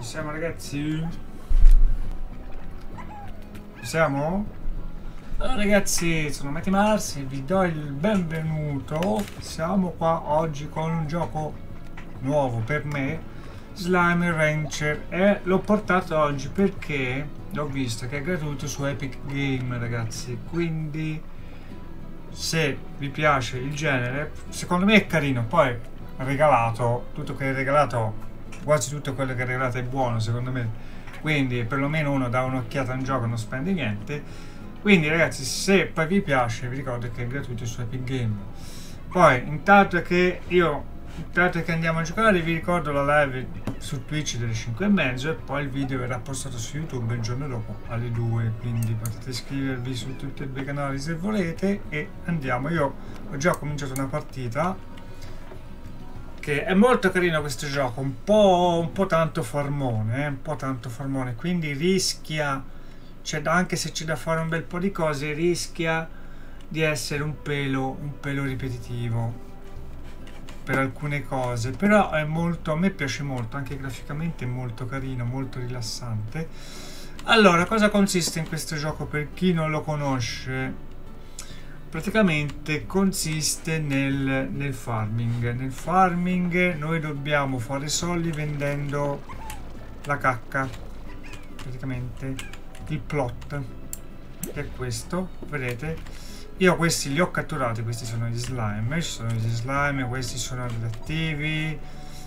Siamo ragazzi? Siamo? Allora ragazzi, sono Matty Mars e vi do il benvenuto. Siamo qua oggi con un gioco nuovo per me, Slime Rancher, e l'ho portato oggi perché l'ho visto che è gratuito su Epic Game, ragazzi. Quindi se vi piace il genere, secondo me è carino. Poi regalato, tutto che è regalato, quasi tutto quello che è regalato è buono secondo me, quindi perlomeno uno dà un'occhiata a un gioco e non spende niente. Quindi ragazzi, se poi vi piace, vi ricordo che è gratuito su Epic Game. Poi intanto che andiamo a giocare, vi ricordo la live su Twitch delle 5:30 e poi il video verrà postato su YouTube il giorno dopo alle 2, quindi potete iscrivervi su tutti e due i canali se volete e andiamo. Io ho già cominciato una partita che è molto carino questo gioco, un po' tanto farmone, quindi rischia, cioè anche se c'è da fare un bel po' di cose, rischia di essere un pelo ripetitivo per alcune cose, però è molto, a me piace molto, anche graficamente è molto carino, molto rilassante. Allora, cosa consiste in questo gioco per chi non lo conosce? Praticamente consiste nel farming. Nel farming noi dobbiamo fare soldi vendendo la cacca, praticamente il plot, che è questo, vedete? Io questi li ho catturati, questi sono gli slime, questi sono radioattivi,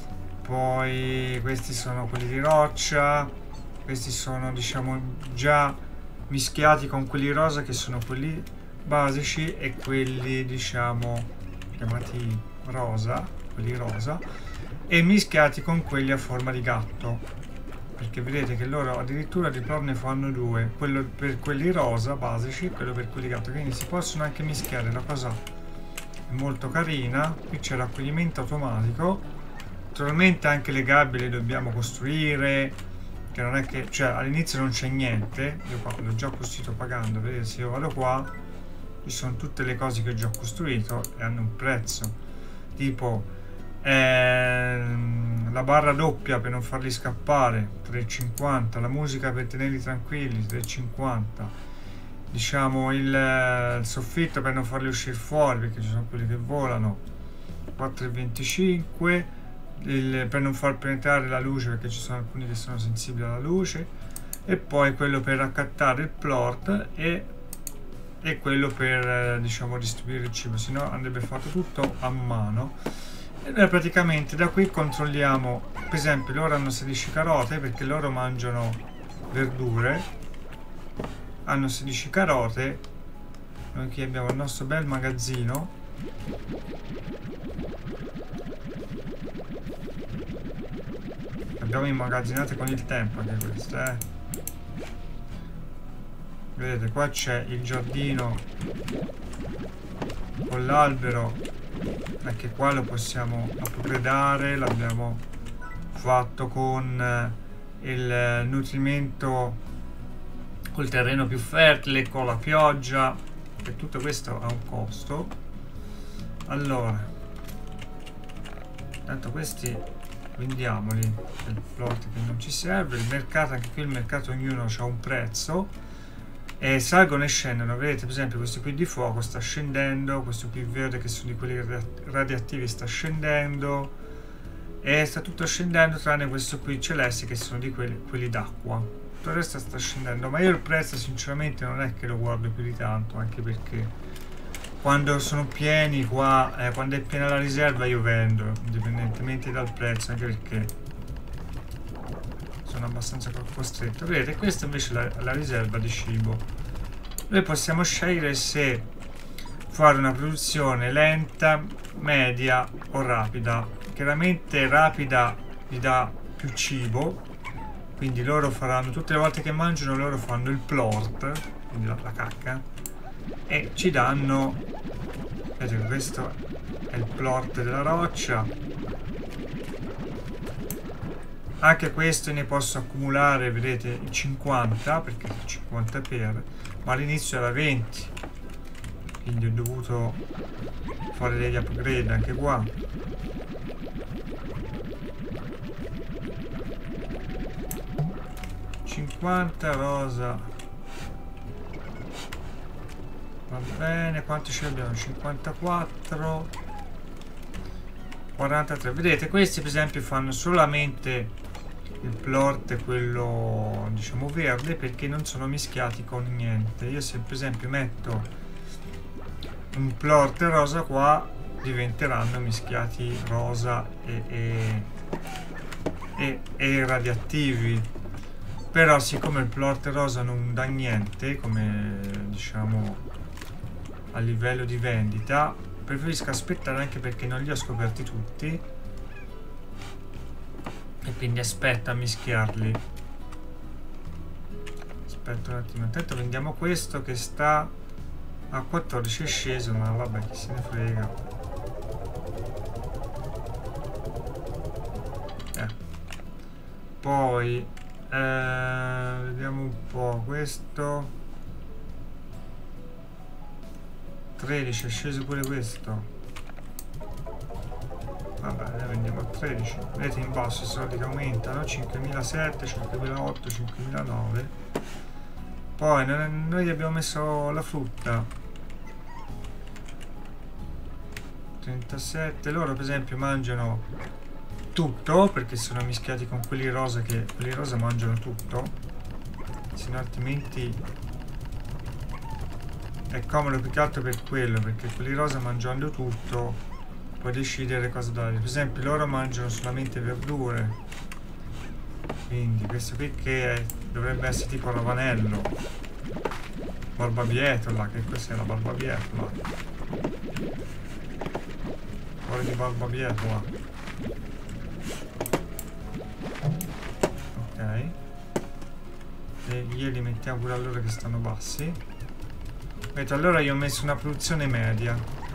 poi questi sono quelli di roccia, questi sono diciamo già mischiati con quelli rosa che sono quelli basici e quelli diciamo chiamati rosa, quelli rosa, e mischiati con quelli a forma di gatto, perché vedete che loro addirittura di prov ne fanno due, quello per quelli rosa basici e quello per quelli gatto, quindi si possono anche mischiare. La cosa è molto carina. Qui c'è l'accoglimento automatico, naturalmente anche le gabbie le dobbiamo costruire, che non è che, cioè all'inizio non c'è niente, io qua l'ho già costruito pagando, vedete, se io vado qua ci sono tutte le cose che ho già costruito e hanno un prezzo, tipo la barra doppia per non farli scappare 3,50, la musica per tenerli tranquilli 3,50, diciamo il soffitto per non farli uscire fuori perché ci sono quelli che volano 4,25, per non far penetrare la luce perché ci sono alcuni che sono sensibili alla luce, e poi quello per raccattare il plort e quello per diciamo distribuire il cibo, se no andrebbe fatto tutto a mano. E noi praticamente da qui controlliamo, per esempio loro hanno 16 carote perché loro mangiano verdure, hanno 16 carote, noi qui abbiamo il nostro bel magazzino, abbiamo immagazzinate con il tempo anche queste, vedete qua c'è il giardino con l'albero, anche qua lo possiamo upgradare, l'abbiamo fatto con il nutrimento, col terreno più fertile, con la pioggia, e tutto questo ha un costo. Allora tanto questi vendiamoli, il plot che non ci serve, il mercato, anche qui il mercato ognuno ha un prezzo e salgono e scendono, vedete per esempio questo qui di fuoco sta scendendo, questo qui verde che sono di quelli radioattivi sta scendendo, e sta tutto scendendo tranne questo qui celeste che sono di quelli d'acqua, tutto il resto sta scendendo, ma io il prezzo sinceramente non è che lo guardo più di tanto, anche perché quando sono pieni qua, quando è piena la riserva io vendo indipendentemente dal prezzo, anche perché sono abbastanza costretto. Vedete, questa invece è la riserva di cibo. Noi possiamo scegliere se fare una produzione lenta, media o rapida. Chiaramente rapida vi dà più cibo, quindi loro faranno, tutte le volte che mangiano loro fanno il plort, quindi la cacca, e ci danno, vedete, questo è il plort della roccia. Anche questo ne posso accumulare, vedete, 50, perché 50 per, ma all'inizio era 20, quindi ho dovuto fare degli upgrade anche qua. 50, rosa. Va bene, quanti ce ne abbiamo? 54, 43. Vedete, questi per esempio fanno solamente il plort e quello diciamo verde, perché non sono mischiati con niente. Io se per esempio metto un plort rosa qua, diventeranno mischiati rosa e radioattivi. Però siccome il plort rosa non dà niente come diciamo a livello di vendita, preferisco aspettare, anche perché non li ho scoperti tutti e quindi aspetta a mischiarli. Aspetta un attimo, intanto vendiamo questo che sta a 14, è sceso, ma vabbè, chi se ne frega. Poi vediamo un po', questo 13, è sceso pure questo. Vabbè, ne vendiamo a 13. Vedete in basso i soldi che aumentano, 5.007, 5.008, 5.009. Poi noi abbiamo messo la frutta 37. Loro per esempio mangiano tutto, perché sono mischiati con quelli rosa, che quelli rosa mangiano tutto, se no altrimenti è comodo più che altro per quello, perché quelli rosa mangiando tutto puoi decidere cosa dare. Per esempio loro mangiano solamente verdure, quindi questo qui che dovrebbe essere tipo ravanello, barbabietola, che cos'è la barbabietola? Fuori di barbabietola. Ok, e glieli mettiamo pure a loro che stanno bassi. Vedete, allora io ho messo una produzione media.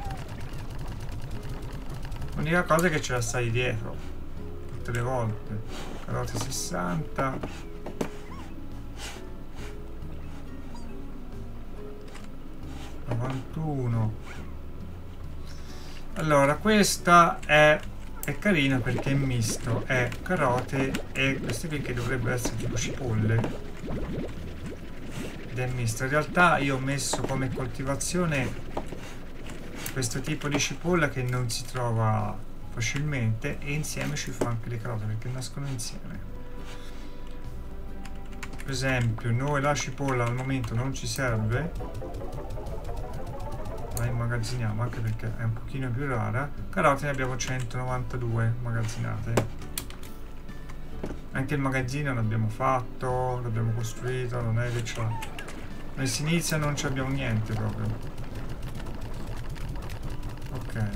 L'unica cosa è che ce la stai dietro tutte le volte. Carote 60, (91). Allora questa è carina perché è misto, è carote e queste qui che dovrebbero essere tipo cipolle, ed è misto. In realtà io ho messo come coltivazione questo tipo di cipolla che non si trova facilmente, e insieme ci fa anche le carote perché nascono insieme. Per esempio noi la cipolla al momento non ci serve, la immagazziniamo anche perché è un pochino più rara. Carote ne abbiamo 192 magazzinate. Anche il magazzino l'abbiamo fatto, l'abbiamo costruito, non è che c'è. Noi si inizia non ci abbiamo niente proprio. Ok.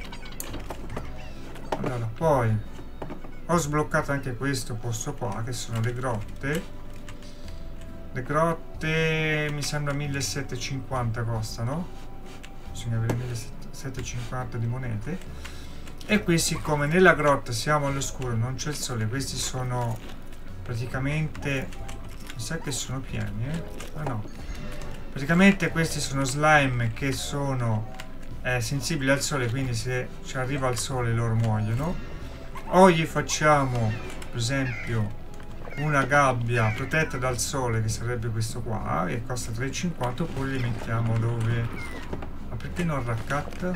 Allora, poi ho sbloccato anche questo posto qua, che sono le grotte. Le grotte mi sembra 1750 costano. Bisogna avere 1750 di monete. E qui, siccome nella grotta siamo all'oscuro, non c'è il sole, questi sono praticamente, mi sa che sono pieni, ah no, praticamente questi sono slime che sono sensibili al sole, quindi se ci arriva il sole loro muoiono. O gli facciamo per esempio una gabbia protetta dal sole, che sarebbe questo qua, che costa 3,50, oppure li mettiamo dove... Ma perché non raccatta?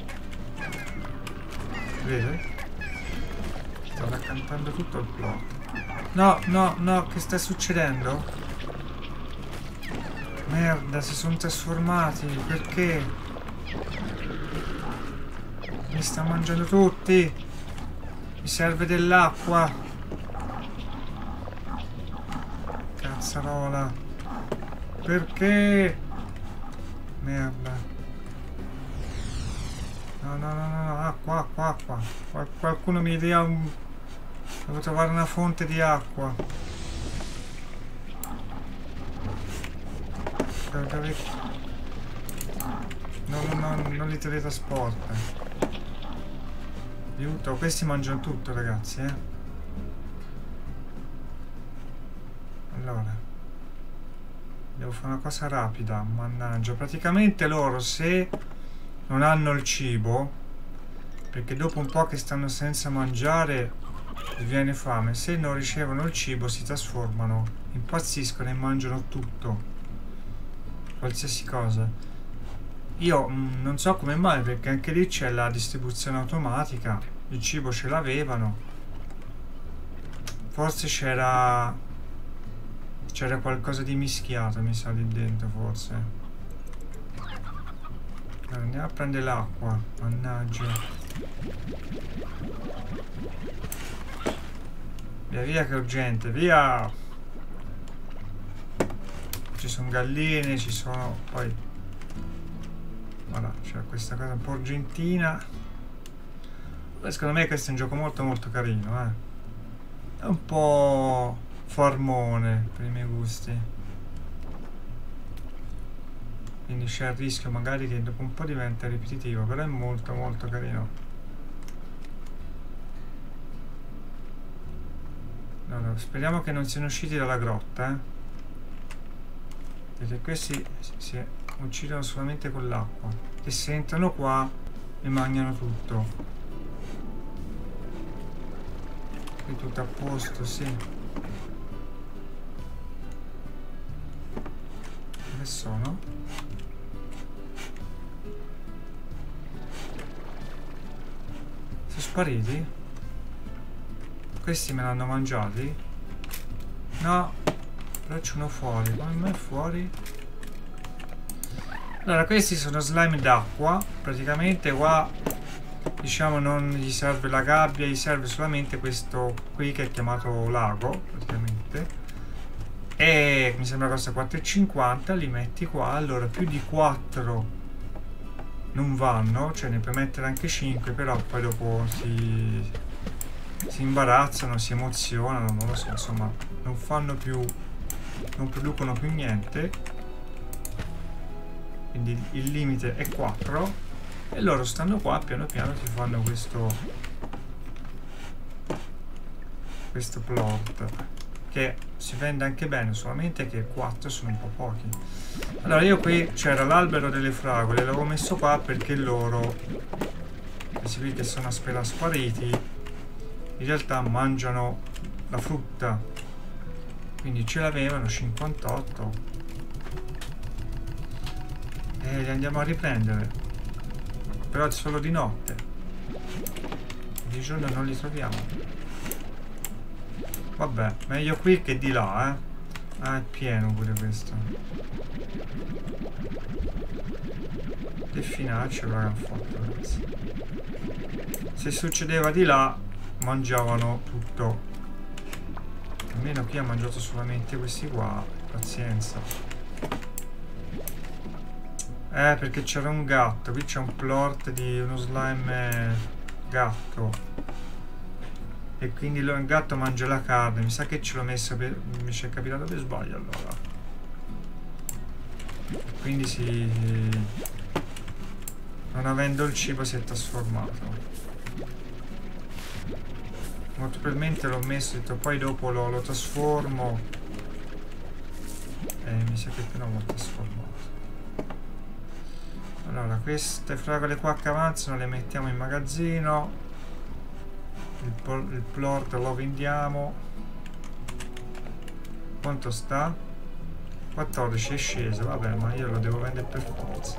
Vede? Sto raccantando tutto il plot. No, no, no, che sta succedendo? Merda, si sono trasformati, perché? Mi sta mangiando tutti. Mi serve dell'acqua. Cazzarola. Perché? Merda. No, no, no, no, acqua, acqua, acqua. Qualcuno mi dia un... Devo trovare una fonte di acqua. Dove... No, no, no, non li teletrasporta. Aiuto, questi mangiano tutto, ragazzi, Allora. Devo fare una cosa rapida, mannaggia. Praticamente loro, se non hanno il cibo, perché dopo un po' che stanno senza mangiare gli viene fame, se non ricevono il cibo si trasformano, impazziscono e mangiano tutto, qualsiasi cosa. Io non so come mai, perché anche lì c'è la distribuzione automatica, il cibo ce l'avevano, forse c'era qualcosa di mischiato, mi sa, lì dentro, forse. Allora, andiamo a prendere l'acqua, mannaggia. Via via che è urgente, via! Ci sono galline, ci sono poi... Voilà, c'è questa cosa un po' argentina. Secondo me questo è un gioco molto molto carino, È un po' formone per i miei gusti. Quindi c'è il rischio magari che dopo un po' diventa ripetitivo, però è molto molto carino. Allora, speriamo che non siano usciti dalla grotta, perché questi si uccidono solamente con l'acqua. E se entrano qua e mangiano tutto. Qui tutto a posto, sì. Dove sono? Sono spariti? Questi me l'hanno mangiati? No, però c'è uno fuori. Come mai è fuori? Allora, questi sono slime d'acqua. Praticamente qua, diciamo, non gli serve la gabbia, gli serve solamente questo qui che è chiamato lago, praticamente. E mi sembra costa 4,50, li metti qua. Allora, più di 4 non vanno, cioè ne puoi mettere anche 5, però poi dopo si imbarazzano, si emozionano, non lo so, insomma, non fanno più, non producono più niente. Quindi il limite è 4 e loro stando qua piano piano ti fanno questo plot che si vende anche bene, solamente che 4 sono un po' pochi. Allora, io qui c'era l'albero delle fragole, l'avevo messo qua perché loro, questi qui che sono appena spariti, in realtà mangiano la frutta, quindi ce l'avevano 58 e li andiamo a riprendere, però è solo di notte, di giorno non li troviamo. Vabbè, meglio qui che di là, Ah, è pieno pure questo. Che finaccia che hanno fatto, ragazzi. Se succedeva di là mangiavano tutto, almeno qui ha mangiato solamente questi qua, pazienza. Perché c'era un gatto, qui c'è un plot di uno slime gatto e quindi il gatto mangia la carne, mi sa che ce l'ho messo per, mi ci è capitato per sbaglio, allora quindi non avendo il cibo si è trasformato. Molto probabilmente l'ho messo, ho detto poi dopo lo trasformo e mi sa che non l'ho trasformato. Allora, queste fragole qua che avanzano le mettiamo in magazzino, il plort lo vendiamo. Quanto sta? 14 è sceso, vabbè, ma io lo devo vendere per forza.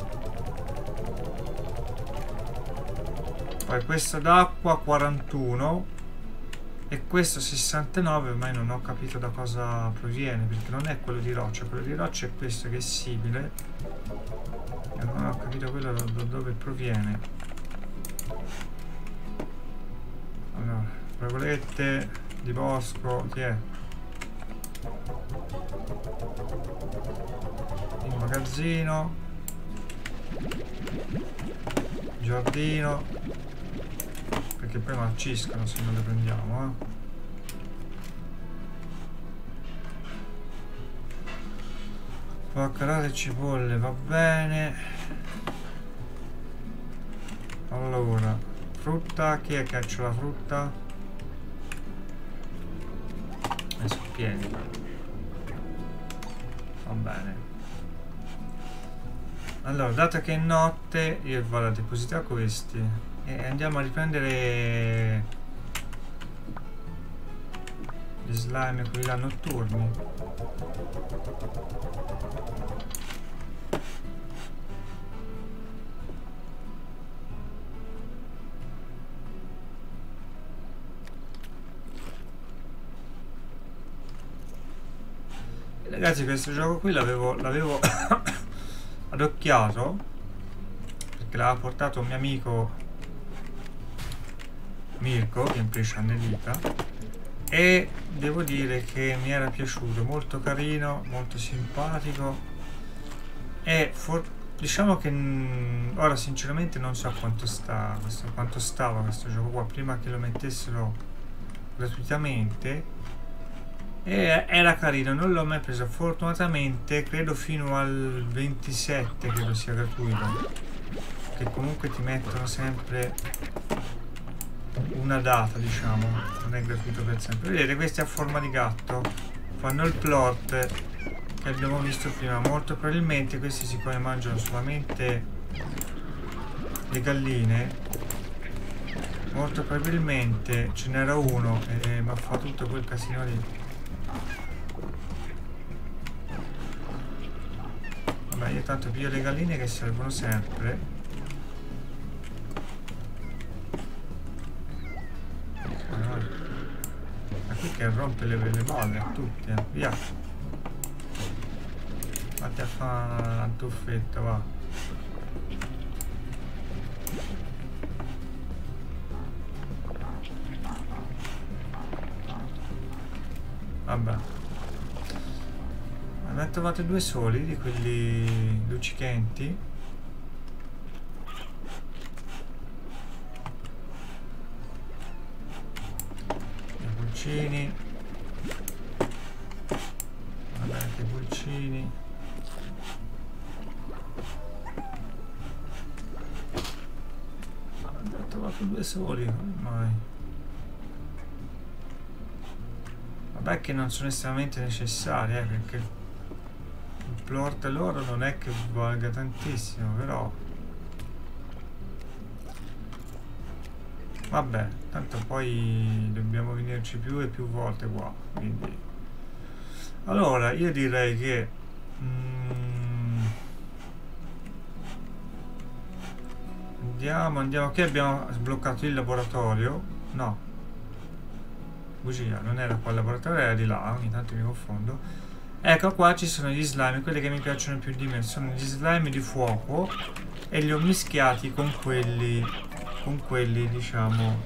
Poi questo d'acqua 41 e questo 69, ormai non ho capito da cosa proviene, perché non è quello di roccia, quello di roccia è questo che è simile, e non ho capito quello da dove proviene. Allora, fragolette di bosco, chi è? Il magazzino, giardino, perché poi marciscono se non le prendiamo, Paccarate cipolle, va bene. Allora, frutta, chi è che c'ha la frutta? Sono pieni. Va bene. Allora, dato che è notte, io vado a depositare questi e andiamo a riprendere gli slime, quelli là notturni. Ragazzi, questo gioco qui l'avevo adocchiato perché l'aveva portato un mio amico Mirko, gameplay Channelita, e devo dire che mi era piaciuto, molto carino, molto simpatico, e diciamo che ora sinceramente non so quanto stava questo gioco qua prima che lo mettessero gratuitamente. E era carino, non l'ho mai preso, fortunatamente credo fino al 27 credo sia gratuito, che comunque ti mettono sempre una data, diciamo, non è gratuito per sempre. Vedete, questi a forma di gatto fanno il plot che abbiamo visto prima. Molto probabilmente questi siccome mangiano solamente le galline, molto probabilmente ce n'era uno e mi ha fatto tutto quel casino lì. Vabbè, io tanto piglio le galline che servono sempre. Ma qui che rompe le balle a tutti, via. Fatti a fare una tuffetta, va. Vabbè. Ne ho trovate due soli di quelli luccichenti. I pulcini. Vabbè, anche i pulcini. Ho trovato due soli, ormai. Vabbè che non sono estremamente necessari, perché il plort loro non è che valga tantissimo, però vabbè, tanto poi dobbiamo venirci più e più volte qua, quindi allora io direi che andiamo qui. Abbiamo sbloccato il laboratorio, no, bugia, non era qua il laboratorio, era di là, ogni tanto mi confondo. Ecco qua ci sono gli slime, quelli che mi piacciono più di me, sono gli slime di fuoco e li ho mischiati con quelli diciamo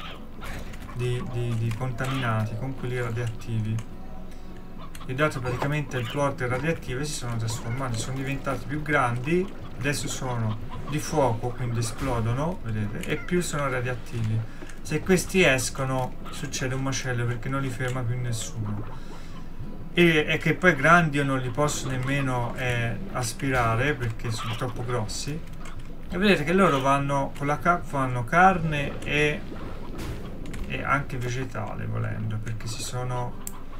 di contaminati, con quelli radioattivi. E dato praticamente il plot radioattivo si sono trasformati, sono diventati più grandi, adesso sono di fuoco, quindi esplodono, vedete, e più sono radioattivi. Se questi escono succede un macello perché non li ferma più nessuno. E che poi grandi io non li posso nemmeno aspirare perché sono troppo grossi. E vedete che loro vanno con fanno carne e anche vegetale volendo, perché si sono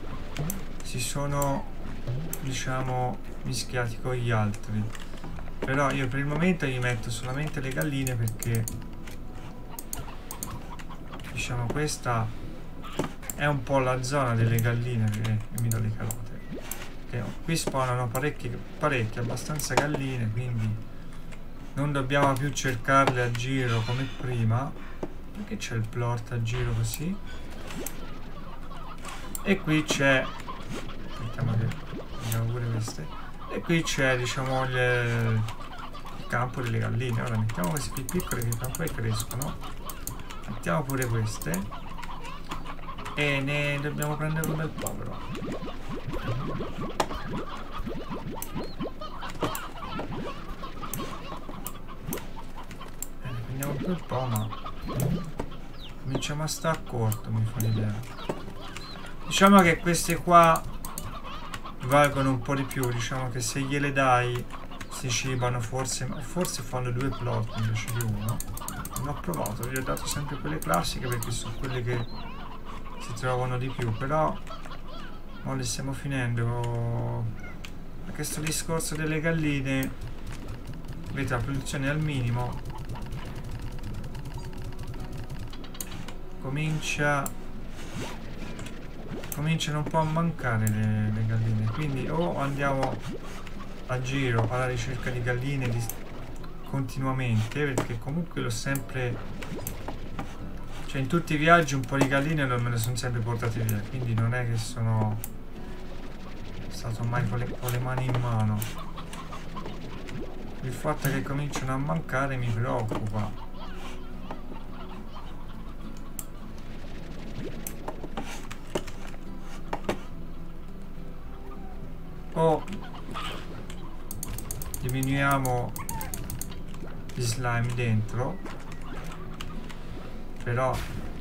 diciamo mischiati con gli altri. Però io per il momento gli metto solamente le galline perché diciamo questa è un po' la zona delle galline che mi dà le carote. Qui spawnano parecchie, abbastanza galline, quindi non dobbiamo più cercarle a giro come prima. Perché c'è il plort a giro così? E qui c'è, aspettiamo che vediamo pure queste, e qui c'è diciamo il campo delle galline. Ora mettiamo queste più piccole che poi crescono, mettiamo pure queste e ne dobbiamo prendere un bel po' però. Prendiamo un bel po', ma cominciamo a stare a corto, mi fa l'idea. Diciamo che queste qua valgono un po' di più, diciamo che se gliele dai si cibano, forse fanno due plot invece di uno. Non ho provato, gli ho dato sempre quelle classiche perché sono quelle che si trovano di più, però ora le stiamo finendo. Questo discorso delle galline, vedete, la produzione è al minimo, comincia cominciano un po' a mancare le galline, quindi o andiamo a giro alla ricerca di galline continuamente, perché comunque l'ho sempre, cioè in tutti i viaggi un po' di galline me le sono sempre portate via, quindi non è che sono stato mai con le mani in mano. Il fatto che cominciano a mancare mi preoccupa. O diminuiamo gli slime dentro, però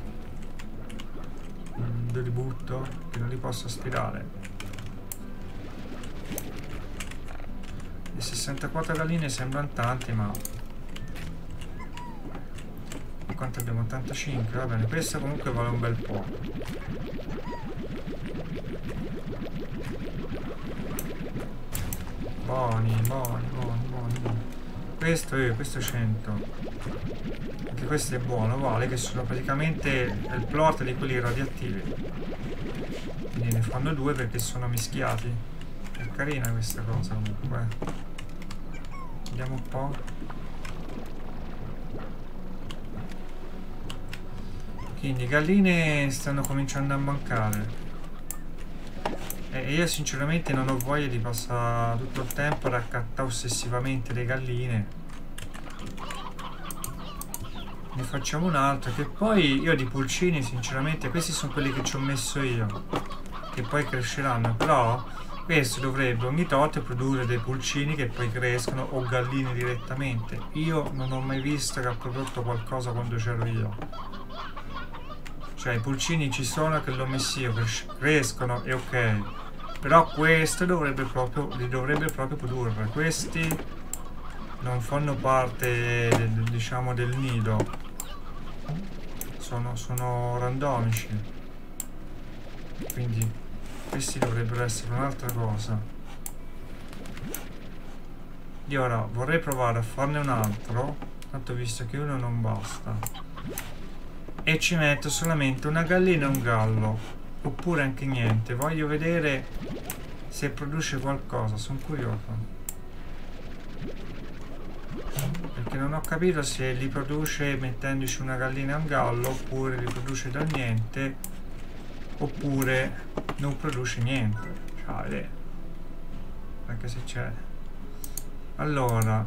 li butto che non li posso aspirare. Le 64 galline sembrano tante, ma quanto abbiamo? 85, va bene, questo comunque vale un bel po'. Buoni. Questo 100. Anche questo è buono, vale, che sono praticamente il plot di quelli radioattivi. Quindi ne fanno 2 perché sono mischiati. È carina questa cosa comunque. Vediamo un po'. Quindi galline stanno cominciando a mancare. E io sinceramente non ho voglia di passare tutto il tempo a raccattare ossessivamente le galline. Ne facciamo un altro, che poi io di pulcini sinceramente questi sono quelli che ci ho messo io, che poi cresceranno, però questo dovrebbe ogni tot produrre dei pulcini che poi crescono, o galline direttamente. Io non ho mai visto che ha prodotto qualcosa quando c'ero io. Cioè i pulcini ci sono, che l'ho messi io, crescono e ok, però questo li dovrebbe proprio produrre. Questi non fanno parte diciamo del nido, sono randomici, quindi questi dovrebbero essere un'altra cosa. Io ora vorrei provare a farne un altro, tanto visto che uno non basta, e ci metto solamente una gallina e un gallo, oppure anche niente. Voglio vedere se produce qualcosa, sono curioso, perché non ho capito se li produce mettendoci una gallina e un gallo, oppure li produce da niente, oppure non produce niente. Cioè, vedete, anche se c'è. Allora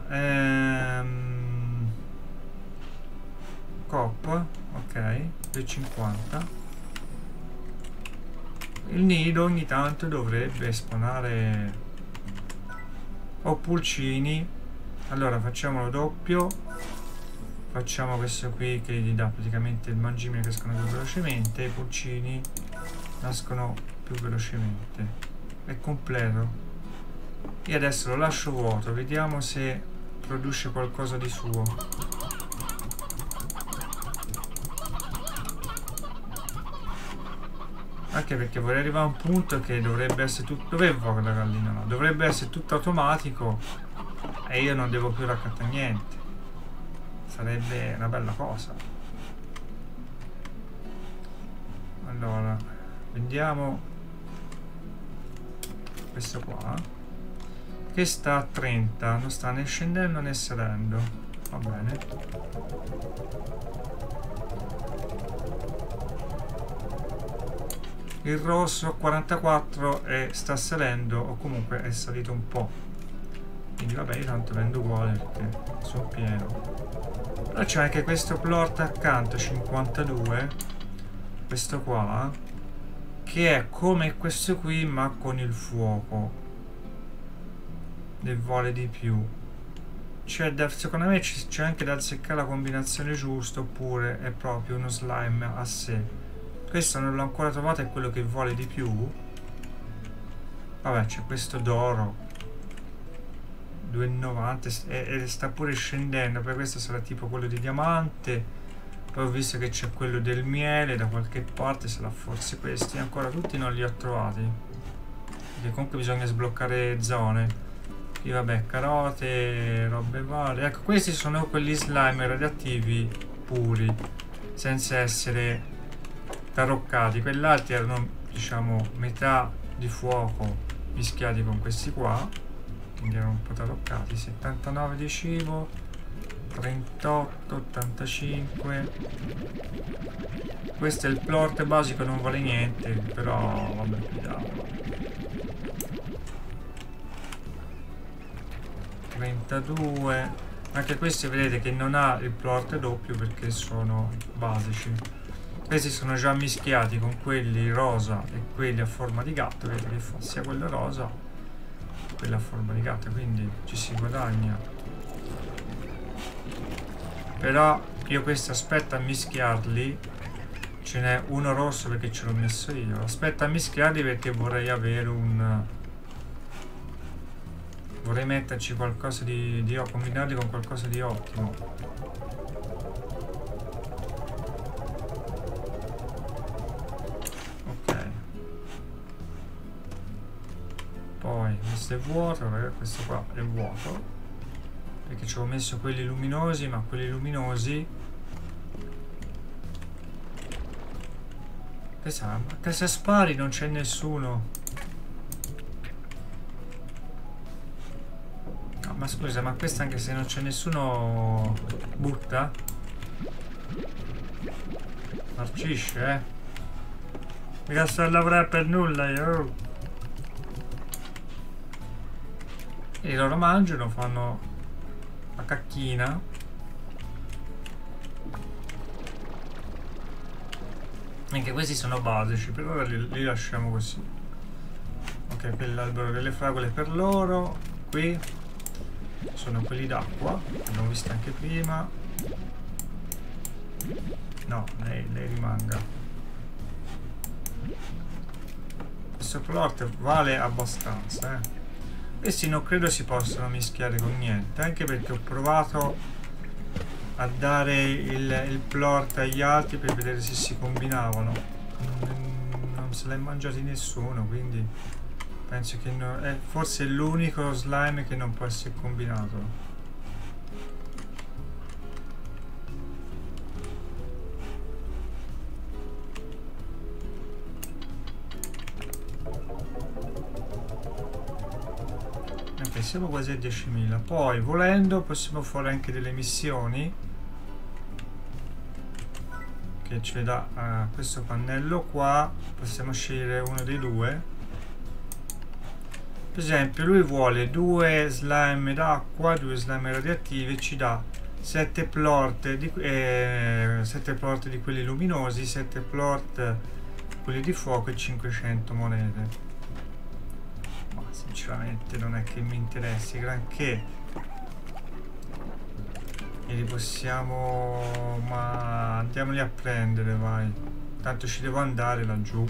cop, ok, 250. Il nido ogni tanto dovrebbe spawnare o pulcini. Allora facciamolo doppio, facciamo questo qui che gli dà praticamente il mangime, che escono più velocemente, i pulcini nascono più velocemente. È completo. Io adesso lo lascio vuoto, vediamo se produce qualcosa di suo. Anche perché vorrei arrivare a un punto che dovrebbe essere tutto. Dove va la gallina? No, dovrebbe essere tutto automatico e io non devo più raccattare niente. Sarebbe una bella cosa. Allora, vediamo questo qua, che sta a 30, non sta né scendendo né salendo. Va bene. Il rosso a 44 e sta salendo, o comunque è salito un po'. Quindi vabbè, io tanto vendo uguale perché sono pieno. Però c'è anche questo plort accanto, 52, questo qua, che è come questo qui ma con il fuoco, ne vuole di più. Secondo me c'è anche da azzeccare la combinazione giusta, oppure è proprio uno slime a sé. Questo non l'ho ancora trovato, è quello che vuole di più. Vabbè, c'è questo d'oro 2,90 e sta pure scendendo, per questo sarà tipo quello di diamante. Poi ho visto che c'è quello del miele da qualche parte, sarà forse questi. Ancora tutti non li ho trovati, perché comunque bisogna sbloccare zone. Qui vabbè, carote, robe varie. Ecco, questi sono quelli slime radioattivi puri, senza essere taroccati. Quell'altri erano diciamo metà di fuoco mischiati con questi qua, quindi erano un po' toccati. 79 di cibo, 38, 85. Questo è il plort basico, non vale niente, però vabbè, vediamo. 32. Anche questi vedete che non ha il plort doppio perché sono basici. Questi sono già mischiati con quelli rosa e quelli a forma di gatto. Vedete che fa sia quello rosa che quello a forma di gatto, quindi ci si guadagna. Però io questo aspetto a mischiarli. Ce n'è uno rosso perché ce l'ho messo io. Aspetta a mischiarli perché vorrei avere un... vorrei metterci qualcosa di combinarli con qualcosa di ottimo. Ok. Poi questo è vuoto, questo qua è vuoto. Perché ci ho messo quelli luminosi, ma quelli luminosi... Pensavo, che se spari non c'è nessuno. No, ma scusa, ma questa anche se non c'è nessuno butta? Marcisce, eh? Mica sto a lavorare per nulla io. E loro mangiano, fanno la cacchina. Anche questi sono basici, per ora li lasciamo così. Ok, per l'albero delle fragole per loro. Qui sono quelli d'acqua, l'abbiamo visto anche prima. No, lei rimanga. Questo plot vale abbastanza, eh. Questi non credo si possano mischiare con niente, anche perché ho provato a dare il plort agli altri per vedere se si combinavano. Non se l'è mangiati nessuno, quindi penso che è forse l'unico slime che non può essere combinato. Ok, siamo quasi a 10.000. Poi volendo possiamo fare anche delle missioni che ci dà questo pannello qua. Possiamo scegliere uno dei due. Per esempio lui vuole 2 slime d'acqua, 2 slime radioattivi, ci dà 7 plort di quelli luminosi, 7 plort quelli di fuoco e 500 monete. Ma sinceramente non è che mi interessi granché. E li possiamo... ma andiamoli a prendere, vai. Tanto ci devo andare laggiù.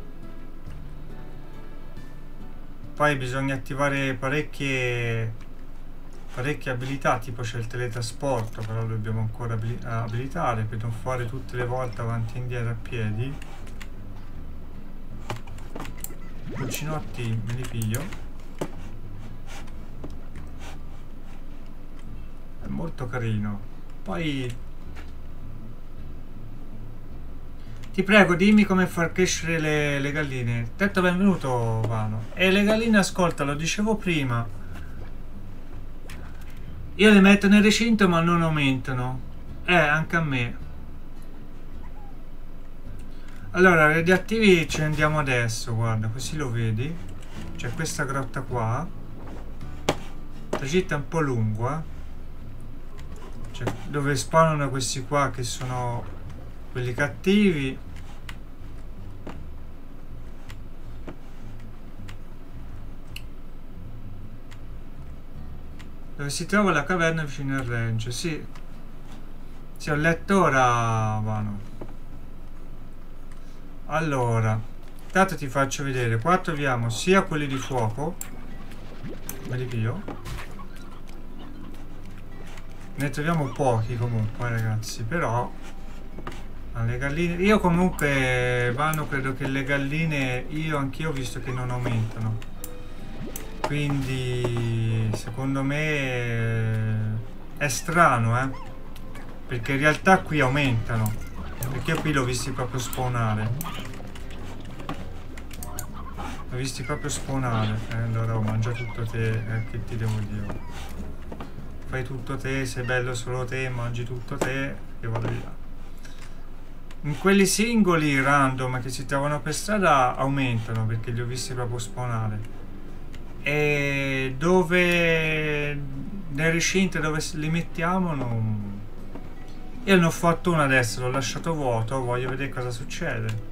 Poi bisogna attivare parecchie abilità, tipo c'è il teletrasporto, però lo dobbiamo ancora abilitare per non fare tutte le volte avanti e indietro a piedi. I pulcinotti me li piglio. È molto carino. Poi ti prego dimmi come far crescere le galline. Tetto benvenuto Vano. E le galline, ascolta, lo dicevo prima, io le metto nel recinto ma non aumentano. Anche a me. Allora radioattivi ce ne andiamo adesso, guarda, così lo vedi. C'è questa grotta qua. La città è un po' lunga, cioè, dove spawnano questi qua che sono quelli cattivi. Dove si trova la caverna vicino al range. Sì, ho letto ora, Vano. Allora, intanto ti faccio vedere. Qua troviamo sia quelli di fuoco, me li piglio. Ne troviamo pochi comunque, ragazzi, però le galline, io comunque Vano, credo che le galline anch'io ho visto che non aumentano, quindi secondo me è strano, perché in realtà qui aumentano, perché io qui l'ho visti proprio spawnare. L'ho visti proprio spawnare. Allora mangia tutto te, che ti devo dire? Fai tutto te, sei bello solo te, mangi tutto te e vado via. In quelli singoli random che si trovano per strada aumentano perché li ho visti proprio spawnare. E dove nel recinto dove li mettiamo non... Io ne ho fatto uno adesso, l'ho lasciato vuoto, voglio vedere cosa succede.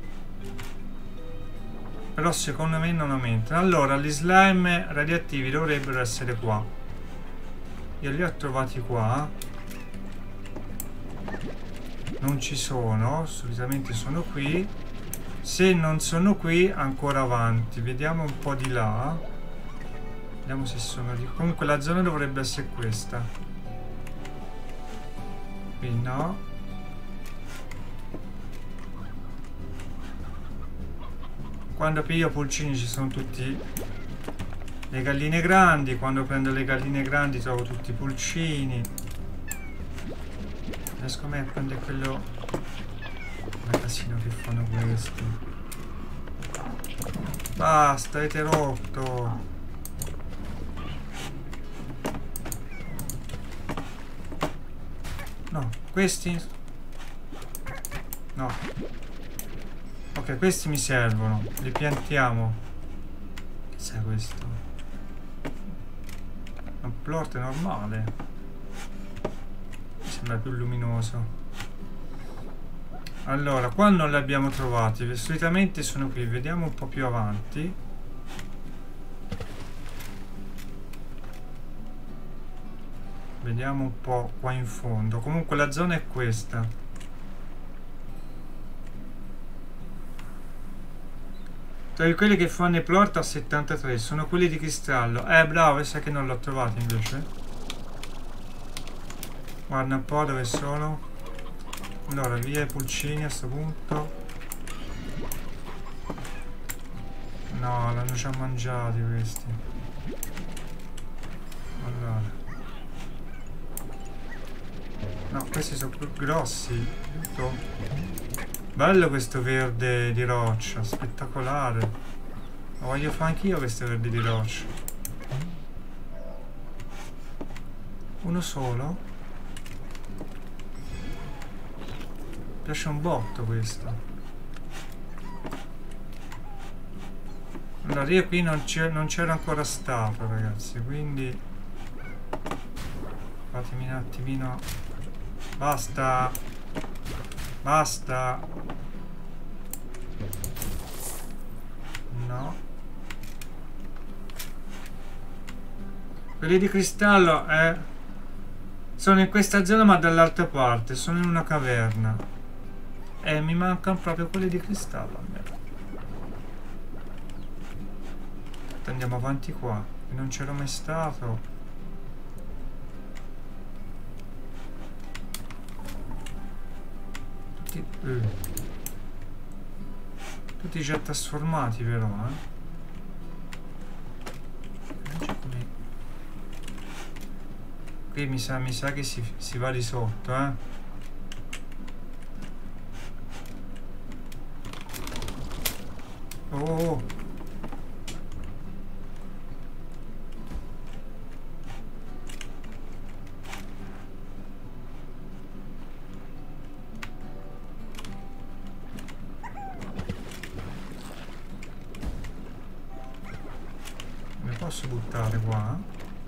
Però secondo me non aumentano. Allora, gli slime radioattivi dovrebbero essere qua. Io li ho trovati qua. Non ci sono, solitamente sono qui. Se non sono qui, ancora avanti. Vediamo un po' di là. Vediamo se sono di... Comunque la zona dovrebbe essere questa. Qui no. Quando piglio pulcini ci sono tutti le galline grandi. Quando prendo le galline grandi trovo tutti i pulcini. Riesco mai a prendere quello... Che casino che fanno questi. Basta, avete rotto. No, questi... No. Ok, questi mi servono. Li piantiamo. Che c'è questo? Un plort normale. Mi sembra più luminoso. Allora, qua non li abbiamo trovati. Solitamente sono qui. Vediamo un po' più avanti. Vediamo un po' qua in fondo. Comunque la zona è questa. Tra quelli che fanno i plort a 73 sono quelli di cristallo. Bravo, sa che non l'ho trovato invece. Guarda un po' dove sono. Allora, via i pulcini a sto punto. No, l'hanno già mangiati questi. Allora. No, questi sono più grossi. Tutto. Bello questo verde di roccia, spettacolare. Lo voglio fare anch'io questo verde di roccia. Uno solo? Mi piace un botto questo. Allora io qui non c'ero ancora stato, ragazzi, quindi fatemi un attimino. Basta. Basta. No. Quelli di cristallo sono in questa zona ma dall'altra parte. Sono in una caverna. Mi mancano proprio quelli di cristallo a me. Andiamo avanti qua. Non c'ero mai stato. Tutti già trasformati però, Qui mi sa che si va di sotto, Oh. Posso buttare qua?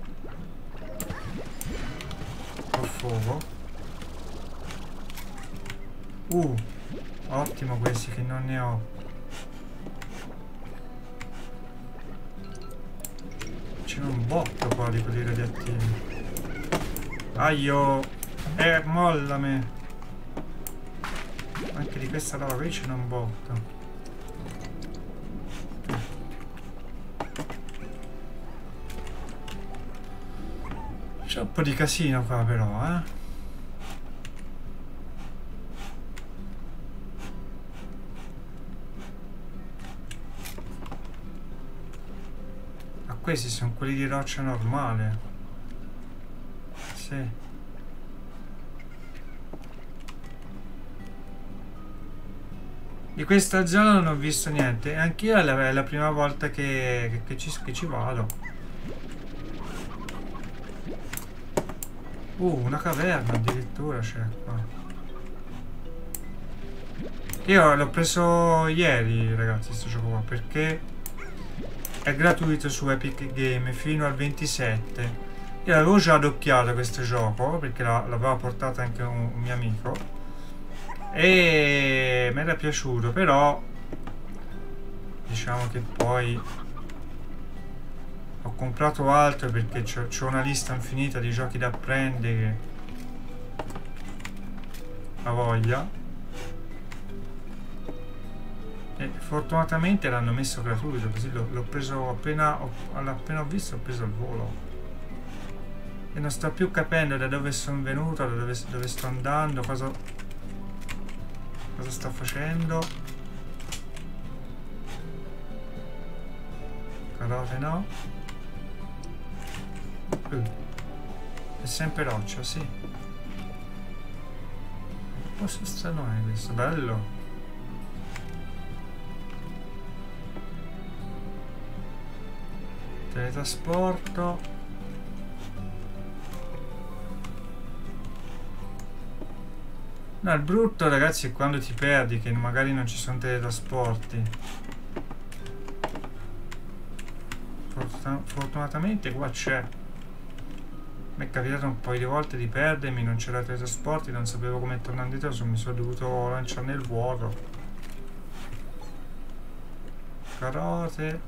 Ho fuoco. Ottimo questi che non ne ho. C'è un botto qua di quelli radioattivi. Aio! Mollame! Anche di questa roba qui c'è un botto. C'è un po' di casino qua però, Ma questi sono quelli di roccia normale. Sì. Di questa zona non ho visto niente. Anch'io è la prima volta che ci vado. Una caverna addirittura c'è qua. Io l'ho preso ieri, ragazzi, questo gioco qua, perché è gratuito su Epic Game fino al 27. Io l'avevo già adocchiato questo gioco, perché l'aveva portato anche un mio amico. E mi era piaciuto, però diciamo che poi ho comprato altro perché c'ho una lista infinita di giochi da prendere che ha voglia. E fortunatamente l'hanno messo gratuito, così l'ho preso appena ho visto, ho preso il volo. E non sto più capendo da dove sono venuto, da dove sto andando, cosa sto facendo. Carote no. È sempre roccia, sì. Un po' strano è questo, bello. Teletrasporto. No, il brutto, ragazzi, è quando ti perdi, che magari non ci sono teletrasporti. Fortunatamente qua c'è. Mi è capitato un paio di volte di perdermi, non c'era teletrasporti, non sapevo come tornare indietro, mi sono dovuto lanciare nel vuoto. Carote.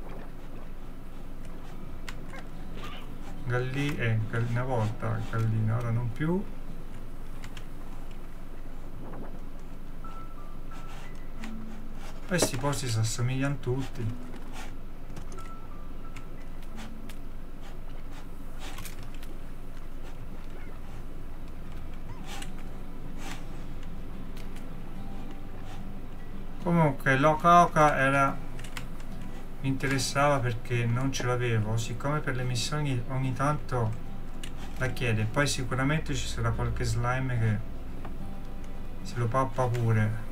Una volta gallina, ora non più. Questi posti si assomigliano tutti. Comunque l'Oca Oca mi interessava perché non ce l'avevo, siccome per le missioni ogni tanto la chiede, poi sicuramente ci sarà qualche slime che se lo pappa pure.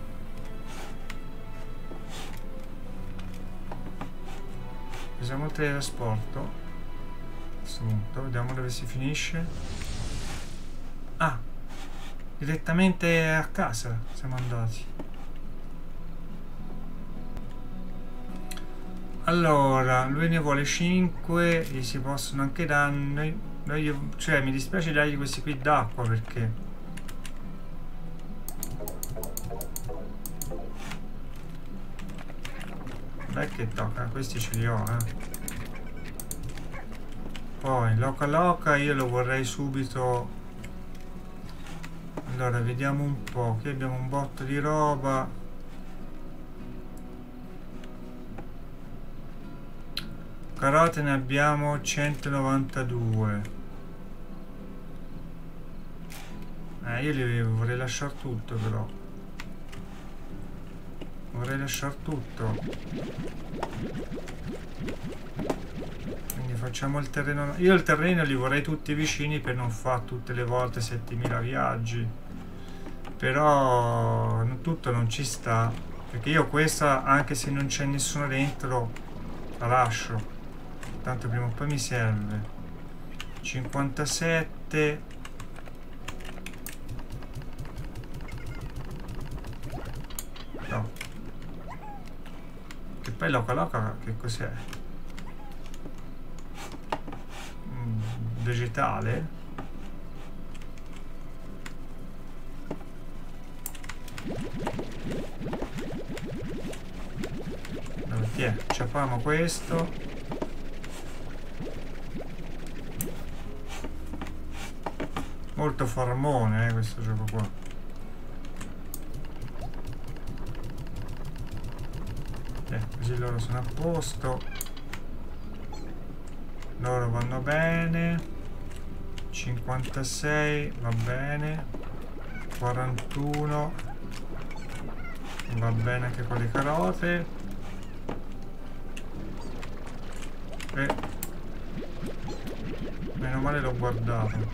Usiamo il teletrasporto a questo punto, vediamo dove si finisce. Ah, direttamente a casa siamo andati. Allora, lui ne vuole 5, gli si possono anche dare. Cioè, mi dispiace dargli questi qui d'acqua perché beh, che tocca, questi ce li ho, Poi Loca Loca io lo vorrei subito. Allora, vediamo un po', qui abbiamo un botto di roba. Carote ne abbiamo 192. Io li vorrei lasciare tutto, però vorrei lasciare tutto, quindi facciamo il terreno. Io il terreno li vorrei tutti vicini per non fare tutte le volte 7000 viaggi, però tutto non ci sta, perché io questa, anche se non c'è nessuno dentro, la lascio, tanto prima o poi mi serve. 57. No, che poi Loca Loca che cos'è? Vegetale? Dove ti è? Ciapiamo questo. Molto farmone, questo gioco qua. Così loro sono a posto. Loro vanno bene. 56 va bene. 41 va bene anche con le carote. E meno male l'ho guardato.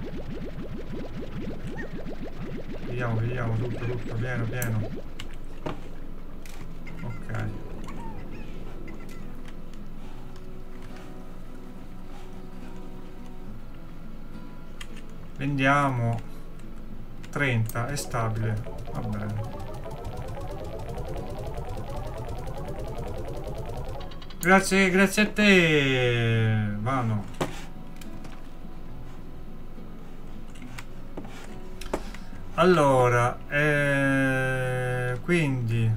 Vediamo tutto pieno. vendiamo 30, è stabile, va bene. Grazie, grazie a te, Vano. Allora, quindi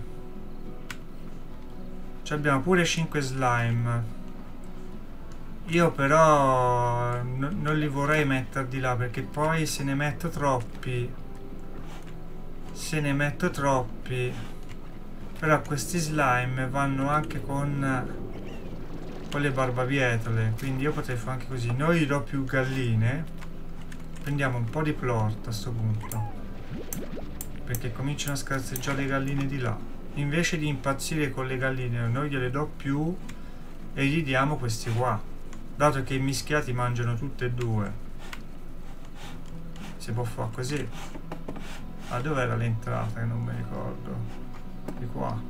abbiamo pure 5 slime. Io però non li vorrei mettere di là, perché poi se ne metto troppi, però questi slime vanno anche con le barbabietole, quindi io potrei fare anche così. Noi gli do più galline, prendiamo un po' di plort a sto punto, perché cominciano a scarseggiare le galline di là. Invece di impazzire con le galline, noi gliele do più e gli diamo questi qua, dato che i mischiati mangiano tutte e due. Si può fare così. Ah, dov'era l'entrata che non mi ricordo? Di qua.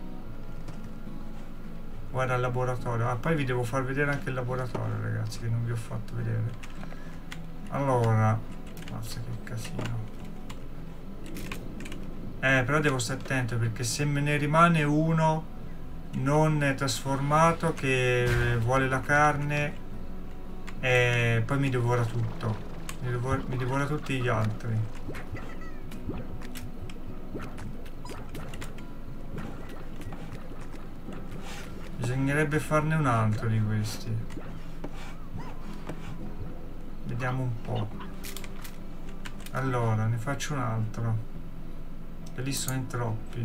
Guarda il laboratorio. Ah, poi vi devo far vedere anche il laboratorio, ragazzi, che non vi ho fatto vedere. Allora, mazza che casino. Però devo stare attento, perché se me ne rimane uno non trasformato che vuole la carne, poi mi devora tutto. Mi devora tutti gli altri. Bisognerebbe farne un altro di questi. Vediamo un po'. Allora, ne faccio un altro. E lì sono in troppi.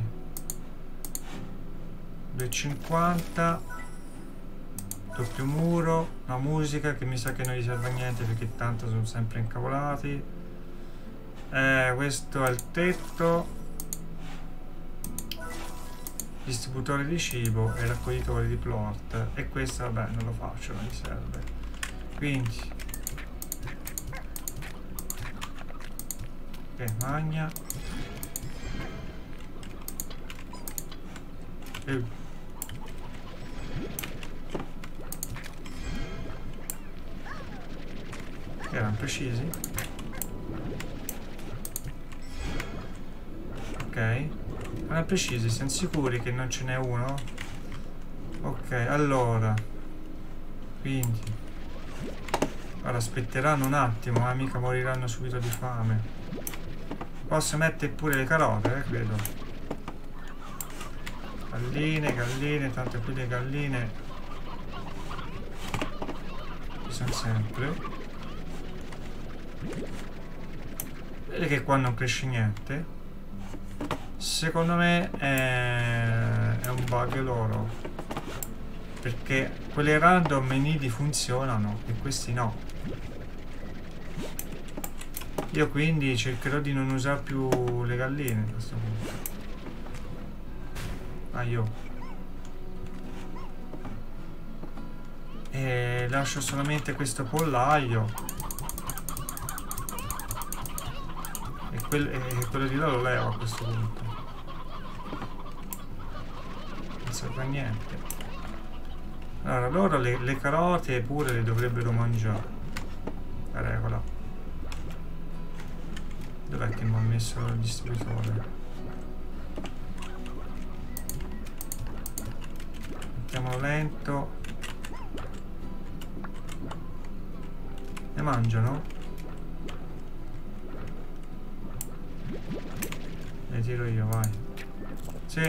2,50. Doppio muro. La musica che mi sa che non gli serve a niente, perché tanto sono sempre incavolati. Questo è il tetto. Distributore di cibo e raccoglitore di plort. E questo vabbè non lo faccio, non mi serve. Quindi ok, magna. Erano precisi. Ok, erano precisi, siamo sicuri che non ce n'è uno? Ok, allora, quindi ora aspetteranno un attimo, mica moriranno subito di fame. Posso mettere pure le carote, credo. Galline, tanto qui le galline ci sono sempre. Vedi che qua non cresce niente. Secondo me è un bug loro, perché quelle random e nidi funzionano e questi no. Io quindi cercherò di non usare più le galline a questo punto. E lascio solamente questo pollaio e quello di là lo levo a questo punto, non serve a niente. Allora loro le carote pure le dovrebbero mangiare, la regola. Dov'è che mi ha messo il distributore? Mettiamolo lento. Ne mangiano? Le tiro io, vai. Sì.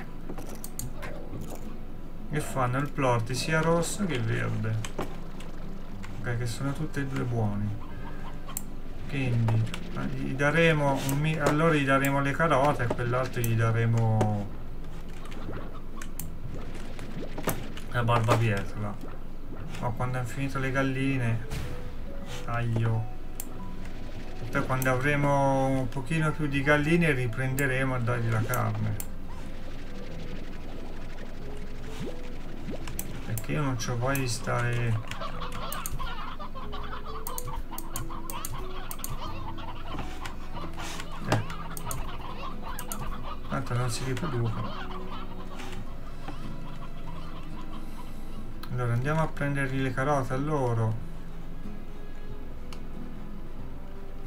Che fanno il plort sia rosso che verde. Ok, che sono tutti e due buoni. Quindi gli daremo allora gli daremo le carote e a quell'altro gli daremo la barbabietola. Ma quando hanno finito le galline, taglio. E poi quando avremo un pochino più di galline riprenderemo a dargli la carne, perché io non c'ho voglia di stare. Tanto non si riproducono. Allora andiamo a prendergli le carote a loro.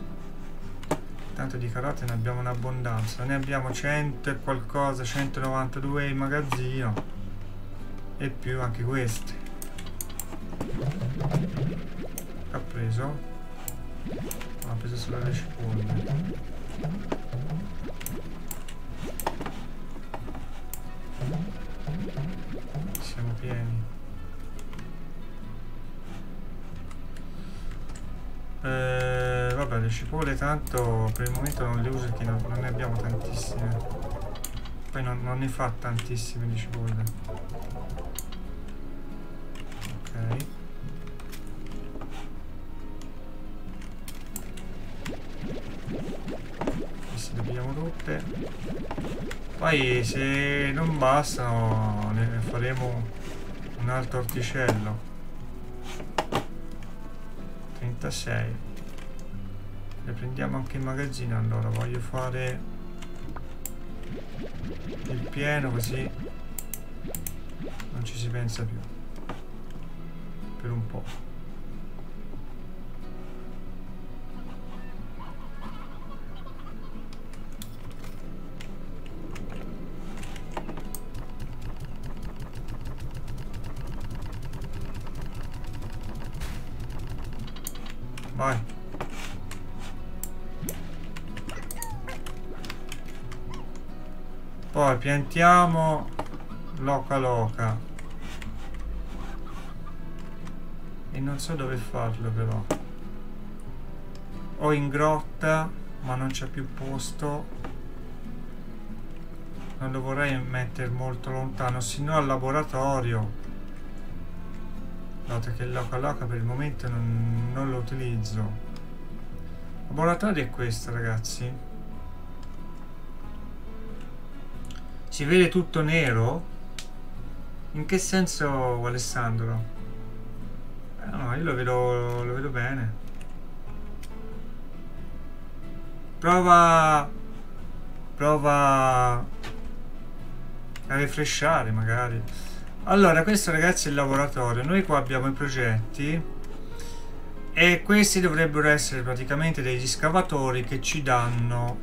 tanto di carote ne abbiamo un'abbondanza. Ne abbiamo 100 e qualcosa, 192 in magazzino. E più anche queste. Ha preso? Ha preso solo le cipolle. Siamo pieni. Vabbè, le cipolle tanto per il momento non le uso perché non ne abbiamo tantissime. Poi non ne fa tantissime di cipolle. Ok. Queste le pigliamo tutte. Poi se non bastano ne faremo un altro orticello. 36. Le prendiamo anche in magazzino. Allora voglio fare il pieno, così non ci si pensa più per un po'. Vai. Poi piantiamo loca loca. E non so dove farlo però. O in grotta, ma non c'è più posto. Non lo vorrei mettere molto lontano, sino al laboratorio. Note che il loca loca per il momento non lo utilizzo. Il laboratorio è questo, ragazzi. Si vede tutto nero? In che senso, Alessandro? No, io lo vedo bene. Prova a refreshare magari. Allora, questo ragazzi è il laboratorio. Noi qua abbiamo i progetti e questi dovrebbero essere praticamente degli scavatori che ci danno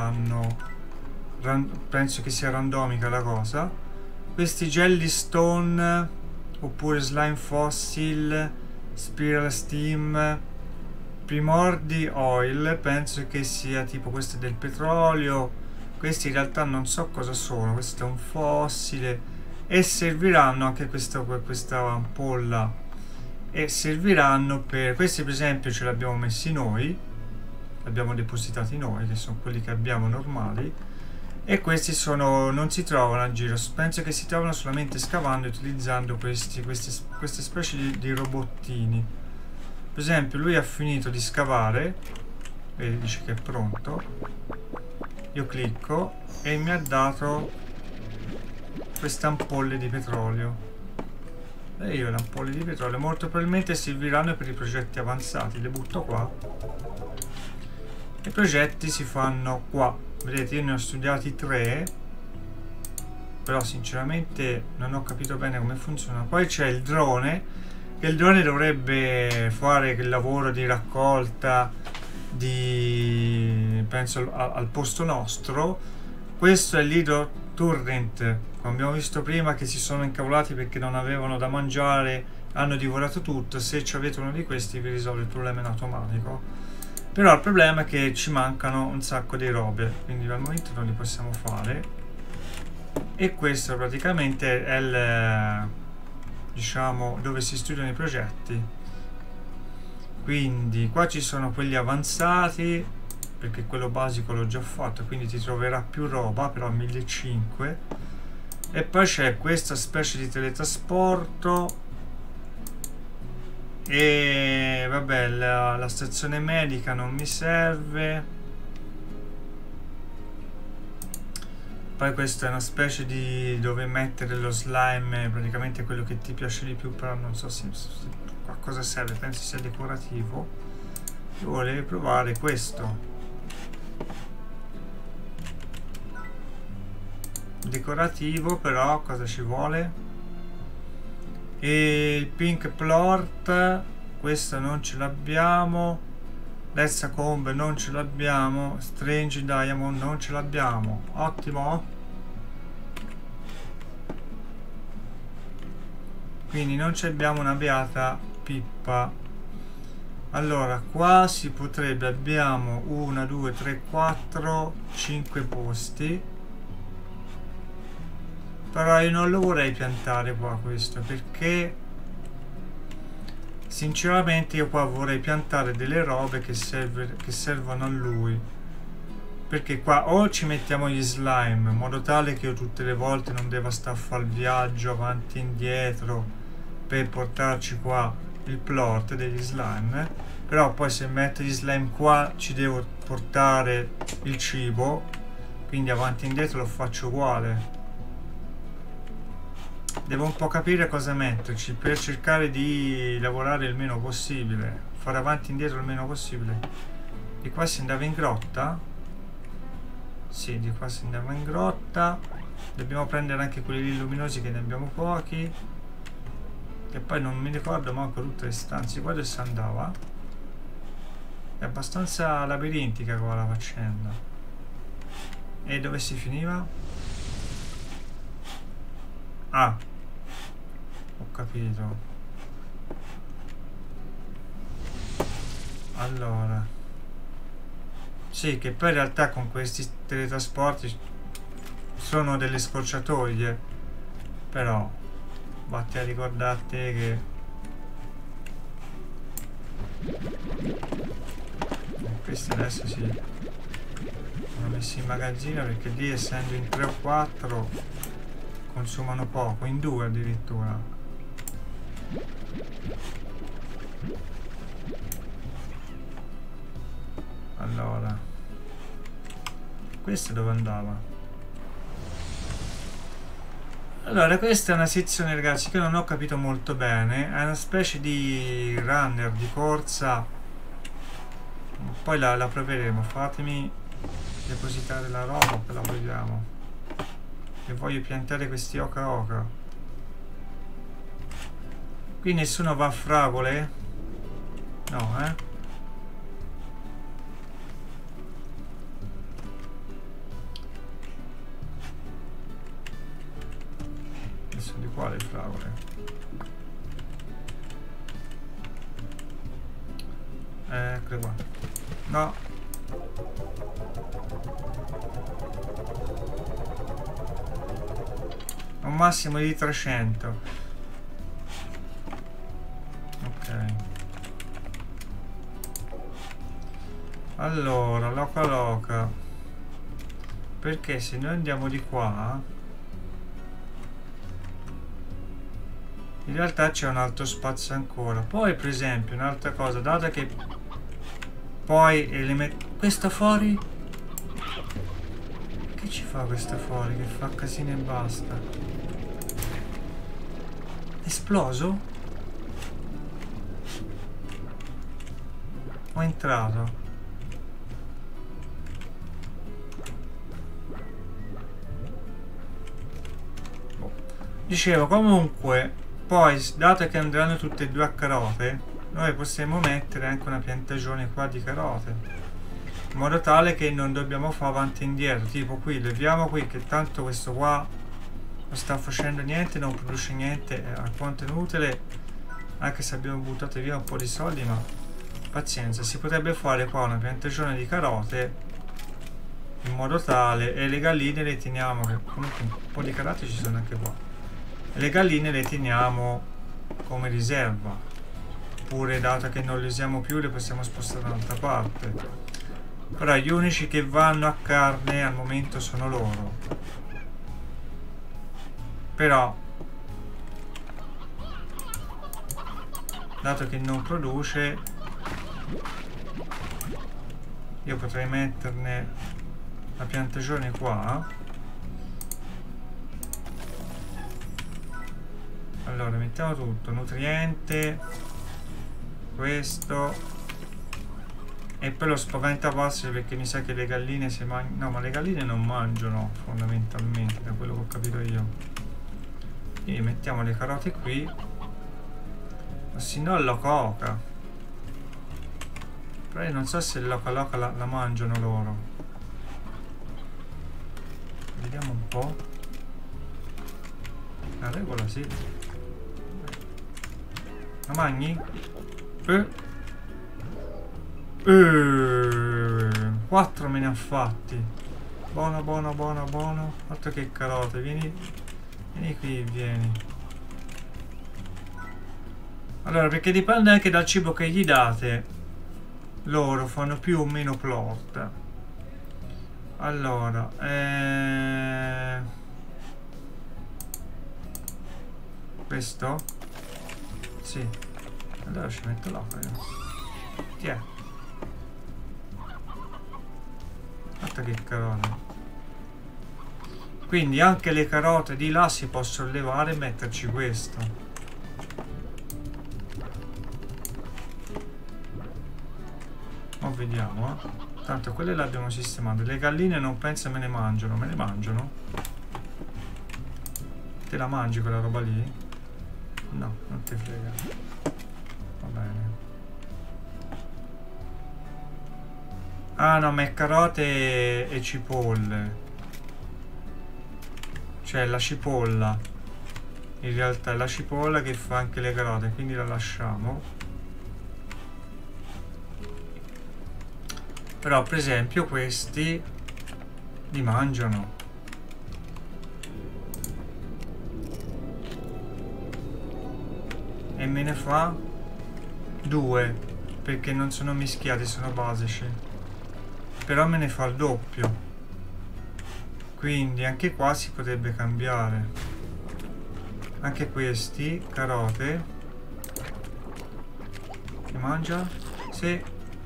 penso che sia randomica la cosa. Questi jellystone oppure slime fossil, spiral steam, primordi oil, penso che sia tipo questo è del petrolio. Questi in realtà non so cosa sono. Questo è un fossile. E serviranno anche questa ampolla, e serviranno per questi, per esempio ce li abbiamo messi noi, li abbiamo depositati noi, che sono quelli che abbiamo normali, e questi non si trovano a giro, penso che si trovano solamente scavando e utilizzando queste specie di robottini. Per esempio lui ha finito di scavare, vedi, dice che è pronto, io clicco e mi ha dato queste ampolle di petrolio. E io le ampolle di petrolio molto probabilmente serviranno per i progetti avanzati. Le butto qua. I progetti si fanno qua. Vedete, io ne ho studiati 3, però sinceramente non ho capito bene come funziona. Poi c'è il drone, che il drone dovrebbe fare il lavoro di raccolta penso al posto nostro. Questo è l'Hydro Turret, come abbiamo visto prima, che si sono incavolati perché non avevano da mangiare, hanno divorato tutto. Se avete uno di questi vi risolve il problema in automatico, però il problema è che ci mancano un sacco di robe, quindi al momento non li possiamo fare. E questo praticamente è il, diciamo, dove si studiano i progetti. Quindi qua ci sono quelli avanzati, perché quello basico l'ho già fatto, quindi ti troverà più roba, però 1500. E poi c'è questa specie di teletrasporto e vabbè, la stazione medica non mi serve. Poi questa è una specie di dove mettere lo slime, praticamente quello che ti piace di più, però non so se a cosa serve, penso sia decorativo. Io volevo provare questo decorativo, però cosa ci vuole? E il pink plort, questo non ce l'abbiamo. Let's Comb non ce l'abbiamo. Strange Diamond non ce l'abbiamo. Ottimo. Quindi non ci abbiamo una beata pippa. Allora qua si potrebbe, abbiamo 1 2 3 4 5 posti, però io non lo vorrei piantare qua questo, perché sinceramente io qua vorrei piantare delle robe che servono a lui, perché qua o ci mettiamo gli slime in modo tale che io tutte le volte non devo stare a fare il viaggio avanti e indietro per portarci qua il plot degli slime, però poi se metto gli slime qua ci devo portare il cibo, quindi avanti e indietro lo faccio uguale. Devo un po' capire cosa metterci per cercare di lavorare il meno possibile, fare avanti e indietro il meno possibile. Di qua si andava in grotta? Sì, di qua si andava in grotta. Dobbiamo prendere anche quelli lì luminosi, che ne abbiamo pochi. E poi non mi ricordo manco tutte le stanze. Qua dove si andava? È abbastanza labirintica qua la faccenda. E dove si finiva? Ah, ho capito. Allora, sì, che poi in realtà con questi teletrasporti sono delle scorciatoie, però vatti a ricordate che questi adesso si sono messi in magazzino, perché lì essendo in 3 o 4 consumano poco, in 2 addirittura. Allora, questo dove andava? Allora, questa è una sezione, ragazzi, che non ho capito molto bene. È una specie di runner, di corsa. Poi la proveremo. Fatemi depositare la roba, poi la proviamo. E voglio piantare questi oca oca. Qui nessuno va a fragole? No, Adesso di quale fragole? Eccole qua. No. Un massimo di 300. Ok. Allora, loca loca. Perché se noi andiamo di qua, in realtà c'è un altro spazio ancora. Poi per esempio un'altra cosa, data che poi questa fuori, che ci fa questa fuori che fa casino e basta? Esploso? O è entrato? Dicevo, comunque, poi dato che andranno tutte e due a carote, noi possiamo mettere anche una piantagione qua di carote, in modo tale che non dobbiamo fare avanti e indietro. Tipo qui, leviamo qui, che tanto questo qua non sta facendo niente, non produce niente, è alquanto inutile, anche se abbiamo buttato via un po' di soldi, ma pazienza. Si potrebbe fare qua una piantagione di carote, in modo tale, e le galline le teniamo, che comunque un po' di carote ci sono anche qua. Le galline le teniamo come riserva, oppure dato che non le usiamo più le possiamo spostare da un'altra parte, però gli unici che vanno a carne al momento sono loro. Però dato che non produce, io potrei metterne la piantagione qua. Allora mettiamo tutto, nutriente, questo, e poi lo spaventapasseri, perché mi sa che le galline si mangiano. No, ma le galline non mangiano fondamentalmente, da quello che ho capito io. Quindi mettiamo le carote qui, o se no la coca. Però io non so se loca loca la mangiano loro. Vediamo un po'. La regola sì. La mangi? 4 me ne ha fatti. Buono, buono, buono, buono. Altro che carote, vieni qui, vieni. Allora, perché dipende anche dal cibo che gli date. Loro fanno più o meno plort. Allora, questo? Sì. Allora ci metto l'acqua. Tiè. Guarda che carote. Quindi anche le carote di là si possono levare e metterci questo. Ma vediamo, tanto quelle le abbiamo sistemate. Le galline non penso me ne mangiano. Me ne mangiano? Te la mangi quella roba lì? No, non ti frega. Va bene. Ah no, ma è carote e cipolle. Cioè la cipolla. In realtà è la cipolla che fa anche le carote, quindi la lasciamo. Però per esempio questi li mangiano. E me ne fa 2 perché non sono mischiati, sono basici. Però me ne fa il doppio. Quindi anche qua si potrebbe cambiare. Anche questi, carote. Li mangia? Sì.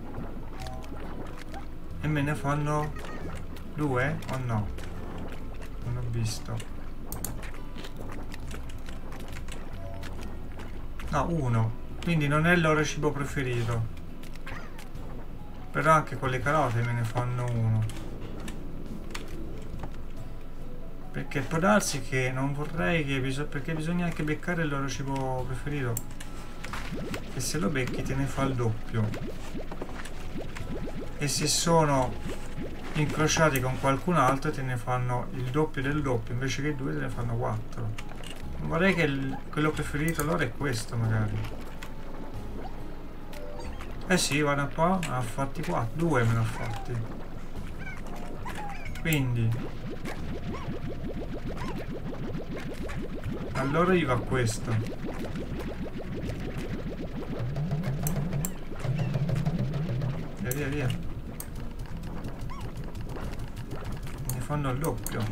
E me ne fanno 2 o no? Non ho visto. No, 1. Quindi non è il loro cibo preferito. Però anche con le carote me ne fanno 1. Perché può darsi che non vorrei che perché bisogna anche beccare il loro cibo preferito. E se lo becchi te ne fa il doppio. E se sono incrociati con qualcun altro te ne fanno il doppio del doppio. Invece che 2 te ne fanno 4. Vorrei che quello preferito loro è questo magari. Eh sì, vado un po'. Ha fatti 4. 2 me ne ha fatti. Quindi allora gli va questo. Via via via. Ne fanno il doppio.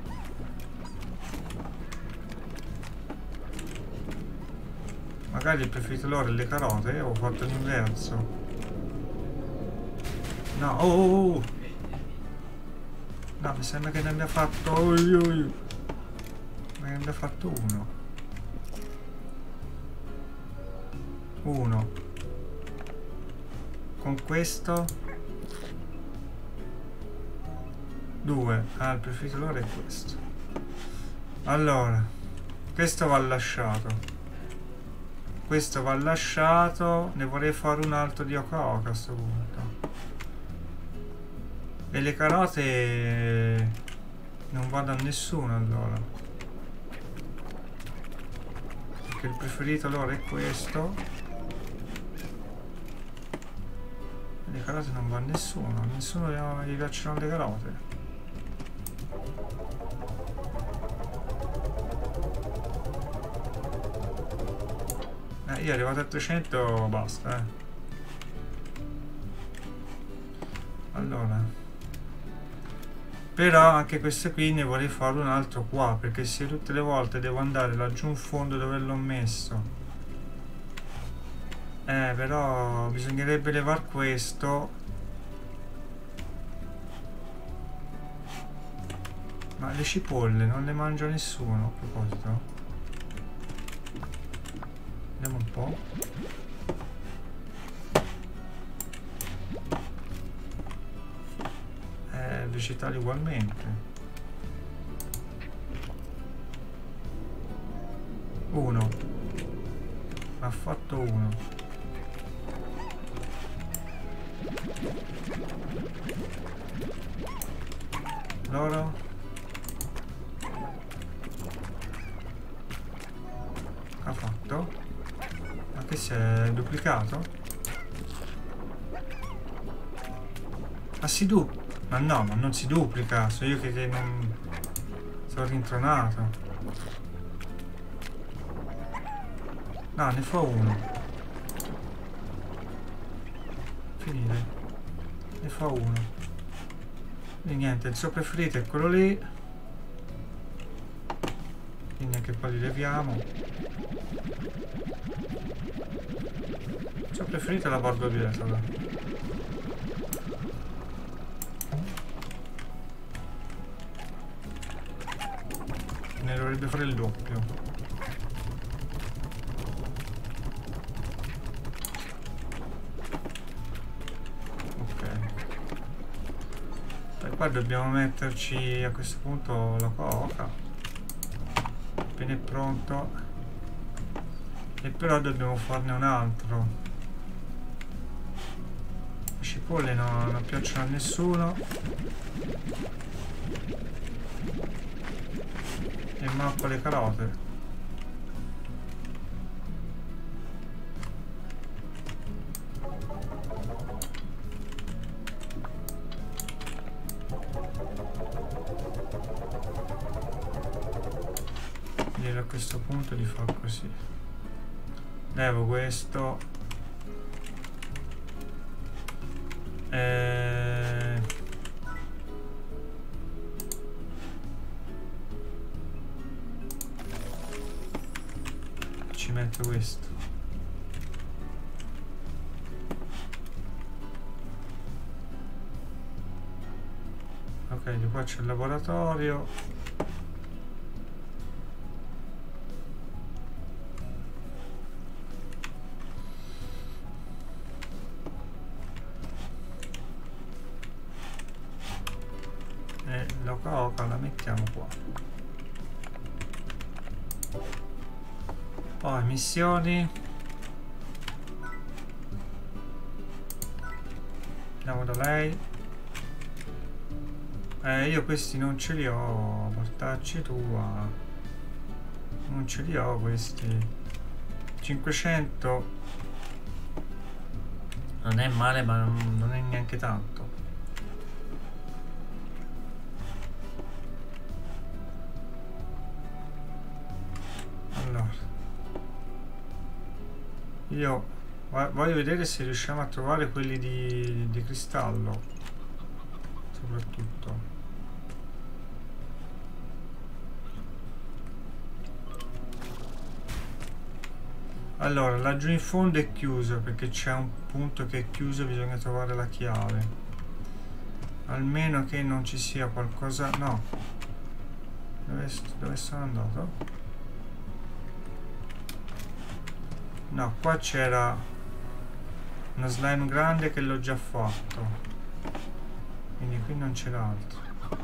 Magari il preferito loro è le carote. Ho fatto l'inverso. No, oh. No, mi sembra che ne abbia fatto. Ma ne abbia fatto 1. Con questo 2. Ah, il preferito loro è questo. Allora, questo va lasciato. Questo va lasciato. Ne vorrei fare un altro di oca oca a questo punto. E le carote non vanno a nessuno allora. Perché il preferito loro è questo. E le carote non vanno a nessuno. A nessuno gli piacciono le carote. Io arrivato a 300, basta, Allora, però anche questo qui ne vorrei fare un altro qua, perché se tutte le volte devo andare laggiù in fondo dove l'ho messo, però bisognerebbe levar questo. Ma le cipolle non le mangia nessuno, a proposito. Vediamo un po'. Vegetali ugualmente. 1. Ha fatto 1. Loro. Ha fatto? Ma che si è duplicato? Ah, si duplica. Ma no, ma non si duplica. So io che non... sono rintronato. No, ne fa uno. Finire. Ne fa uno. E niente, il suo preferito è quello lì. Quindi anche qua li leviamo. Il suo preferito è la borgovietola. Ne dovrebbe fare il doppio. Ok. E qua dobbiamo metterci a questo punto la coca. Appena è pronto. E però dobbiamo farne un altro. Le cipolle non piacciono a nessuno. E manco le carote. Direi a questo punto di far così. Levo questo. Ci metto questo. Ok, di qua c'è il laboratorio. E la coca la mettiamo qua. Poi missioni. Andiamo da lei. Io questi non ce li ho. Portacci tua. Non ce li ho questi. 500 non è male, ma non è neanche tanto. Allora, io voglio vedere se riusciamo a trovare quelli di cristallo, soprattutto. Allora, laggiù in fondo è chiuso perché c'è un punto che è chiuso, bisogna trovare la chiave. Almeno che non ci sia qualcosa... No. Dove sono andato? No, qua c'era uno slime grande che l'ho già fatto. Quindi qui non c'era altro.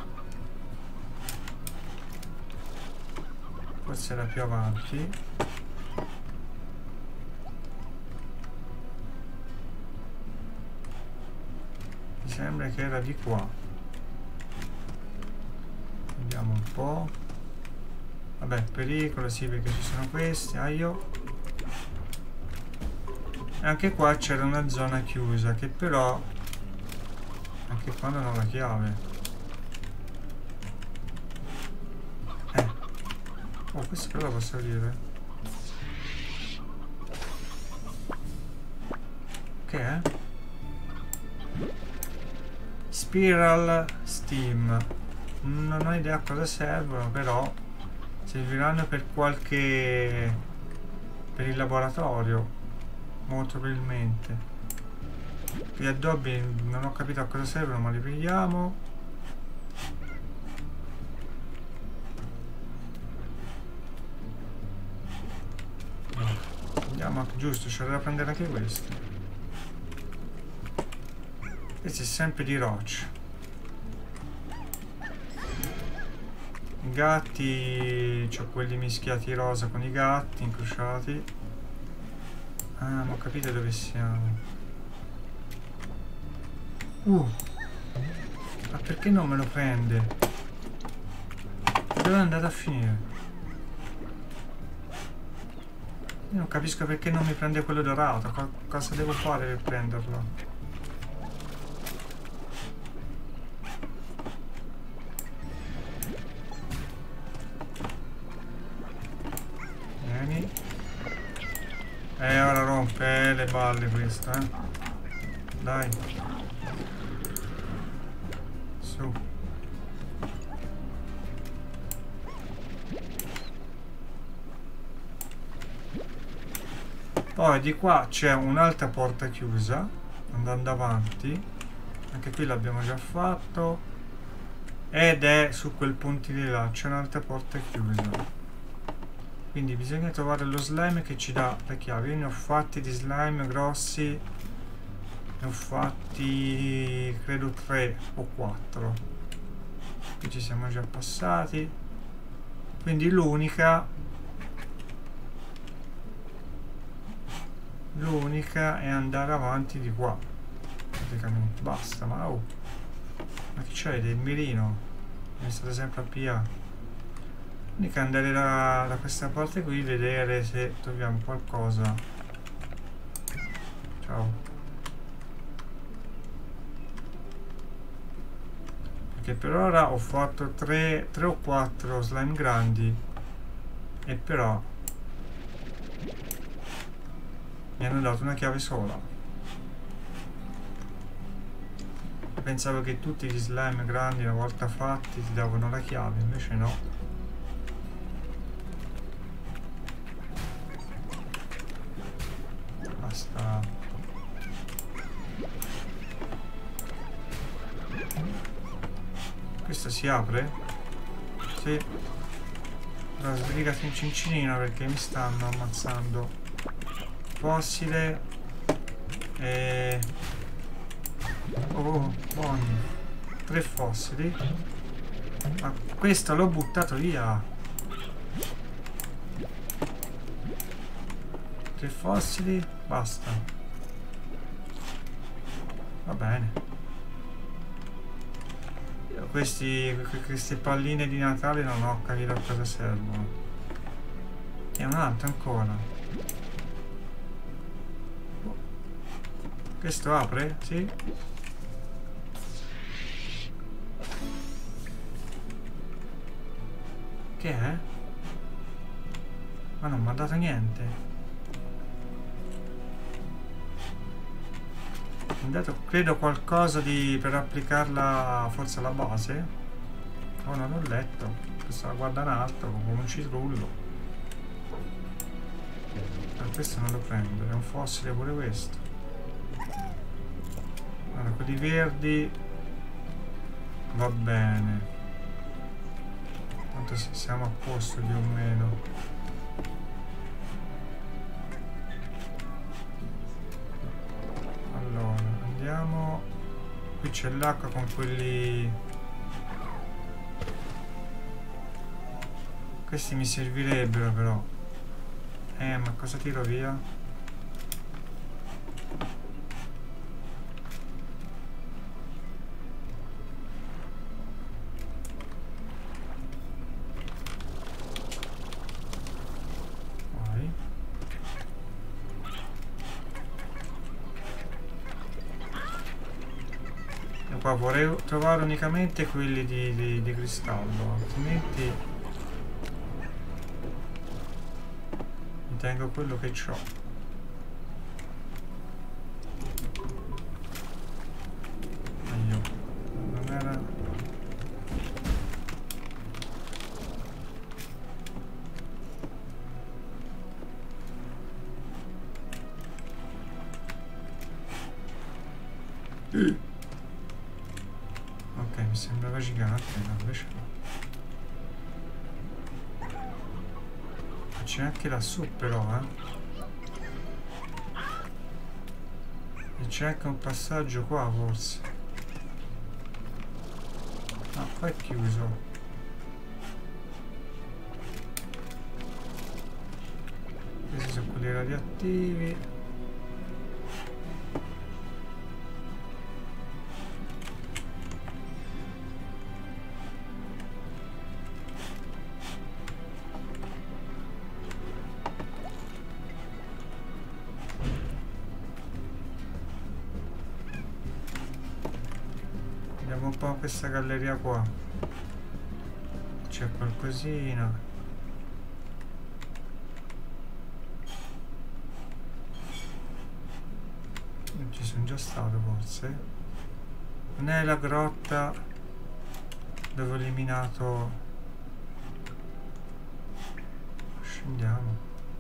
Forse era più avanti. Sembra che era di qua. Vediamo un po'. Vabbè, pericolo, sì, perché ci sono questi. Aio. E anche qua c'era una zona chiusa che però anche qua non ho la chiave. Oh, questo però lo posso dire. Che è? Spiral Steam. Non ho idea a cosa servono, però serviranno per qualche... per il laboratorio, molto probabilmente. Gli addobbi non ho capito a cosa servono, ma li prendiamo. Andiamo, giusto, c'è da prendere anche questo. Questo è sempre di roccia. I gatti, c'ho quelli mischiati rosa con i gatti incrociati. Ah, ma ho capito dove siamo. Ma perché non me lo prende? Dove è andato a finire? Io non capisco perché non mi prende quello dorato. Cosa devo fare per prenderlo? Vieni. Ora rompe le balle questo, eh. Dai. Su. Poi di qua c'è un'altra porta chiusa, andando avanti. Anche qui l'abbiamo già fatto. Ed è su quel puntino là, c'è un'altra porta chiusa. Quindi bisogna trovare lo slime che ci dà le chiavi. Io ne ho fatti di slime grossi, ne ho fatti credo 3 o 4. Qui ci siamo già passati. Quindi l'unica è andare avanti di qua. Praticamente basta. Ma che c'è del mirino? Mi state sempre a pigliare. Quindi andare da questa parte qui, vedere se troviamo qualcosa. Ciao. Perché per ora ho fatto 3 o 4 slime grandi e però mi hanno dato una chiave sola. Pensavo che tutti gli slime grandi una volta fatti ti davano la chiave, invece no. Basta. Questo si apre? Sì. Allora sbrigati un cincinino perché mi stanno ammazzando. Fossile. Oh, buoni. 3 fossili. Ma questo l'ho buttato via. 3 fossili. Basta. Va bene. Io queste palline di Natale non ho capito a cosa servono. E un altro ancora. Questo apre? Sì. Che è? Ma non mi ha dato niente. Mi ha dato credo qualcosa per applicarla forse alla base. Oh, non l'ho letto. Questo la guarda in alto come un citrullo. Ma questo non lo prendo, è un fossile pure questo. Allora, quelli verdi va bene. Tanto siamo a posto più o meno. Allora, andiamo. Qui c'è l'acqua con quelli. Questi mi servirebbero però. Ma cosa tiro via? Vai. E qua vorrei trovare unicamente quelli di cristallo, altrimenti tengo quello che ho. Io non era. Ok, mi sembrava gigante, ma invece no. C'è anche lassù però, E c'è anche un passaggio qua forse. Ah, qua è chiuso. Questi sono quelli radioattivi. un po' questa galleria qua. C'è qualcosina. Non ci sono già stato forse. Non è la grotta dove ho eliminato. Scendiamo.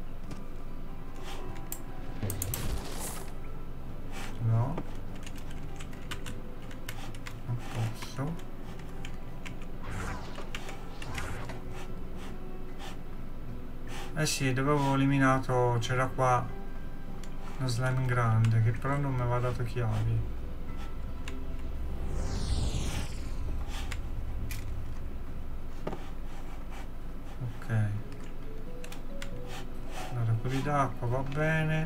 No, non posso. Eh sì, dove avevo eliminato, c'era qua uno slime grande che però non mi aveva dato chiavi. Ok, allora quelli d'acqua va bene.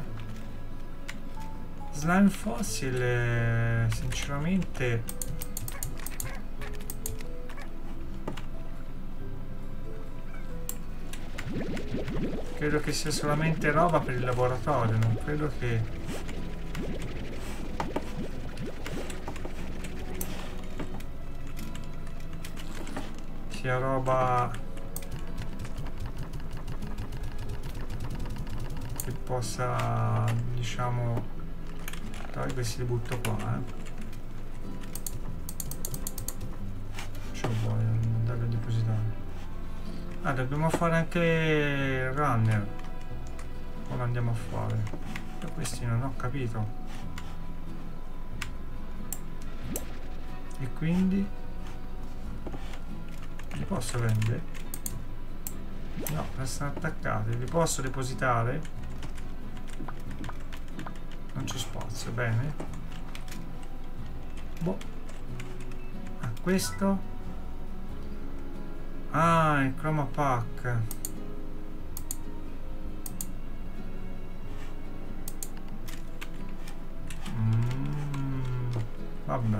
Slime fossile, sinceramente credo che sia solamente roba per il laboratorio, non credo che sia roba che possa, diciamo, dai, questi li butto qua, Ci voglio andare a depositare. Ah, dobbiamo fare anche il runner. Ora andiamo a fare. Da questi non ho capito. E quindi li posso vendere? No, restano attaccati. Li posso depositare? Non c'è spazio, bene. Boh. Ah, questo? Ah, il chroma pack. Vabbè.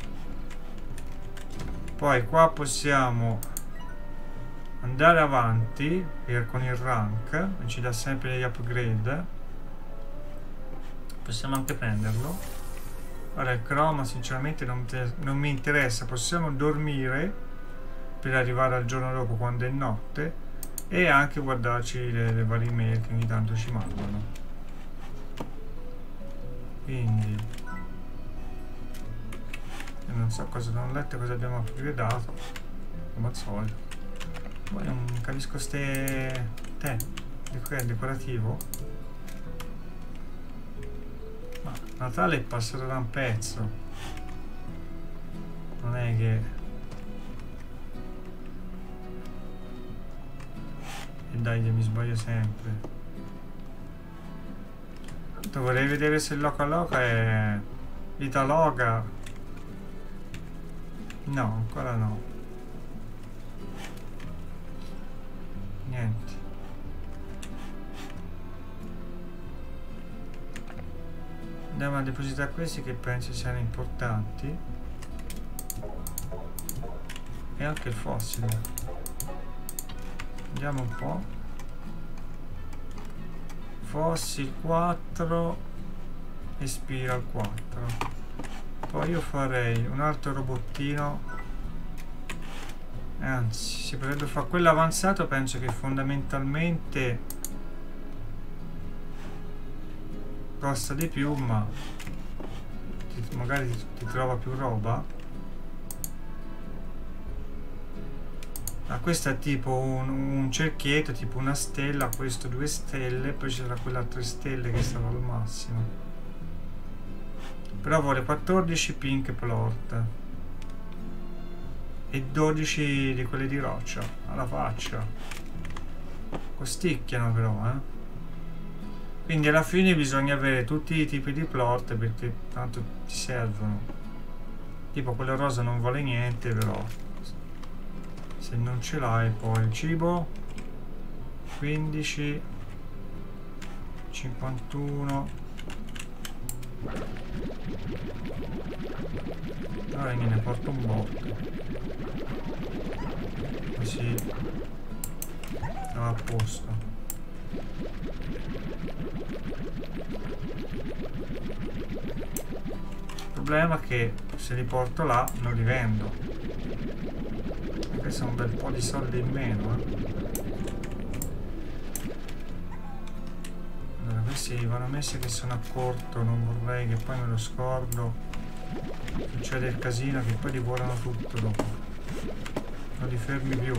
Poi qua possiamo andare avanti con il rank, ci dà sempre gli upgrade. Possiamo anche prenderlo. Ora il chroma sinceramente non mi interessa. Possiamo dormire per arrivare al giorno dopo quando è notte e anche guardarci le varie mail che ogni tanto ci mandano. Quindi non so cosa non ho letto, cosa abbiamo upgradato come al solito. Poi non capisco ste decorativo. Ma Natale è passato da un pezzo, non è che e dai, mi sbaglio sempre. Vorrei vedere se il Loca Loca è Vitaloga. No, ancora no. Niente. Andiamo a depositare questi che penso siano importanti. E anche il fossile. Andiamo un po'. Fossil 4 e Spiral 4. Poi io farei un altro robottino. Anzi, si potrebbe fare quello avanzato. Penso che fondamentalmente costa di più, ma magari ti trova più roba. Ah, questo è tipo un cerchietto, tipo una stella, questo 2 stelle, poi c'era quella 3 stelle che stava al massimo. Però vuole 14 pink plort e 12 di quelle di roccia, alla faccia. Costicchiano però, Quindi alla fine bisogna avere tutti i tipi di plort perché tanto ti servono. Tipo quello rosa non vale niente, però se non ce l'hai. Poi il cibo 15 51. Allora me ne porto un botto, così va a posto. Il problema è che se li porto là non li vendo. E questo è un bel po' di soldi in meno, Allora, questi vanno messi che sono a corto, non vorrei che poi me lo scordo. Succede il casino che poi divorano tutto dopo. Non li fermi più.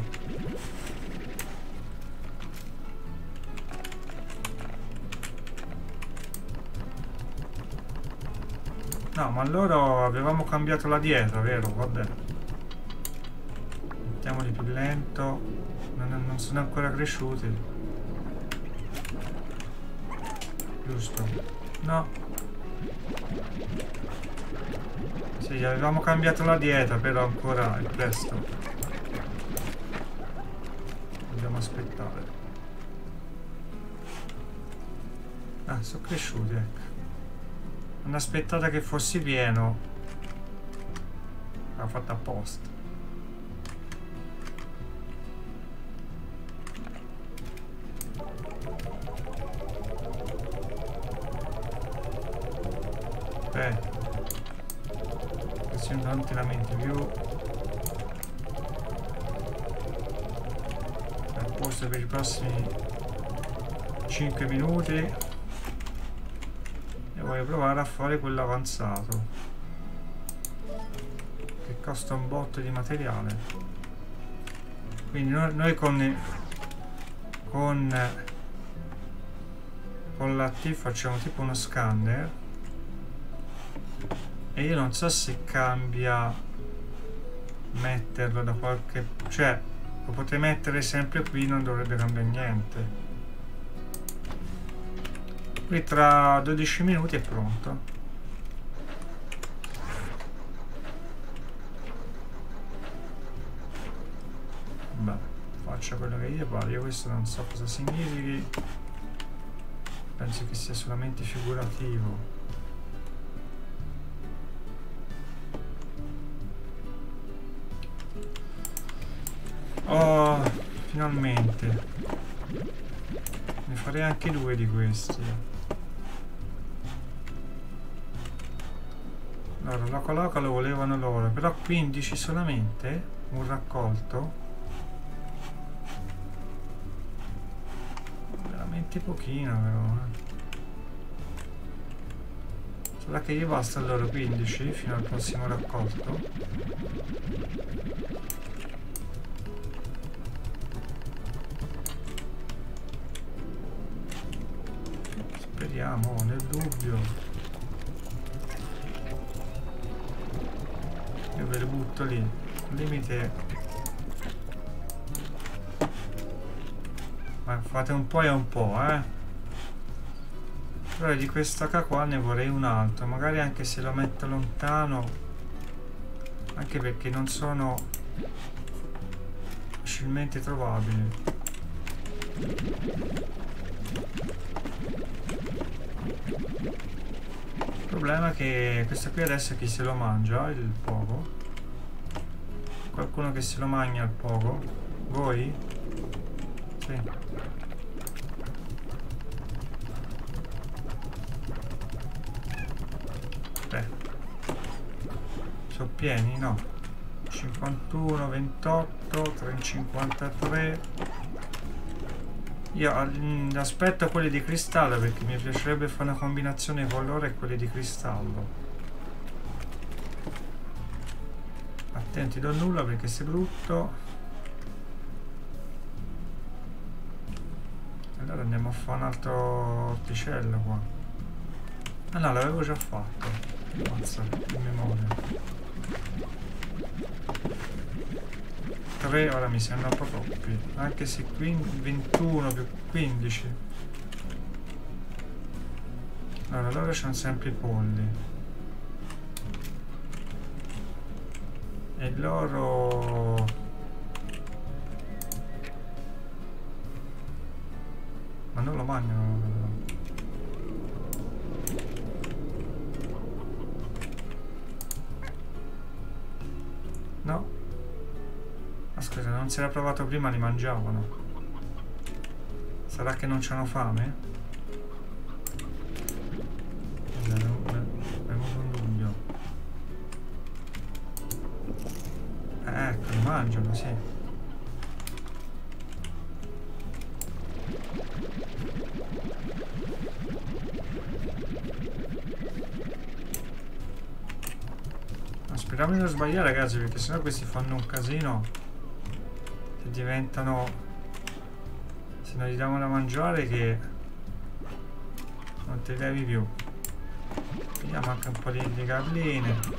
No, ma loro avevamo cambiato la dieta, vero? Vabbè. Mettiamoli più lento. Non sono ancora cresciuti. Giusto? No. Sì, avevamo cambiato la dieta, però ancora è presto. Dobbiamo aspettare. Ah, sono cresciuti, ecco. Non aspettata che fossi pieno. L'ho fatta apposta. Questi non ti lamenti più. Al posto per i prossimi 5 minuti. Voglio provare a fare quello avanzato che costa un botto di materiale, quindi noi con l'AT facciamo tipo uno scanner e io non so se cambia metterlo da qualche, cioè lo potrei mettere sempre qui, non dovrebbe cambiare niente. Qui tra 12 minuti è pronto. Beh, faccio quello che gli pare. Io questo non so cosa significhi. Penso che sia solamente figurativo. Oh, finalmente. Ne farei anche 2 di questi. Allora, la coloca lo volevano loro, però 15 solamente? Un raccolto? Veramente pochino però, Sarà che gli basta allora 15 fino al prossimo raccolto? Speriamo, nel dubbio. Io ve le butto lì, al limite, ma fate un po' e un po', però di questa qua ne vorrei un altro, magari anche se lo metto lontano, anche perché non sono facilmente trovabili. Il problema è che questo qui adesso chi se lo mangia, il poco? Qualcuno che se lo mangia il poco? Voi? Sì. Beh. Sono pieni? No. 51, 28, 353. Io aspetto quelli di cristallo perché mi piacerebbe fare una combinazione con loro e quelli di cristallo. Attenti, do nulla perché sei brutto. Allora andiamo a fare un altro orticello qua. Ah no, l'avevo già fatto. Mazza, in memoria. 3, ora mi sembra un po' troppi, anche se qui 21 più 15. Allora loro c'hanno sempre i polli e loro ma non lo mangiano. No. Ma scusa, non si era provato prima, li mangiavano. Sarà che non c'hanno fame? Avevo un dubbio. mangiano, sì. Ma speriamo di non sbagliare, ragazzi, perché sennò questi fanno un casino e diventano, se non gli diamo da mangiare, che non te levi più. Vediamo anche un po' di galline.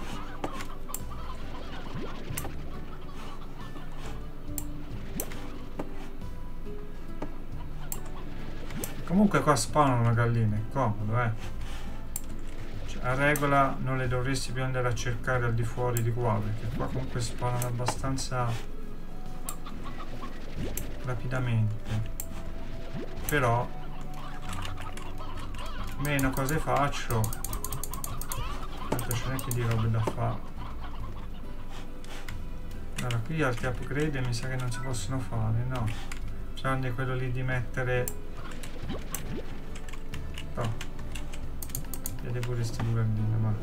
Comunque qua spawnano galline, comodo, cioè, a regola non le dovresti più andare a cercare al di fuori di qua, perché qua comunque spawnano abbastanza rapidamente. Però meno cose faccio, tanto ce n'è che di robe da fare. Allora, qui altri upgrade mi sa che non si possono fare, no? Tranne quello lì di mettere... Oh, vede pure sti due gardini, ma...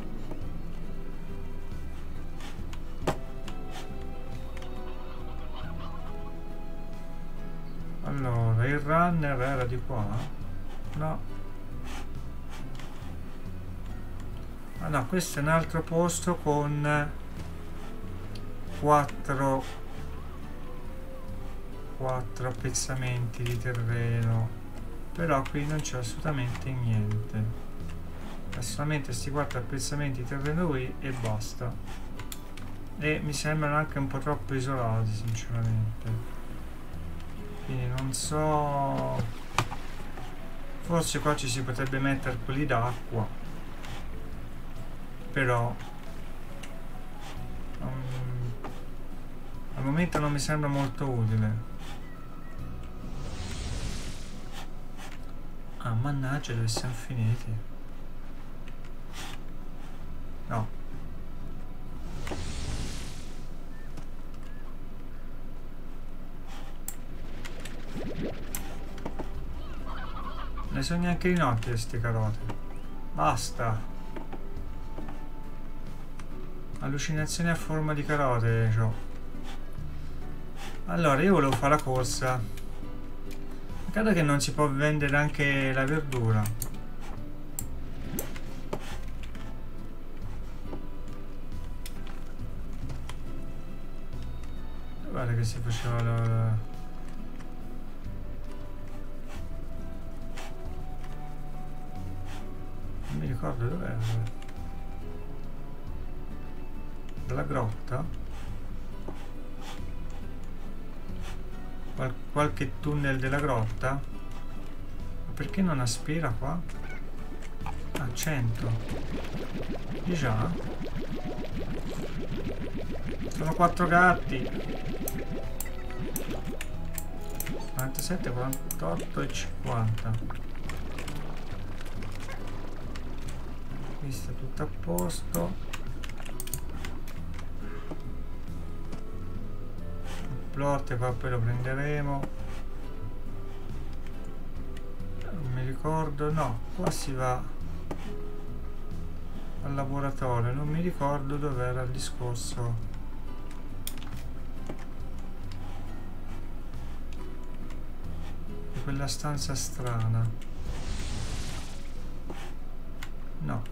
Allora, il runner era di qua? No. Ah no, questo è un altro posto con 4 appezzamenti di terreno. Però qui non c'è assolutamente niente, è solamente questi 4 appezzamenti di terreno qui e basta, e mi sembrano anche un po' troppo isolati sinceramente, quindi non so, forse qua ci si potrebbe mettere quelli d'acqua, però al momento non mi sembra molto utile. Ah, mannaggia, dove siamo finiti? No. Ne sono neanche i notti queste carote. Basta. Allucinazioni a forma di carote, cioè. Allora, io volevo fare la corsa. Peccato che non si può vendere anche la verdura. Guarda che si faceva la... Non mi ricordo dov'era. Dalla grotta? Qualche tunnel della grotta? Ma perché non aspira qua? Ah, 100. Di già? Sono 4 gatti. 47, 48 e 50. Qui sta tutto a posto. Plot qua poi lo prenderemo, non mi ricordo, no, qua si va al laboratorio, non mi ricordo dov'era il discorso. Di quella stanza strana, no.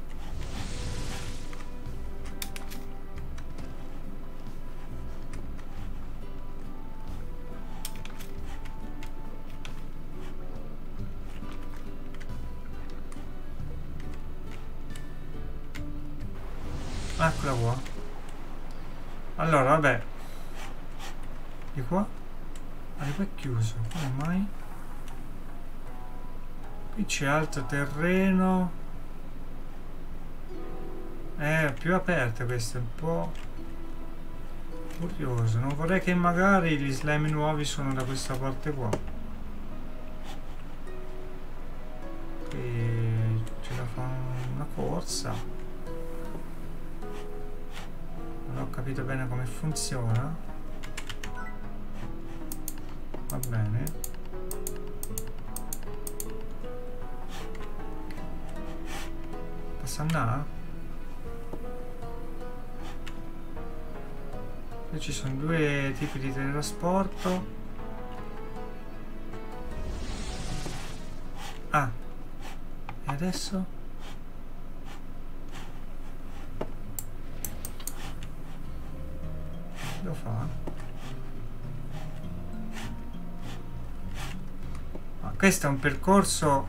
Eccola qua. Allora, vabbè. Di qua? Ah, di qua è chiuso. Come mai? Qui c'è altro terreno. Più aperto questo, è un po' curioso. Non vorrei che magari gli slime nuovi sono da questa parte qua. Qui ce la fa una corsa. Non ho capito bene come funziona. Va bene. Posso andare? Qui ci sono due tipi di teletrasporto. Ah, e adesso? Lo fa? Ma questo è un percorso.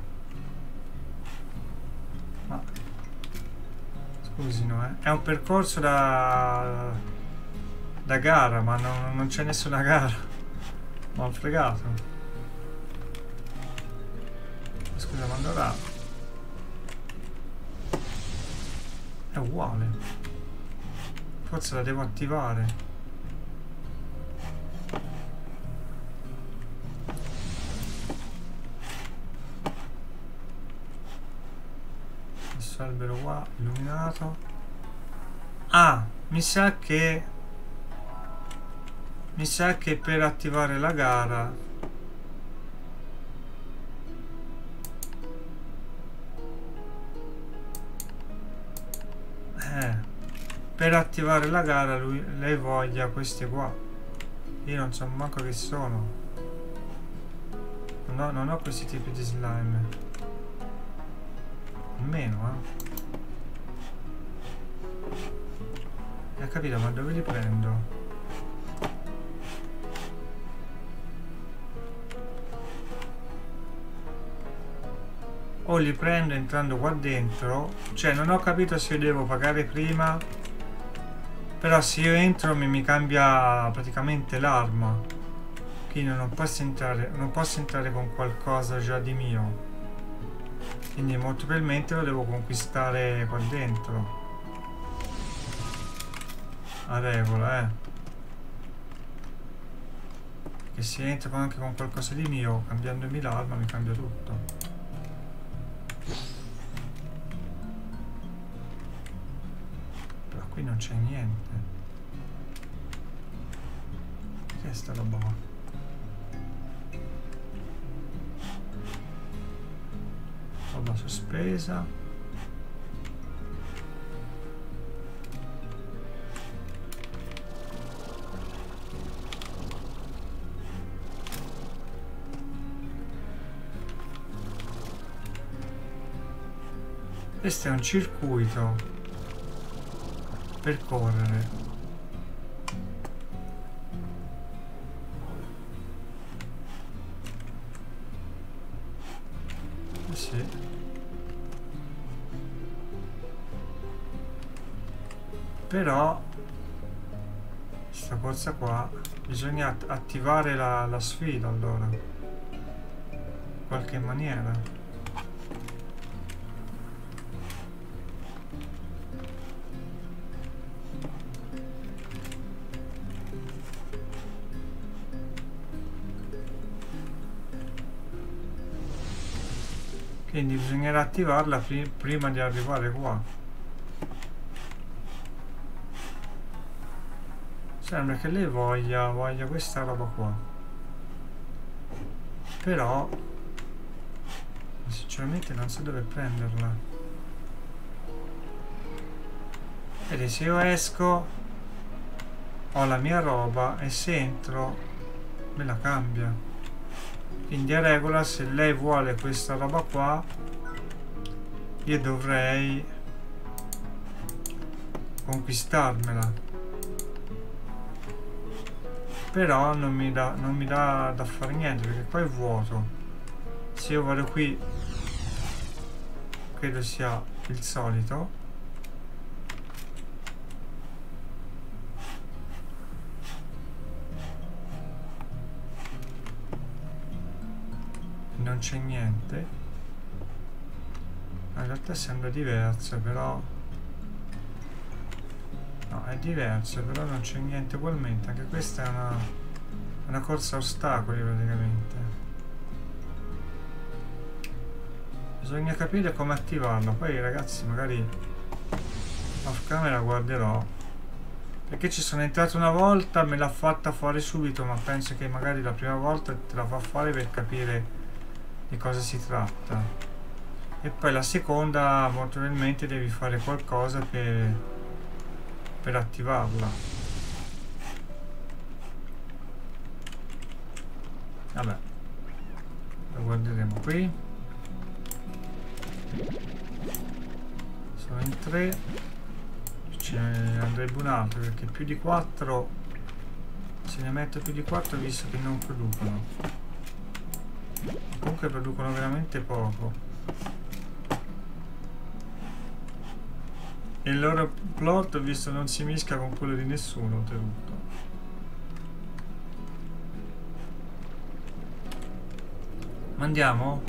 Ma scusino, è un percorso da gara, ma non c'è nessuna gara. Ma ho fregato. Scusa, ma allora è uguale. Forse la devo attivare. Questo albero qua illuminato. Ah, mi sa che per attivare la gara lei voglia questi qua. Io non so manco che sono. Non ho questi tipi di slime. Almeno, hai capito? Ma dove li prendo? O li prendo entrando qua dentro. Cioè non ho capito se io devo pagare prima. Però se io entro mi cambia praticamente l'arma. Quindi non posso entrare con qualcosa già di mio. Quindi molto probabilmente lo devo conquistare qua dentro. A regola, Che se entro anche con qualcosa di mio, cambiandomi l'arma, mi cambia tutto. Qui non c'è niente. Che è sta roba qua? Roba sospesa. Questo è un circuito per correre. Sì. Però questa corsa qua bisogna attivare la sfida allora. In qualche maniera. Quindi bisognerà attivarla prima di arrivare qua. Sembra che lei voglia questa roba qua. Però sinceramente non so dove prenderla. Vedi, se io esco ho la mia roba e se entro me la cambia. Quindi a regola, se lei vuole questa roba qua, io dovrei conquistarmela. Però non mi dà da fare niente, perché qua è vuoto. Se io vado qui, credo sia il solito. Non c'è niente. In realtà sembra diverso, però no, è diverso, però non c'è niente ugualmente. Anche questa è una corsa a ostacoli praticamente. Bisogna capire come attivarla. Poi ragazzi, magari off camera guarderò, perché ci sono entrato una volta, me l'ha fatta fare subito, ma penso che magari la prima volta te la fa fare per capire di cosa si tratta, e poi la seconda molto probabilmente devi fare qualcosa per attivarla. qui. Sono in 3. Ce ne andrebbe un altro perché più di 4, se ne metto più di 4 visto che non producono. Comunque producono veramente poco. E il loro plot, visto, non si mischia con quello di nessuno oltretutto. Andiamo?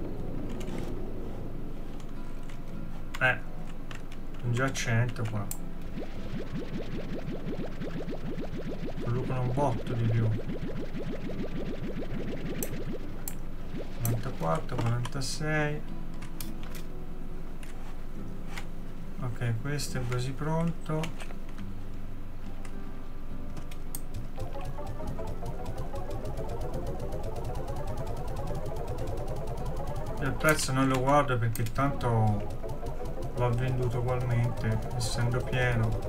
Sono già 100 qua. Producono un botto di più. 44, 46. Ok, questo è quasi pronto. Il prezzo non lo guardo perché tanto va venduto ugualmente, essendo pieno.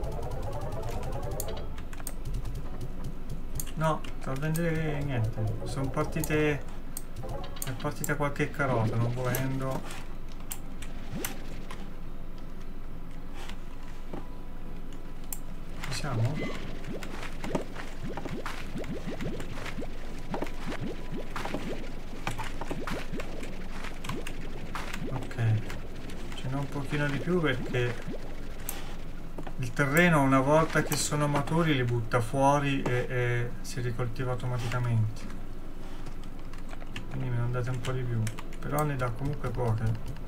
No, sto a vendere niente. Sono partite. È partita qualche carota, non volendo. Ci siamo? Ok. Ce n'è un pochino di più perché il terreno una volta che sono maturi li butta fuori e si ricoltiva automaticamente. Quindi me ne date un po' di più. Però ne dà comunque poche.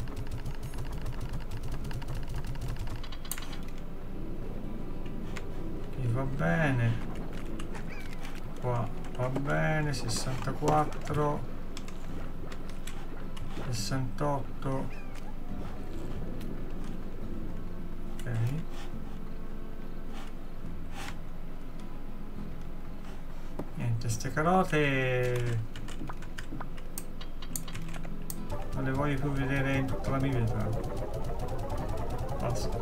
Qui va bene. Qua va bene. 64. 68. Ok. Niente, ste carote non le voglio più vedere in tutta la mia vita. Basta.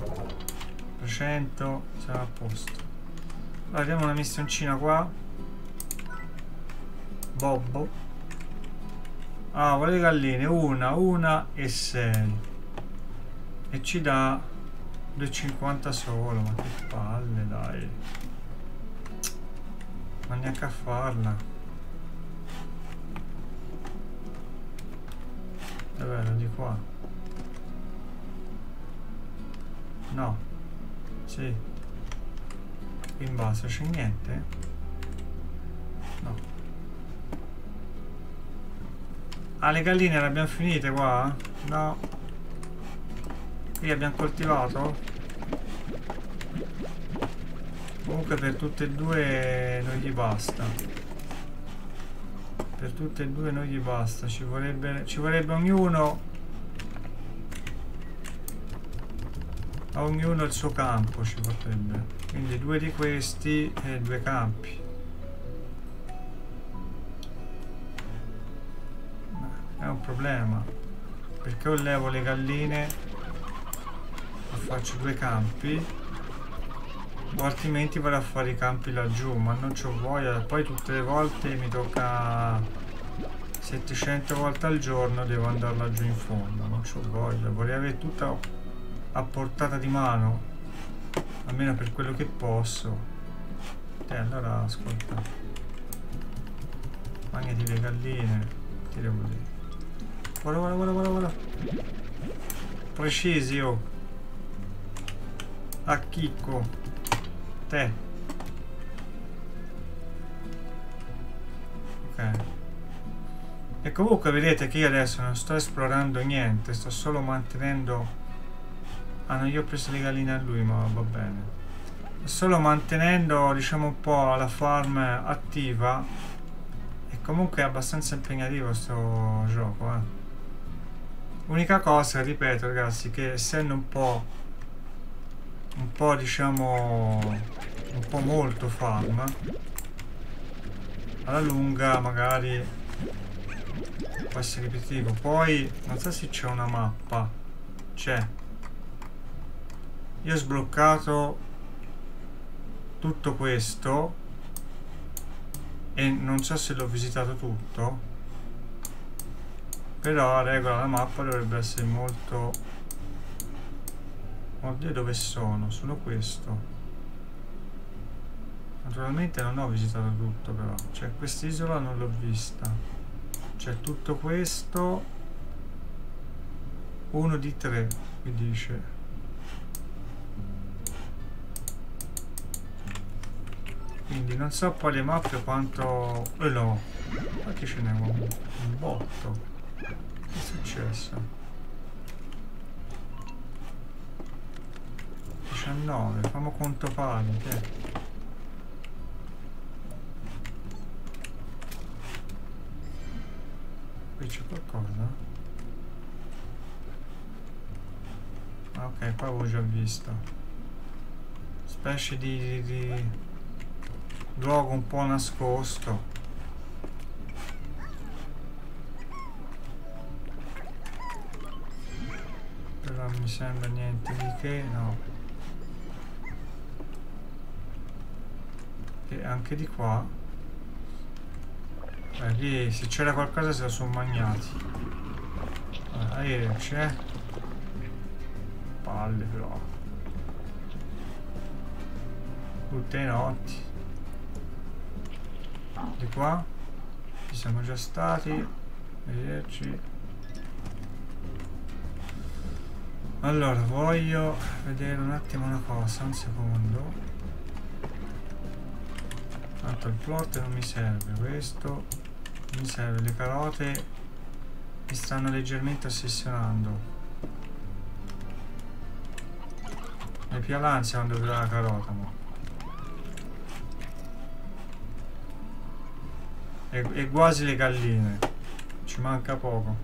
300, siamo a posto. Allora, vediamo una missioncina qua. Bobbo. Ah, vuole le galline. Una e 6. E ci dà 2,50 solo. Ma che palle, dai. Ma neanche a farla. È vero, di qua. No. Sì. Qui in basso c'è niente? No. Ah, le galline le abbiamo finite qua? No. Qui abbiamo coltivato? Comunque per tutte e due non gli basta. Per tutte e due non gli basta. Ci vorrebbe ognuno. A ognuno il suo campo ci vorrebbe. Quindi 2 di questi e 2 campi. È un problema. Perché o levo le galline e faccio 2 campi, o altrimenti vado a fare i campi laggiù, ma non c'ho voglia. Poi tutte le volte mi tocca 700 volte al giorno, devo andare laggiù in fondo, non c'ho voglia. Vorrei avere tutta a portata di mano, almeno per quello che posso. Allora ascolta, mangiati le galline, ti devo dire. Guarda. Precisio. A chicco. Te. Ok. E comunque vedete che io adesso non sto esplorando niente, sto solo mantenendo. Ah, non gli ho preso le galline a lui, ma va bene. Solo mantenendo, diciamo, un po' la farm attiva. E comunque è abbastanza impegnativo sto gioco, Unica cosa, ripeto ragazzi, che essendo un po' diciamo un po' molto farm, alla lunga magari può essere ripetitivo. Poi non so se c'è una mappa. C'è. Io ho sbloccato tutto questo e non so se l'ho visitato tutto. Però a regola la mappa dovrebbe essere molto... Oddio, dove sono? Solo questo. Naturalmente non ho visitato tutto, però. Cioè, quest'isola non l'ho vista. C'è tutto questo. 1 di 3, mi dice. Quindi non so poi le mappe quanto... no. Infatti ce n'è un botto. Che è successo? 19, famo conto pari, che... Qui c'è qualcosa? Ah, ok, qua avevo già visto. Specie di luogo un po' nascosto. Però non mi sembra niente di che, no. E anche di qua. Lì se c'era qualcosa se lo sono magnati. Aereo c'è. Palle però. Tutte le notti. Di qua ci siamo già stati. Vederci. Allora voglio vedere un attimo una cosa, un secondo. Tanto il plot non mi serve, questo mi serve, le carote mi stanno leggermente ossessionando. Mi pia l'ansia quando vedo la carota, mo. E quasi le galline, ci manca poco.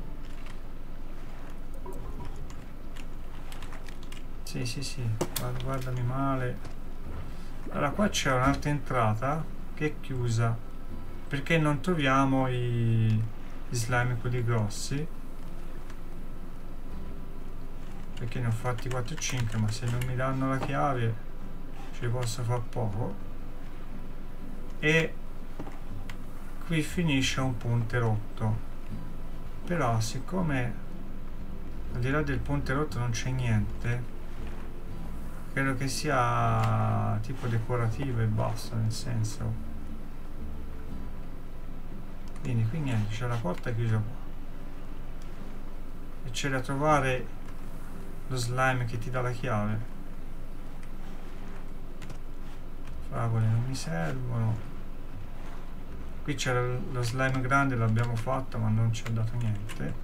Sì, guardami male. Allora qua c'è un'altra entrata che è chiusa perché non troviamo gli slime quelli grossi, perché ne ho fatti 4 o 5, ma se non mi danno la chiave ci posso far poco. E qui finisce un ponte rotto, però siccome al di là del ponte rotto non c'è niente, credo che sia tipo decorativo e basta, nel senso. Quindi qui niente, c'è la porta chiusa qua. E c'è da trovare lo slime che ti dà la chiave. Fragole non mi servono. Qui c'era lo slime grande, l'abbiamo fatto ma non ci ha dato niente.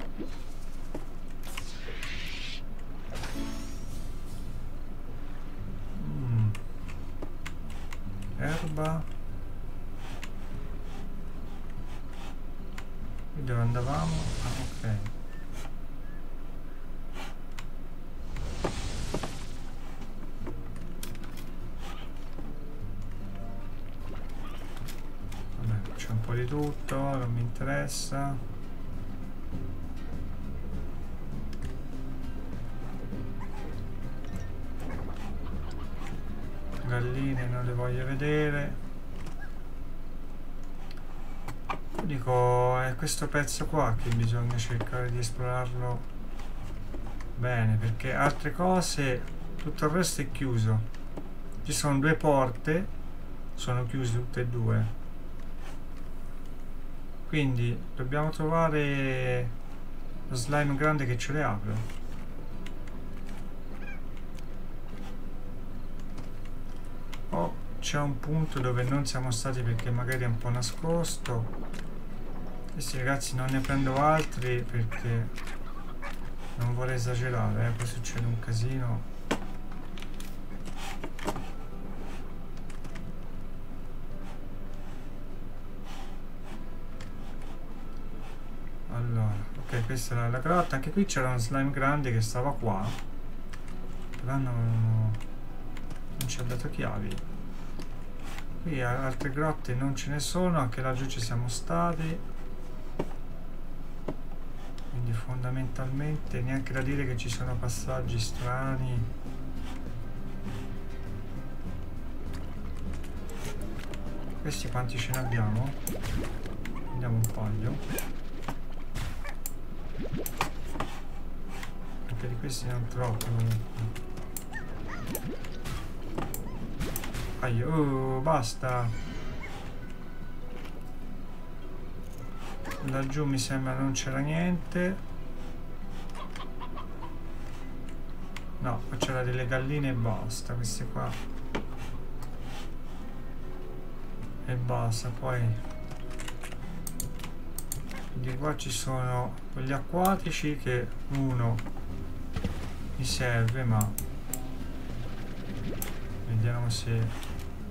Erba. Qui dove andavamo? Ah, ok. Vabbè, c'è un po' di tutto, non mi interessa. Galline non le voglio vedere. Dico, è questo pezzo qua che bisogna cercare di esplorarlo bene, perché altre cose, tutto il resto è chiuso. Ci sono 2 porte, sono chiuse tutte e 2, quindi dobbiamo trovare lo slime grande che ce le apre. Oh, c'è un punto dove non siamo stati perché magari è un po' nascosto. Questi ragazzi non ne prendo altri perché non vorrei esagerare, poi succede un casino. Allora, ok, questa era la grotta. Anche qui c'era uno slime grande che stava qua, però non ci ha dato chiavi. Qui altre grotte non ce ne sono, anche laggiù ci siamo stati, quindi fondamentalmente neanche da dire che ci sono passaggi strani. Questi quanti ce ne abbiamo? Andiamo un paio. Anche di questi non troppo comunque. Basta. Laggiù mi sembra non c'era niente. No, qua c'era delle galline e basta. Queste qua. E basta. Poi di qua ci sono quegli acquatici che uno mi serve, ma vediamo se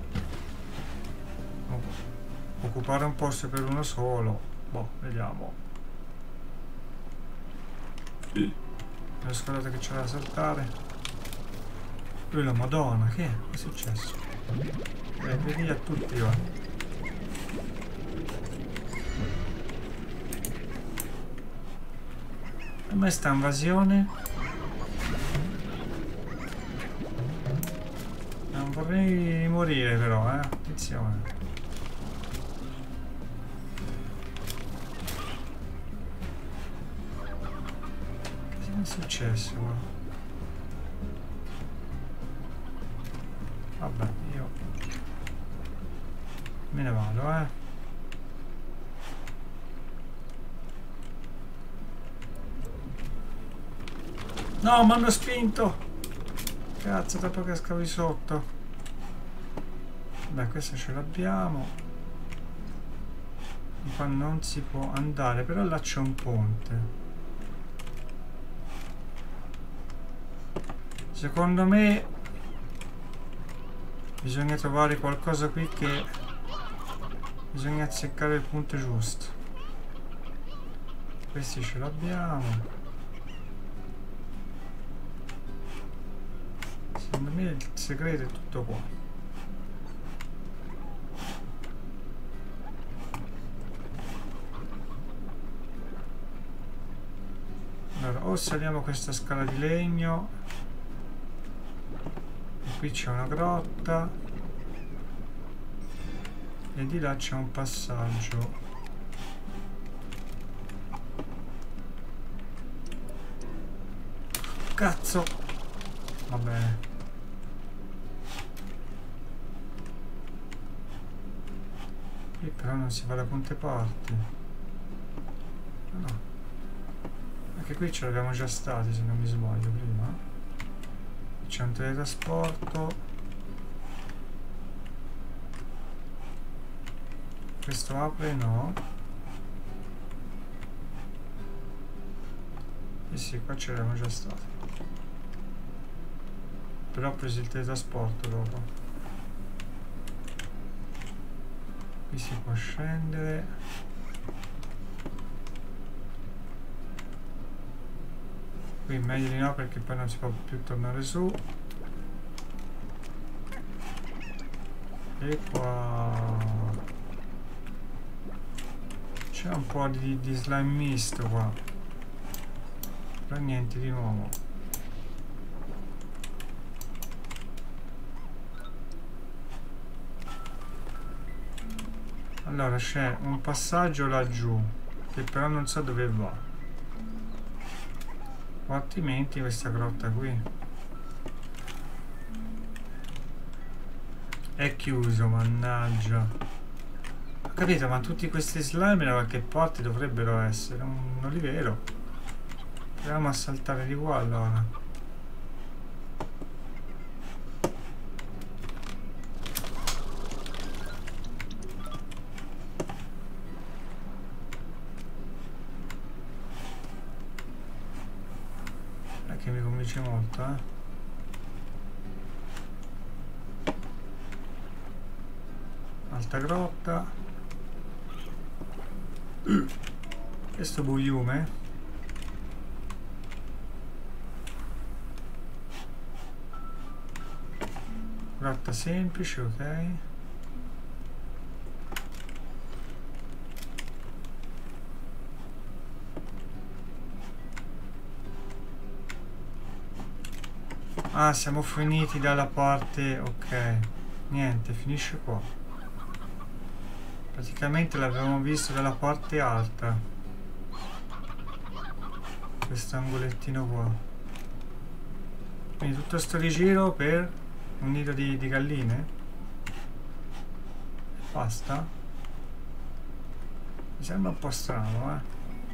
occupare un posto per uno solo. Boh, vediamo. Mi ho scordato che c'era da saltare. La madonna, che è? Che è successo? Vedi a tutti, va. A me sta invasione. Non vorrei morire però, attenzione. Che è successo qua? Vabbè, io me ne vado, No, mi hanno spinto! Cazzo, dopo che scavi sotto. Beh, questa ce l'abbiamo. Qua non si può andare, però là c'è un ponte. Secondo me bisogna trovare qualcosa qui che bisogna azzeccare il punto giusto. Questi ce l'abbiamo. Secondo me il segreto è tutto qua. Allora, o saliamo questa scala di legno. E qui c'è una grotta. E di là c'è un passaggio. Cazzo! Va bene. Qui però non si va da quante parti. No. Anche qui ci eravamo già stati, se non mi sbaglio, prima. C'è un teletrasporto. Questo apre? No. Eh sì, qua ci eravamo già stati. Però ho preso il teletrasporto dopo. Qui si può scendere. Qui meglio di no perché poi non si può più tornare su. E qua c'è un po' di slime misto qua, però niente di nuovo. Allora c'è un passaggio laggiù che però non so dove va, o altrimenti questa grotta qui è chiuso, mannaggia. Ho capito, ma tutti questi slime da qualche parte dovrebbero essere, non li vedo. Proviamo a saltare di qua allora. Che mi convince molto, Alta grotta. Questo buiume. Grotta semplice, ok. Ah, siamo finiti dalla parte... ok. Niente, finisce qua. Praticamente l'avevamo visto dalla parte alta. questo angolettino qua. Quindi tutto sto rigiro per un nido di galline? Basta? Mi sembra un po' strano, eh.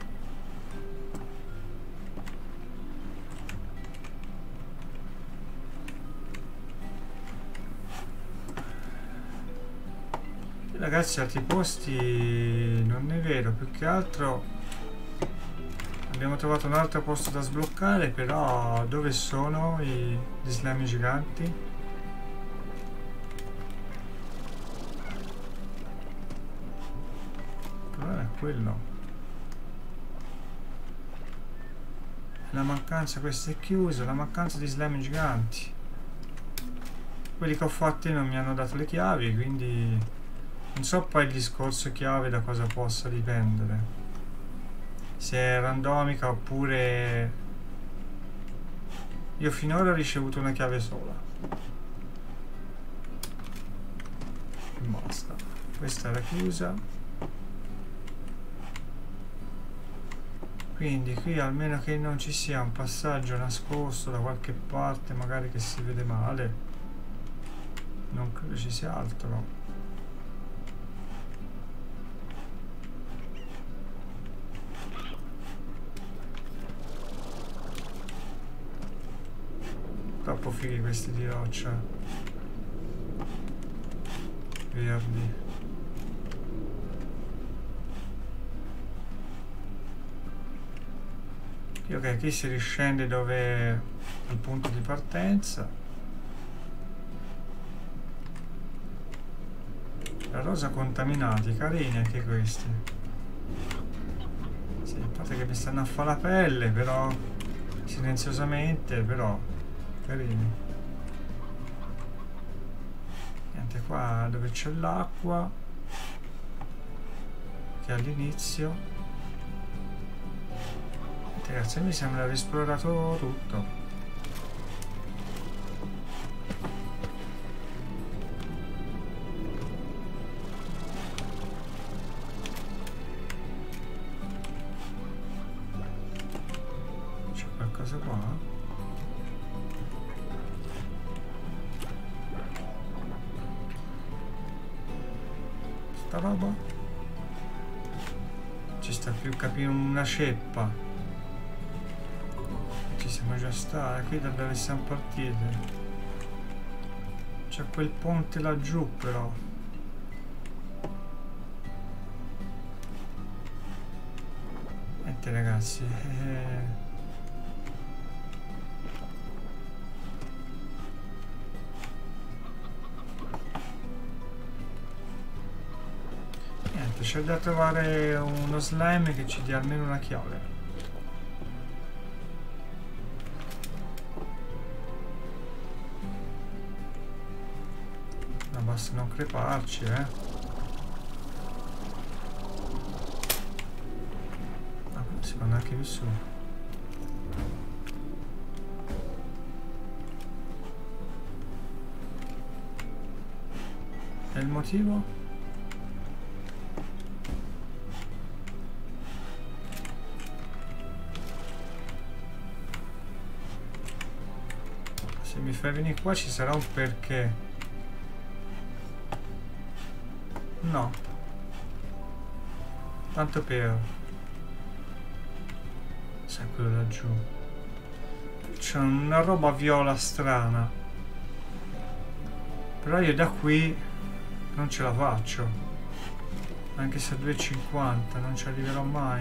Ragazzi, altri posti non ne vedo, più che altro abbiamo trovato un altro posto da sbloccare, però dove sono gli slime giganti? Il problema è quello. La mancanza, questo è chiuso, la mancanza di slime giganti. Quelli che ho fatti non mi hanno dato le chiavi, quindi non so poi il discorso chiave da cosa possa dipendere. Se è randomica oppure... Io finora ho ricevuto una chiave sola. Basta. Questa era chiusa. Quindi qui, almeno che non ci sia un passaggio nascosto da qualche parte, magari che si vede male, non credo ci sia altro. Troppo fighi questi di roccia verdi. Ok, qui si riscende dove è il punto di partenza. La rosa contaminati, carini anche questi. Sì, a parte che mi stanno a fare la pelle, però silenziosamente, però carini. Niente, qua dove c'è l'acqua, che è all'inizio. Ragazzi, mi sembra aver esplorato tutto. C'è qualcosa qua? Sta roba? Ci sta più capire una ceppa. Ci siamo già stati, qui da dove siamo partiti. C'è quel ponte laggiù però. Niente ragazzi, niente, c'è da trovare uno slime che ci dia almeno una chiave. Basta non creparci, Ah, si va anche più su. E il motivo? Se mi fai venire qua ci sarà un perché. No, tanto per... Sai quello laggiù. C'è una roba viola strana. Però io da qui non ce la faccio. Anche se a 2,50 non ci arriverò mai.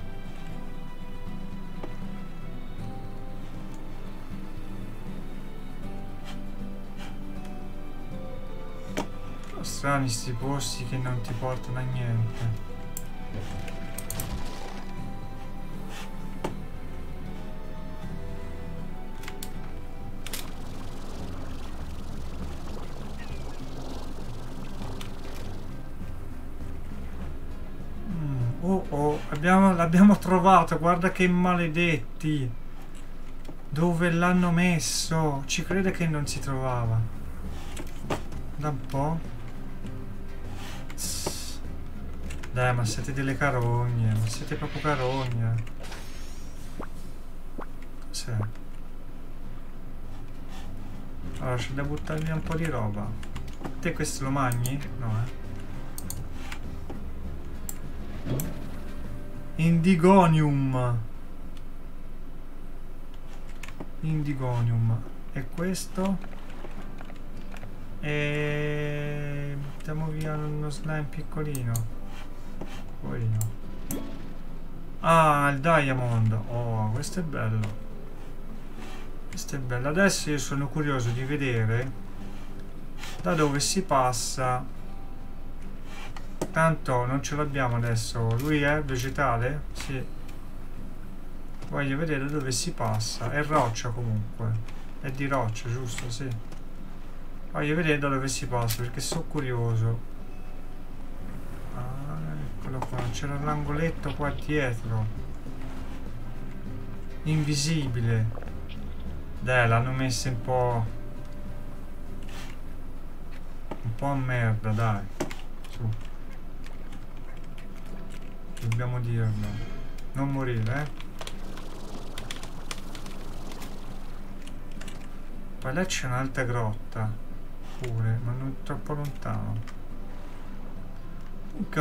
Strani sti posti che non ti portano a niente. Oh, l'abbiamo trovato, guarda che maledetti. Dove l'hanno messo? Ci crede che non si trovava. Da un po'. Dai, ma siete delle carogne, ma siete proprio carogne. cos'è? Allora c'è da buttare via un po' di roba. Te questo lo mangi? No, Indigonium. Indigonium. E questo? E mettiamo via uno slime piccolino. Poverino. Ah, il diamond. Oh, questo è bello. Questo è bello. Adesso io sono curioso di vedere da dove si passa. Tanto non ce l'abbiamo adesso. Lui è vegetale? Sì. Voglio vedere da dove si passa. È roccia comunque. È di roccia, giusto? Sì. Voglio vedere da dove si passa perché sono curioso. Ah, eccolo qua. C'era l'angoletto qua dietro. Invisibile. Dai, l'hanno messo un po' a merda, dai. Su. Dobbiamo dirlo. Non morire, Poi là c'è un'altra grotta. Pure, ma non troppo lontano. Comunque,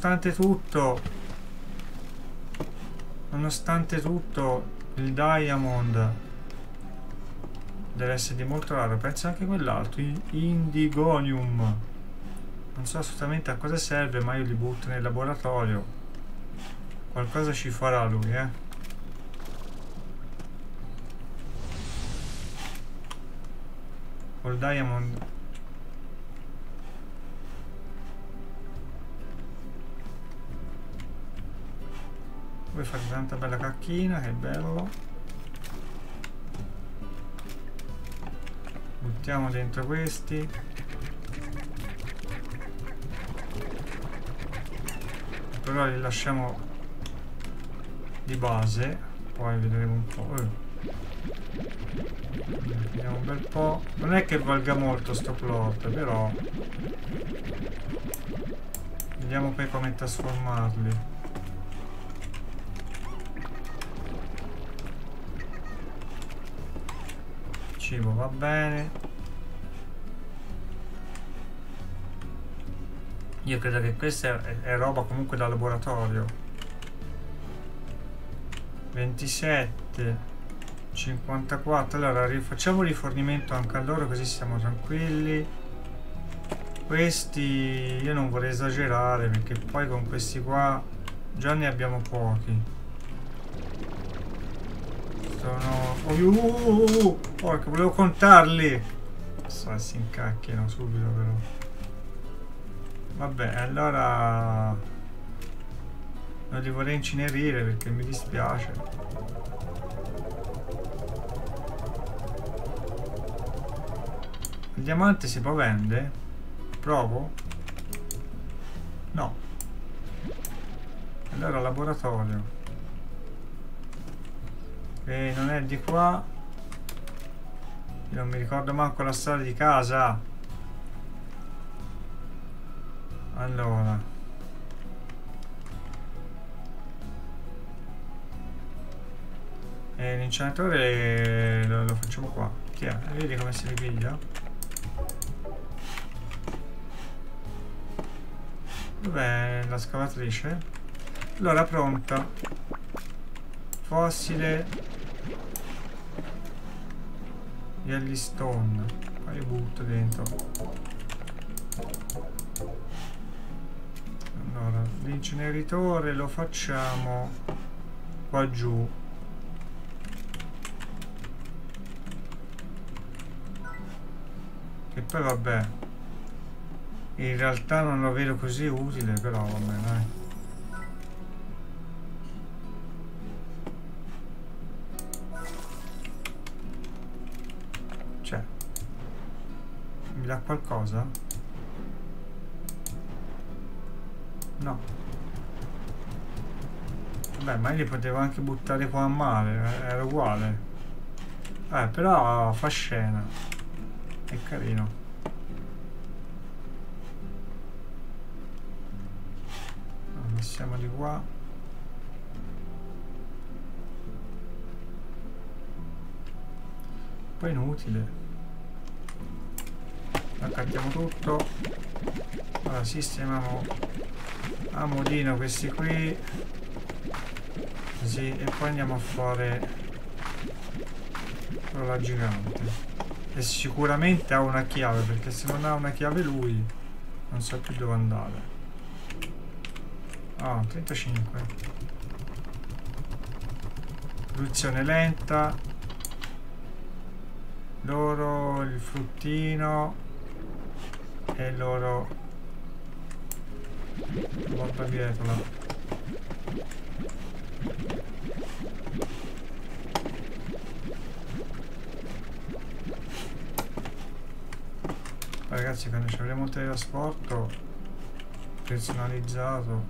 nonostante tutto, il diamond deve essere di molto raro. Penso anche quell'altro, Indigonium. Non so assolutamente a cosa serve, ma io li butto nel laboratorio. Qualcosa ci farà lui, Col diamond. Poi fare tanta bella cacchina, che bello. Buttiamo dentro questi. Però li lasciamo di base. Poi vedremo un po'. Vediamo un bel po'. Non è che valga molto sto plot, però vediamo poi come trasformarli. Cibo va bene. Io credo che questa è roba comunque da laboratorio. 27 54. Allora rifacciamo rifornimento anche a loro, così siamo tranquilli. Questi io non vorrei esagerare, perché poi con questi qua già ne abbiamo pochi. Sono... porca, volevo contarli. Si incacchiano subito però. Vabbè, allora non li vorrei incinerire perché mi dispiace. Il diamante si può vendere? Provo? No. Allora laboratorio. E non è di qua. Io non mi ricordo manco la storia di casa. Allora. E l'inceneritore lo facciamo qua. Chi è? Vedi come si ripiglia? Dov'è la scavatrice? Allora, pronta. Fossile Yellowstone. Poi io butto dentro. Allora, l'inceneritore lo facciamo qua giù. Che poi vabbè, in realtà non lo vedo così utile, però vabbè, dai. Cioè, mi dà qualcosa? No. Vabbè, ma io li potevo anche buttare qua a mare, era uguale. Però fa scena. È carino. Siamo di qua. po' inutile. Accattiamo tutto. Allora sistemiamo a modino questi qui, così, e poi andiamo a fare la gigante. E sicuramente ha una chiave, perché se non ha una chiave lui non sa più dove andare. Ah, 35. Produzione lenta. Loro il fruttino e loro la barbietola. Ragazzi, quando ci avremo il teletrasporto personalizzato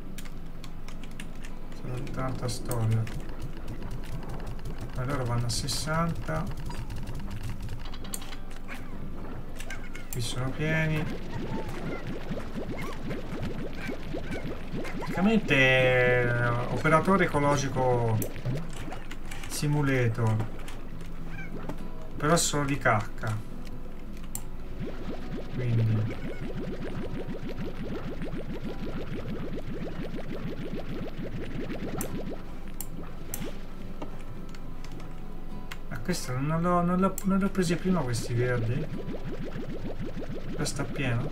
sarà tanta storia. Allora vanno a 60. Qui sono pieni. Praticamente operatore ecologico simulator, però solo di cacca. Quindi questo non l'ho presi prima questi verdi. Questo sta pieno.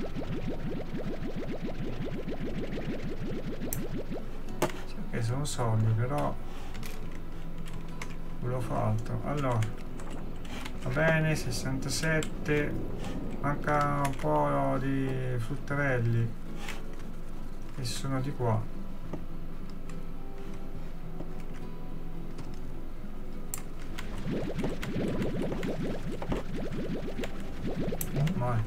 Sì, ok, sono soldi, però volevo fare altro. Allora va bene, 67. Manca un po' di fruttarelli che sono di qua. Vai.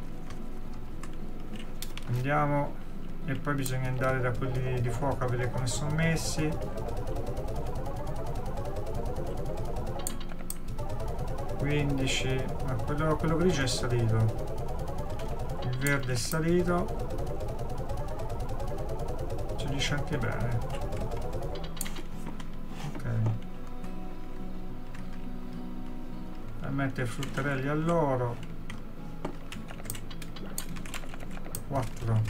Andiamo, e poi bisogna andare da quelli di fuoco a vedere come sono messi. Ma quello grigio è salito. Il verde è salito. Ci dice anche bene. Ok. E mette i fruttarelli a loro. 4.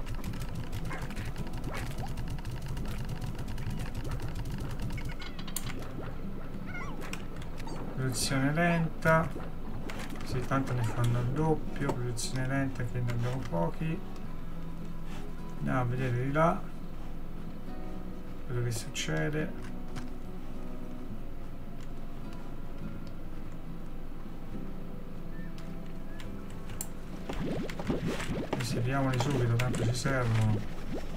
Produzione lenta. Sì, tanto ne fanno il doppio. Produzione lenta, che ne abbiamo pochi. Andiamo a vedere di là quello che succede. Inseriamoli subito, tanto ci servono.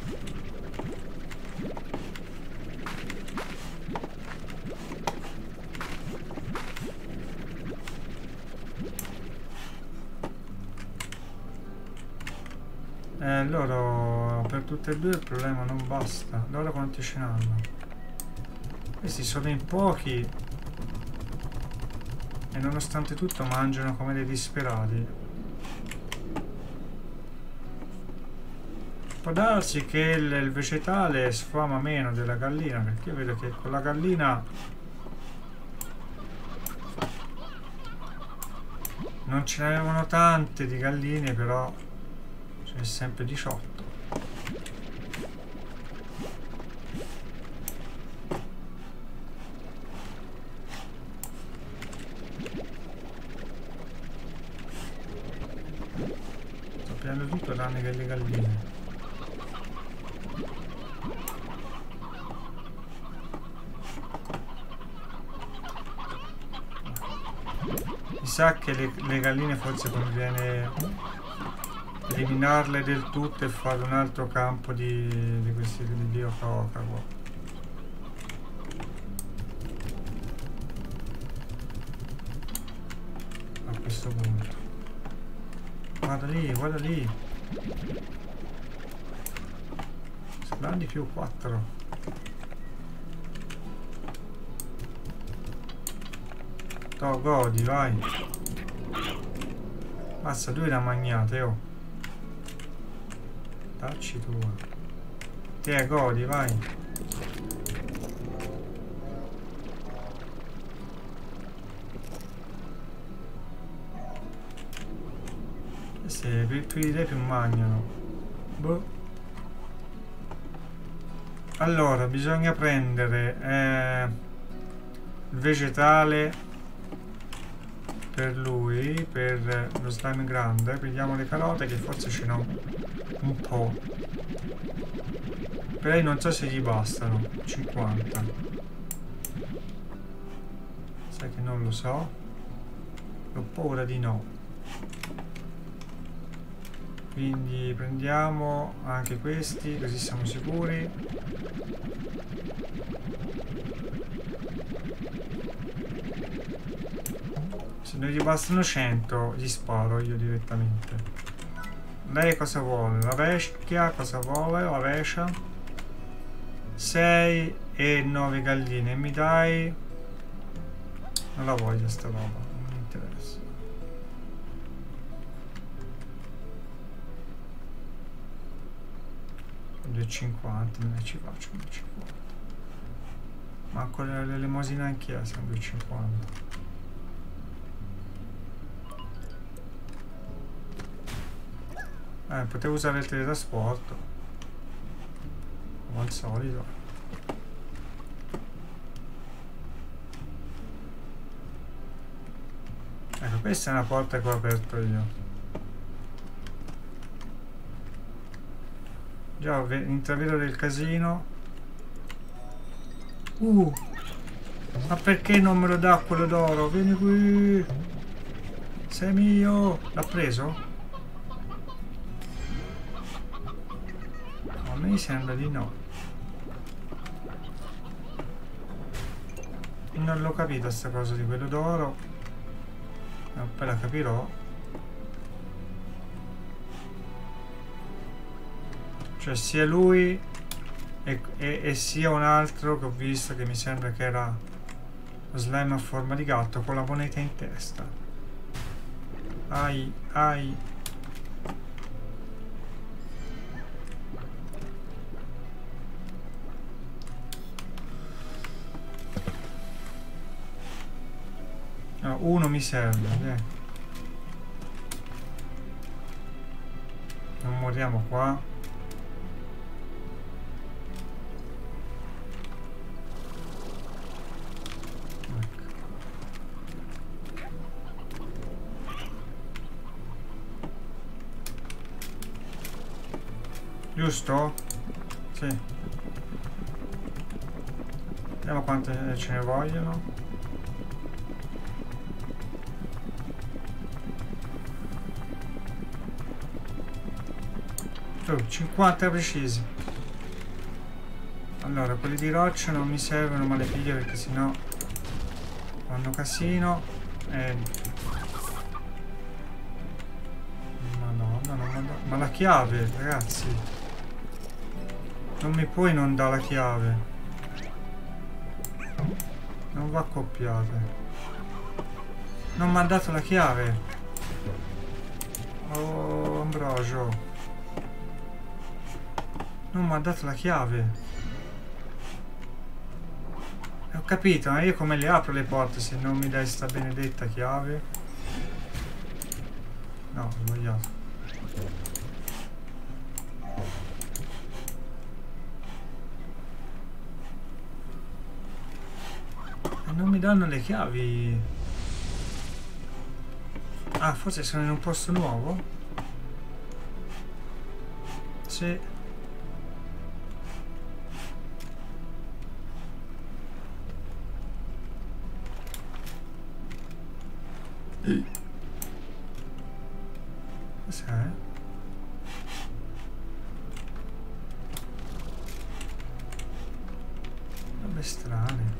Loro per tutte e due il problema non basta. Loro quanti ce n'hanno? Questi sono in pochi e nonostante tutto mangiano come dei disperati. Può darsi che il vegetale sfama meno della gallina, perché io vedo che con la gallina non ce ne avevano tante di galline, però ce n'è sempre 18. Sto pigliando tutto tranne che le galline. Mi sa che le galline forse conviene eliminarle del tutto e fare un altro campo di questi di biococa qua. A questo punto guarda lì saranno di più 4. To, godi, vai. Basta, 2 da magnate, oh. Tacci tua. Te, godi, vai. Questi più di te più mangiano. Boh. Allora, bisogna prendere il vegetale per lui, per lo slime grande. Prendiamo le carote che forse ce n'ho un po'. Per lei non so se gli bastano. 50. Sai che non lo so. Ho paura di no. Quindi prendiamo anche questi, così siamo sicuri. Se non gli bastano 100, gli sparo io direttamente. Lei cosa vuole? La vecchia cosa vuole? La vescia? 6 e 9 galline. Mi dai? Non la voglio sta roba, non mi interessa. Sono 2,50, me ne ci faccio 2,50. Manco l'elemosina in chiesa, 2,50. Potevo usare il teletrasporto come al solito. Ecco, questa è una porta che ho aperto io. Già intravedo del casino. Ma perché non me lo dà quello d'oro? Vieni qui, sei mio. L'ha preso? A me sembra di no. Non l'ho capita sta cosa di quello d'oro. Poi la capirò. Cioè sia lui e sia un altro che ho visto che mi sembra che era lo slime a forma di gatto con la moneta in testa. Ai, ai. No, uno mi serve, non moriamo qua. Ecco. Giusto? Sì. Vediamo quante ce ne vogliono. 50 precisi. Allora, quelli di roccia non mi servono, ma le piglio perché sennò fanno casino. Madonna, ma la chiave, ragazzi. Non mi puoi non dare la chiave. Non va accoppiata. Non mi ha dato la chiave. Oh, Ambrogio. Non mi ha dato la chiave. Ho capito, ma io come le apro le porte se non mi dai sta benedetta chiave? No, ho sbagliato. E non mi danno le chiavi. Ah, forse sono in un posto nuovo? Sì. Cos'è? Robe strane.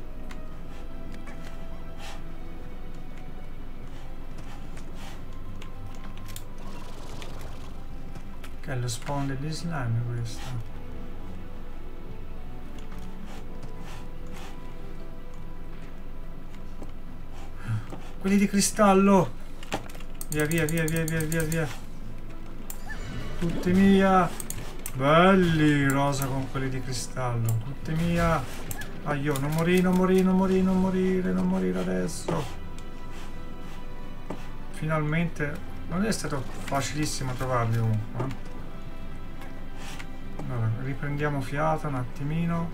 Che è lo spawn degli slime questo. Quelli di cristallo. Via, via, via, via, via, via, via. Tutti mia. Belli rosa con quelli di cristallo. Tutti mia. Ah, io non morire, non morire, non morire, non morire, non morire adesso. Finalmente Non è stato facilissimo trovarli comunque. Allora, riprendiamo fiato un attimino.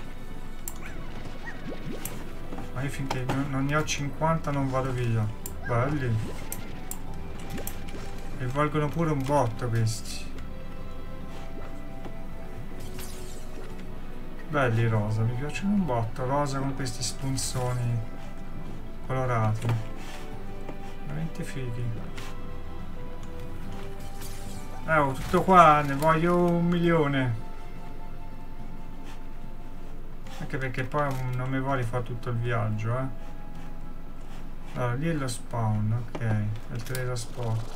Ma io finché non ne ho 50 non vado via. Belli. E valgono pure un botto questi. Belli rosa, mi piacciono un botto. Rosa con questi spunzoni colorati. Veramente fighi. Oh, tutto qua, ne voglio 1.000.000. Anche perché poi non mi voglio fare tutto il viaggio, eh. Allora, lì è lo spawn, ok. È il teletrasporto.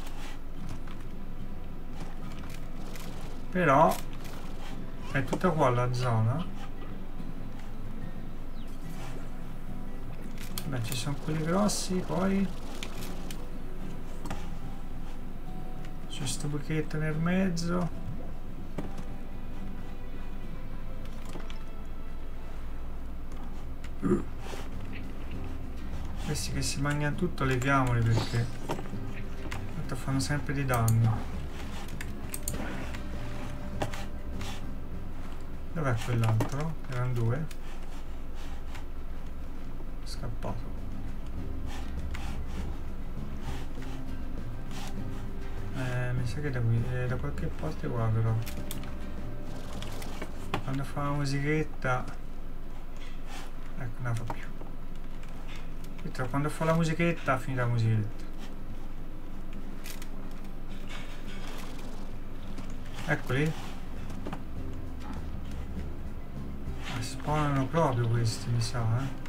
Però è tutta qua la zona. Beh, ci sono quelli grossi, poi c'è sto buchetto nel mezzo. Questi che si mangiano tutto leviamoli perché tanto fanno sempre di danno. Dov'è quell'altro? Erano due. Scappato. Mi sa che da qui, da qualche parte qua però. Quando fa la musichetta. Ecco, non la fa più. Quando fa la musichetta, finita la musichetta. Eccoli. Spawnano proprio questi, mi sa,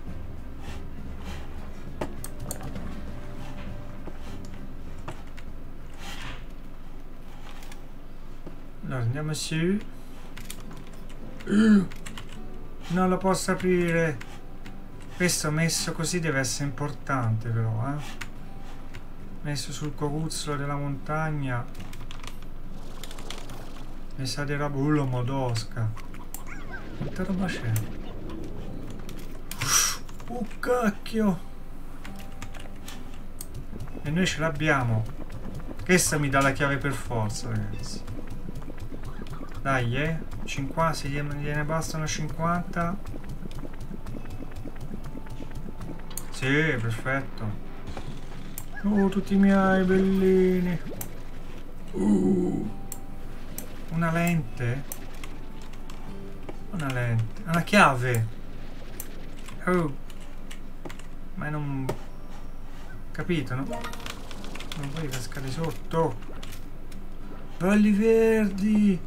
Allora, andiamo su. Non lo posso aprire. Questo messo così deve essere importante però, messo sul cocuzzolo della montagna. Mi sa di roba modosca. Quanta roba c'è? Oh cacchio! E noi ce l'abbiamo. Questa mi dà la chiave per forza, ragazzi. Dai, 50, se gliene bastano 50. Sì, perfetto. Oh, tutti i miei bellini. Una lente. Una lente. Una chiave. Oh. Ma non... Capito, no? Non puoi cascare sotto. Belli verdi.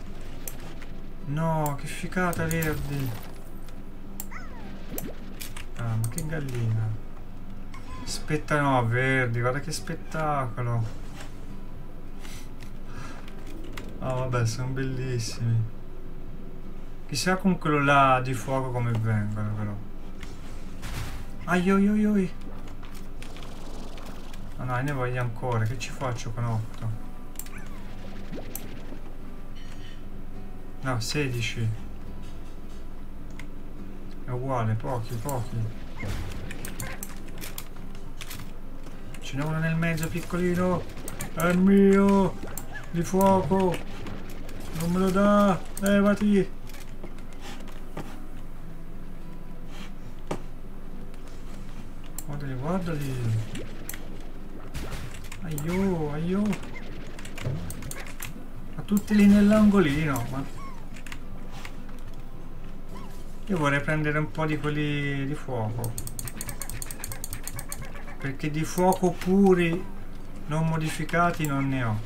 No, che ficata verdi. Ah, ma che gallina. No, verdi, guarda che spettacolo. Oh, vabbè, sono bellissimi. Chissà con quello là di fuoco come vengono, però. Aioi. Oh no, ne voglio ancora. Che ci faccio con 8? No, 16. È uguale, pochi. Ce n'è uno nel mezzo piccolino. È mio! Di fuoco! Non me lo dà! Levati! Guardali! Aio! Ma tutti lì nell'angolino, ma... Io vorrei prendere un po' di quelli di fuoco. Perché di fuoco puri, non modificati, non ne ho.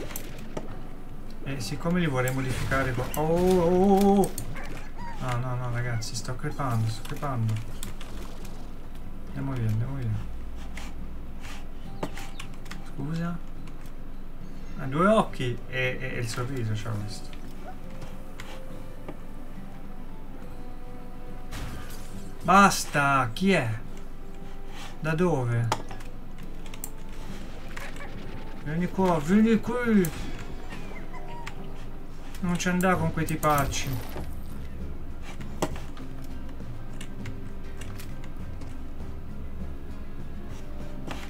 E siccome li vorrei modificare con... Oh! No, ragazzi, sto crepando. Andiamo via. Scusa? Ha 2 occhi e il sorriso c'ha questo. Basta! Chi è? Da dove? Vieni qua, vieni qui! Non ci andare con quei tipacci.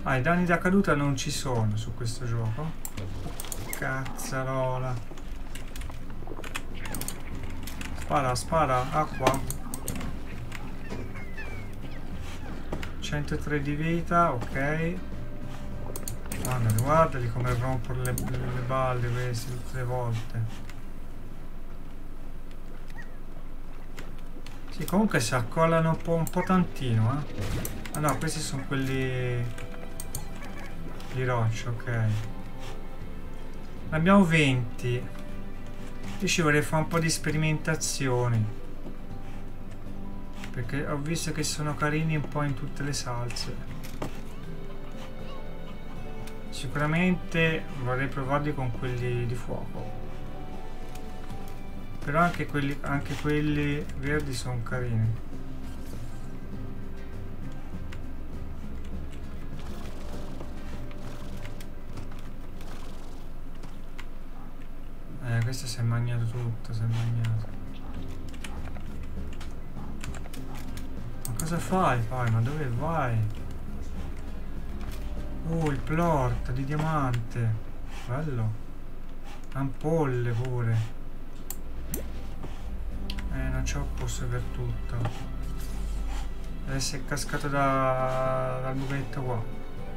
Ah, i danni da caduta non ci sono su questo gioco. Cazzarola. Spara, spara, acqua. 103 di vita, ok. Guardali come rompono le balle questi tutte le volte. Sì, comunque si accollano un po' tantino, Ah no, questi sono quelli di roccia, ok. Ne abbiamo 20. Io ci vorrei fare un po' di sperimentazioni, perché ho visto che sono carini un po' in tutte le salse. Sicuramente vorrei provarli con quelli di fuoco, però anche quelli verdi sono carini. Questo si è mangiato tutto, si è mangiato. Ma cosa fai? Ma dove vai? Oh, il plort di diamante. Bello. Ampolle pure. Non c'ho posto per tutto. Deve essere cascato dal buchetto qua.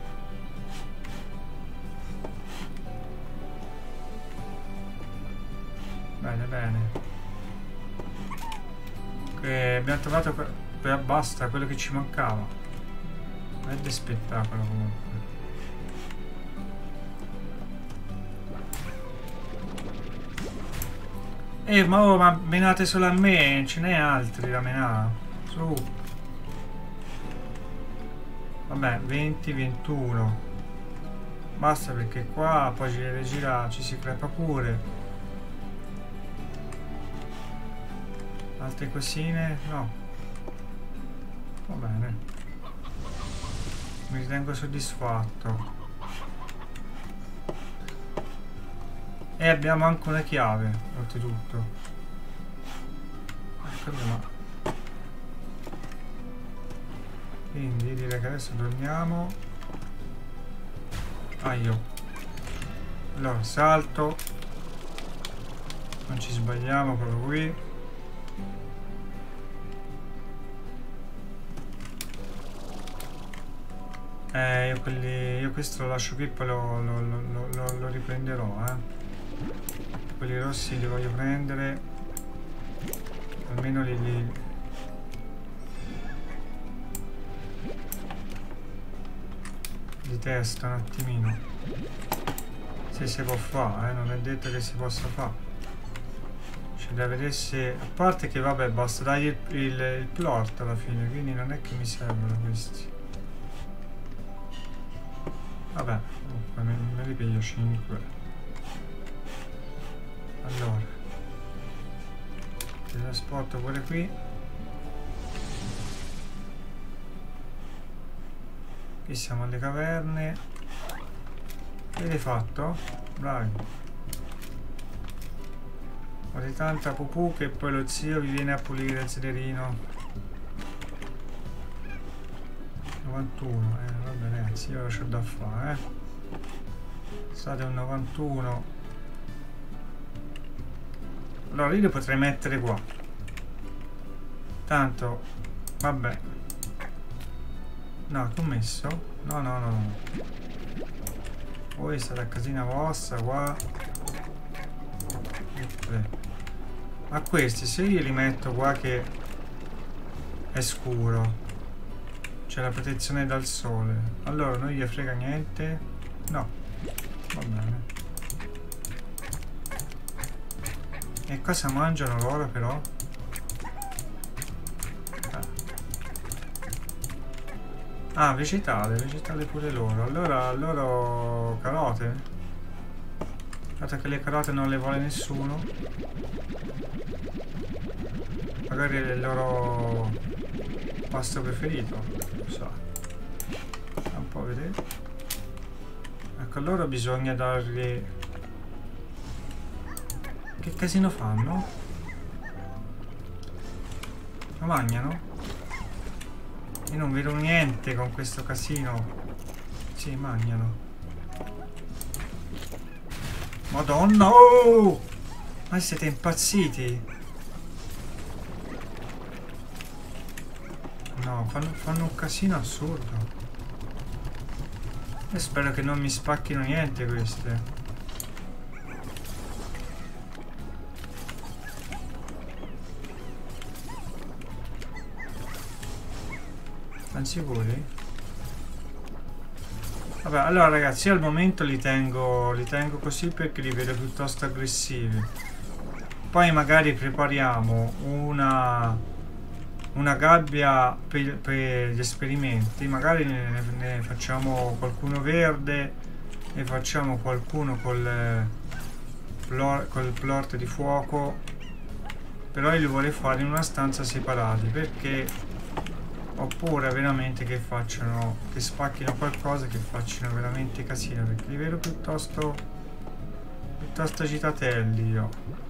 Bene, bene. Abbiamo trovato... basta, quello che ci mancava. Vedi spettacolo comunque. Ma menate solo a me, non ce n'è altri da menare. Su. Vabbè, 20, 21. Basta, perché qua poi gira ci si crepa pure. Altre cosine? No. Va bene. Mi ritengo soddisfatto. E abbiamo anche una chiave, oltretutto. Quindi direi che adesso dormiamo. Io. Allora, salto. Non ci sbagliamo proprio qui. Io questo lo lascio qui, poi lo riprenderò, Quelli rossi li voglio prendere. Almeno li testo un attimino. Se si può fare, non è detto che si possa fare. C'è da vedere se... A parte che vabbè, basta dare il plort alla fine, quindi non è che mi servono questi. Vabbè, me li piglio 5. Allora, ti trasporto pure qui. Qui siamo alle caverne. Che l'hai fatto? Bravi. Ho di tanta pupù che poi lo zio vi viene a pulire il sederino. 91, va bene, ragazzi, io c'ho da fare, State un 91. Allora io li potrei mettere qua. Tanto, vabbè. No, che ho messo? No. Voi state a casina vostra qua. Ma questi, se io li metto qua che è scuro, c'è la protezione dal sole, allora non gli frega niente. No, va bene. E cosa mangiano loro però? Ah, vegetale pure loro. Allora loro carote. Dato che le carote non le vuole nessuno, magari è il loro pasto preferito, lo so. Un po' vedere. Ecco, allora bisogna dargli... Che casino fanno? Lo mangiano? Io non vedo niente con questo casino. Sì, mangiano. Madonna, oh! Ma siete impazziti? No, fanno un casino assurdo. E spero che non mi spacchino niente queste. Siamo sicuri? Vabbè, allora ragazzi, io al momento li tengo così perché li vedo piuttosto aggressivi. Poi magari prepariamo una gabbia per gli esperimenti. Magari ne facciamo qualcuno verde, ne facciamo qualcuno col plort di fuoco. Però io li vorrei fare in una stanza separati perché... Oppure veramente che facciano, che spacchino qualcosa, che facciano veramente casino, perché li vedo piuttosto agitatelli io.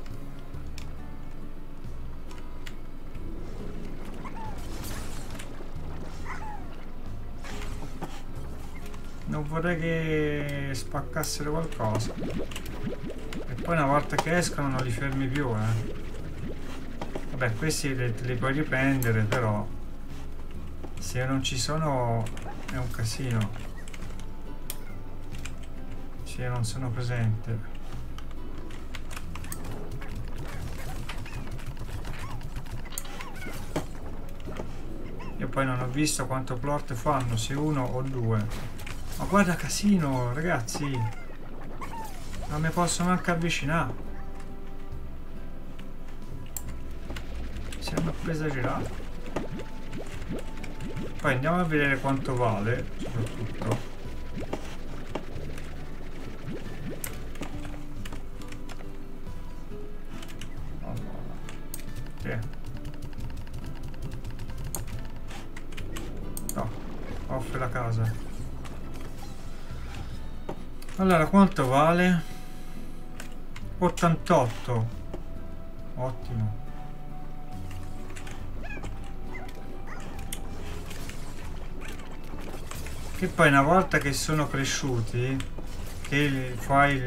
Non vorrei che spaccassero qualcosa. E poi una volta che escono non li fermi più, Vabbè, questi li puoi riprendere, però... Se non ci sono è un casino. Se non sono presente. Io poi non ho visto quanto plot fanno, se uno o due. Ma guarda casino, ragazzi. Non mi posso neanche avvicinare. Sembra esagerato. Poi andiamo a vedere quanto vale, soprattutto. Allora, sì. No, offre la casa. Allora, quanto vale? 88. Ottimo. Che poi una volta che sono cresciuti, che fai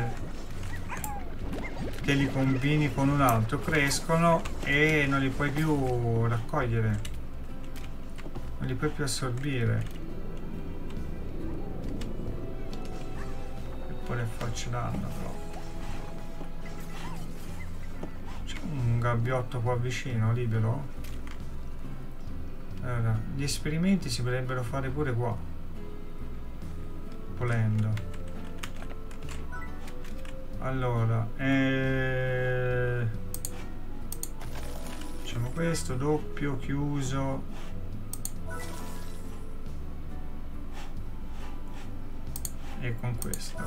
che li combini con un altro, crescono e non li puoi più raccogliere, non li puoi più assorbire. E poi le facce danno, però. C'è un gabbiotto qua vicino, libero. Allora, gli esperimenti si potrebbero fare pure qua. Volendo. Allora facciamo questo doppio chiuso e con questo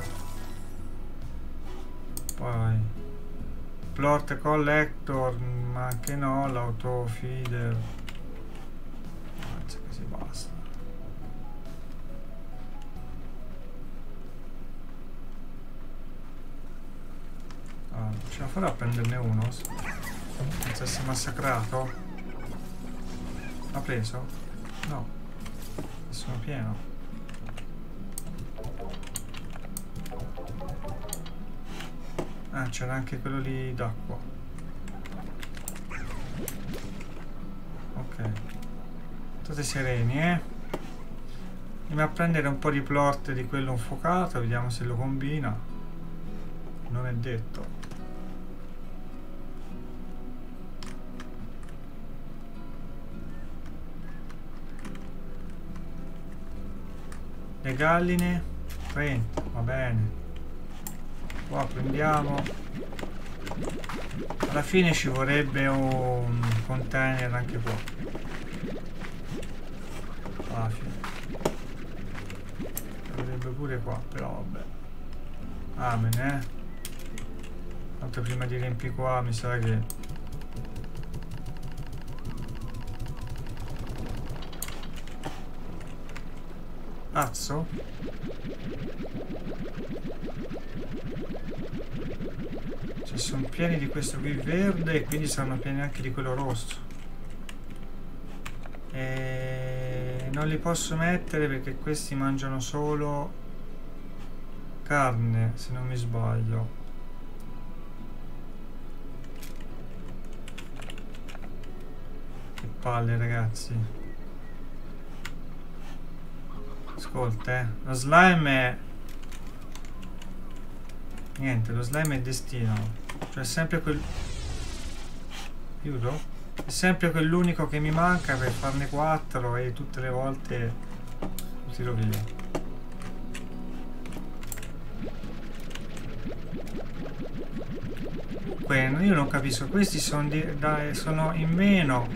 poi plot collector, ma anche no, l'autofeeder, anzi così basta. Ce la farò a prenderne uno senza essere massacrato? L'ha preso? No, sono pieno. Ah, c'era anche quello lì d'acqua. Ok, state sereni, andiamo a prendere un po' di plort di quello infuocato, vediamo se lo combina. Non è detto. Le galline 30, va bene. Qua prendiamo. Alla fine ci vorrebbe un container anche qua. Alla fine ci vorrebbe pure qua, però vabbè. Amen, tanto prima di riempire qua mi sa che cazzo? Cioè sono pieni di questo qui verde e quindi saranno pieni anche di quello rosso. non li posso mettere perché questi mangiano solo carne, se non mi sbaglio. Che palle, ragazzi. Ascolta, lo slime è... Niente, lo slime è destino. Cioè è sempre quel... Aiuto? È sempre quell'unico che mi manca per farne 4 e tutte le volte lo tiro via. Quello, io non capisco, questi sono, sono in meno.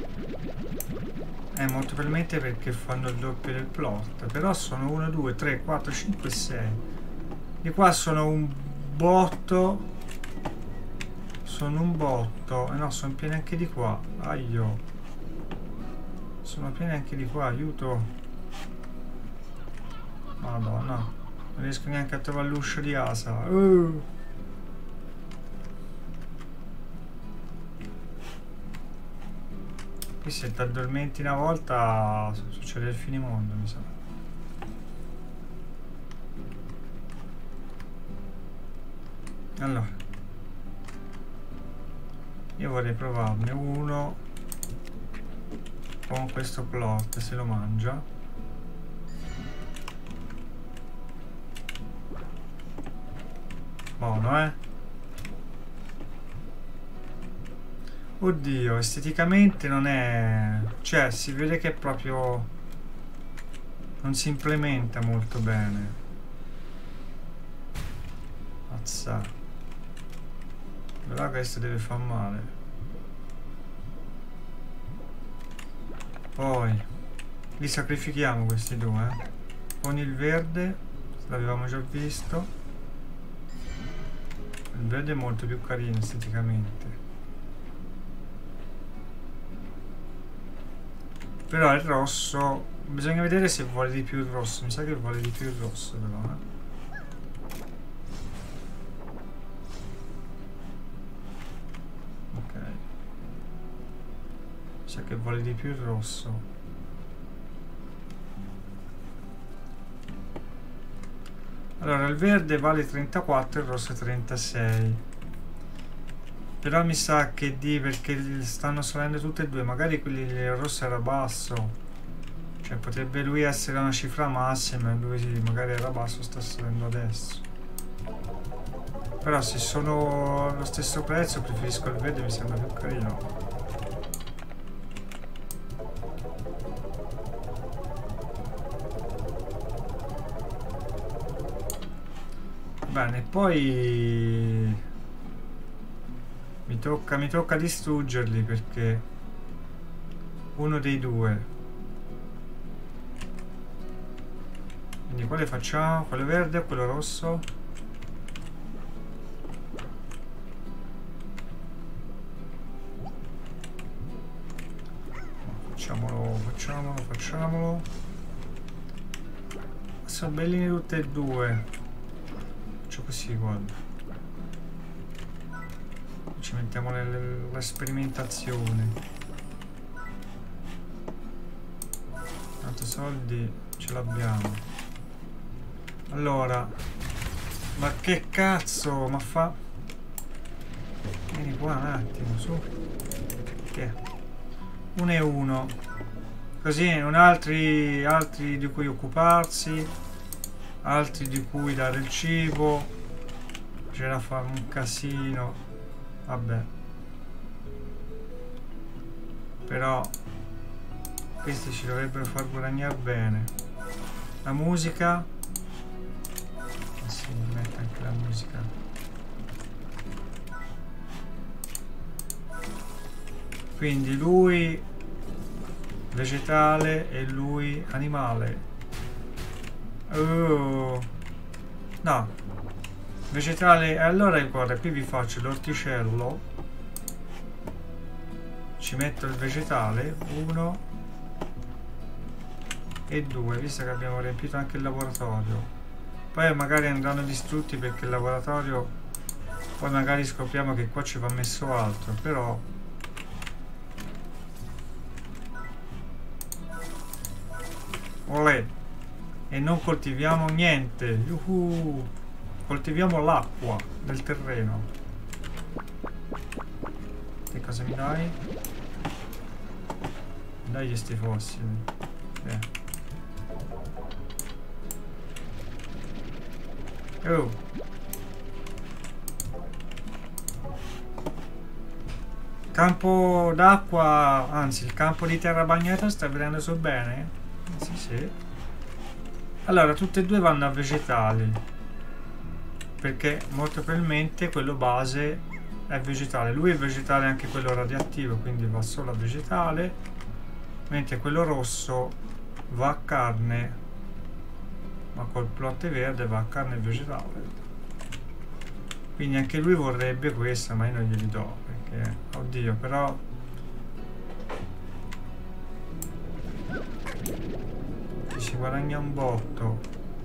Molto probabilmente perché fanno il doppio del plot. Però sono 1, 2, 3, 4, 5, 6. Di qua sono un botto. Sono un botto. No, sono pieni anche di qua. Aio. Sono pieni anche di qua, aiuto. Madonna. Non riesco neanche a trovare l'uscio di Asa. Qui se ti addormenti una volta succede il finimondo, mi sa. Allora. Io vorrei provarne uno con questo plot, se lo mangia. Buono, eh? Oddio, esteticamente non è... Cioè, si vede che è proprio... non si implementa molto bene. Mazza. Però questo deve far male. Poi li sacrifichiamo questi due, con il verde, l'avevamo già visto. Il verde è molto più carino esteticamente, però il rosso bisogna vedere se vuole di più il rosso. Mi sa che vuole di più il rosso, però che vuole di più il rosso. Allora il verde vale 34, il rosso 36, però mi sa che perché stanno salendo tutte e due, magari quelli il rosso era basso, cioè potrebbe lui essere una cifra massima e lui magari era basso, sta salendo adesso. Però se sono allo stesso prezzo preferisco il verde, mi sembra più carino. Bene, poi mi tocca distruggerli perché uno dei due. Quindi quale facciamo? Quello verde o quello rosso? Facciamolo. Sono bellini tutte e due. Così, guarda, ci mettiamo nella sperimentazione. Tanto soldi ce l'abbiamo. Allora, ma che cazzo, ma fa... Vieni qua un attimo, su. Che è? 1 e 1. Così non altri di cui occuparsi, altri di cui dare il cibo. C'era da fare un casino, vabbè, però questi ci dovrebbero far guadagnare bene. La musica, sì, mette anche la musica. Quindi lui vegetale e lui animale. No, vegetale. Allora guarda, qui vi faccio l'orticello, ci metto il vegetale 1 e 2, visto che abbiamo riempito anche il laboratorio. Poi magari andranno distrutti perché il laboratorio, poi magari scopriamo che qua ci va messo altro, però Olè. E non coltiviamo niente. Yuhu. Coltiviamo l'acqua del terreno. Che cosa mi dai? Dai sti fossili. Oh. Campo d'acqua, anzi il campo di terra bagnata sta venendo su bene? Sì, sì. Allora, tutte e due vanno a vegetali, perché molto probabilmente quello base è vegetale. Lui è vegetale anche quello radioattivo, quindi va solo a vegetale, mentre quello rosso va a carne, ma col plot verde va a carne vegetale. Quindi anche lui vorrebbe questa, ma io non glieli do, perché, oddio, però si guadagna un botto.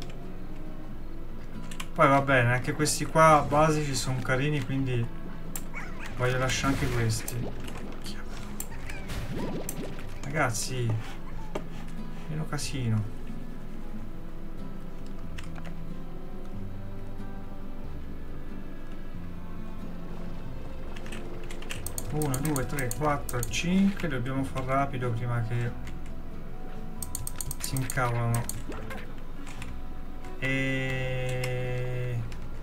Poi va bene, anche questi qua basici sono carini, quindi voglio lasciare anche questi. Ragazzi, meno casino. 1, 2, 3, 4, 5. Dobbiamo far rapido prima che si incavolano. E...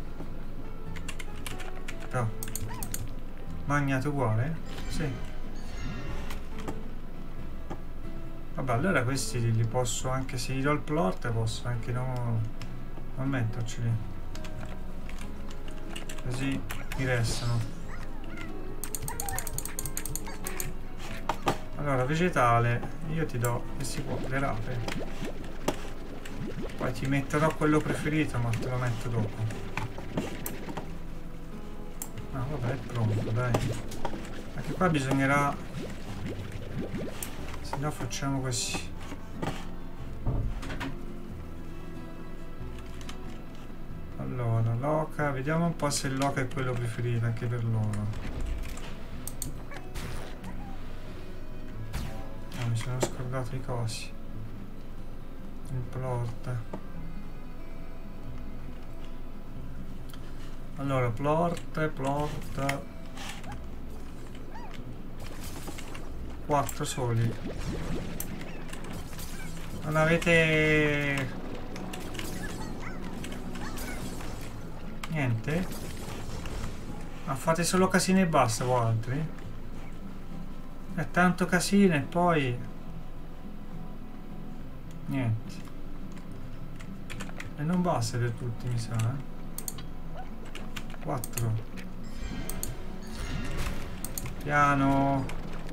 no. Magnato uguale? Sì. Vabbè, allora questi li posso anche, se gli do il plot, posso anche non metterceli. Così mi restano. Allora, vegetale, io ti do, che si può, le rape. Poi ti metterò quello preferito, ma te lo metto dopo. Ah, vabbè, è pronto, dai. Anche qua bisognerà... se no facciamo così. Allora, l'oca, vediamo un po' se il l'oca è quello preferito anche per loro. Mi sono scordato i cosi. Il plort. Allora, plort. 4 soli. Non avete... niente? Ma fate solo casino e basta voi altri? È tanto casino e poi niente, e non basta per tutti, mi sa, 4 piano.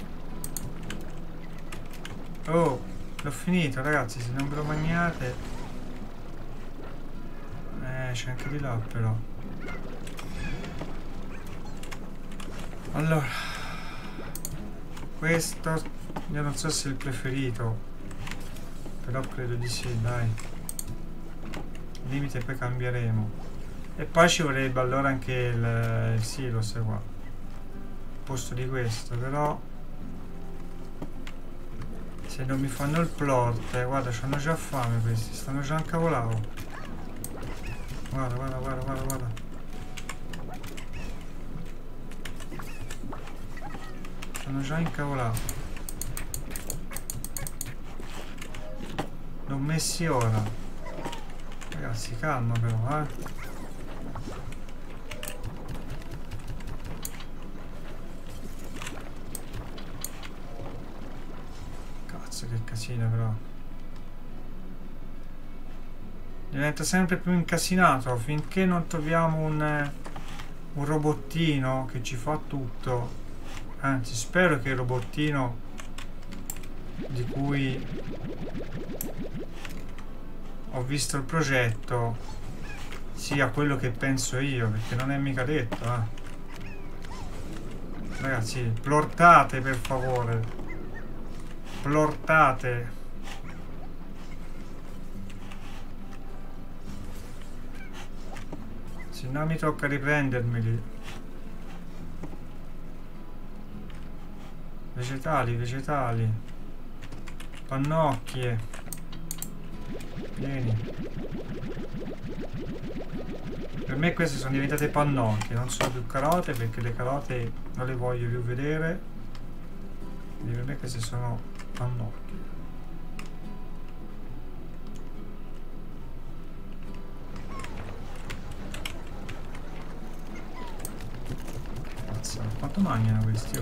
Oh, l'ho finito, ragazzi, se non ve lo mangiate. C'è anche di là però. Allora, questo io non so se è il preferito, però credo di sì, dai. Limite, poi cambieremo. E poi ci vorrebbe allora anche il silos qua al posto di questo, però se non mi fanno il plort, guarda, c'hanno già fame questi, stanno già incavolando. Guarda. Sono già incavolati. L'ho messi ora. Ragazzi, calma però, Cazzo, che casino però. Diventa sempre più incasinato finché non troviamo un robottino che ci fa tutto. Anzi, spero che il robottino di cui ho visto il progetto sia quello che penso io, perché non è mica detto, Ragazzi, plortate per favore. Plortate. Se no mi tocca riprendermeli. Vegetali. Pannocchie. Vieni. Per me queste sono diventate pannocchie, non sono più carote perché le carote non le voglio più vedere. Quindi per me queste sono pannocchie. Cazzo, quanto mangiano questi?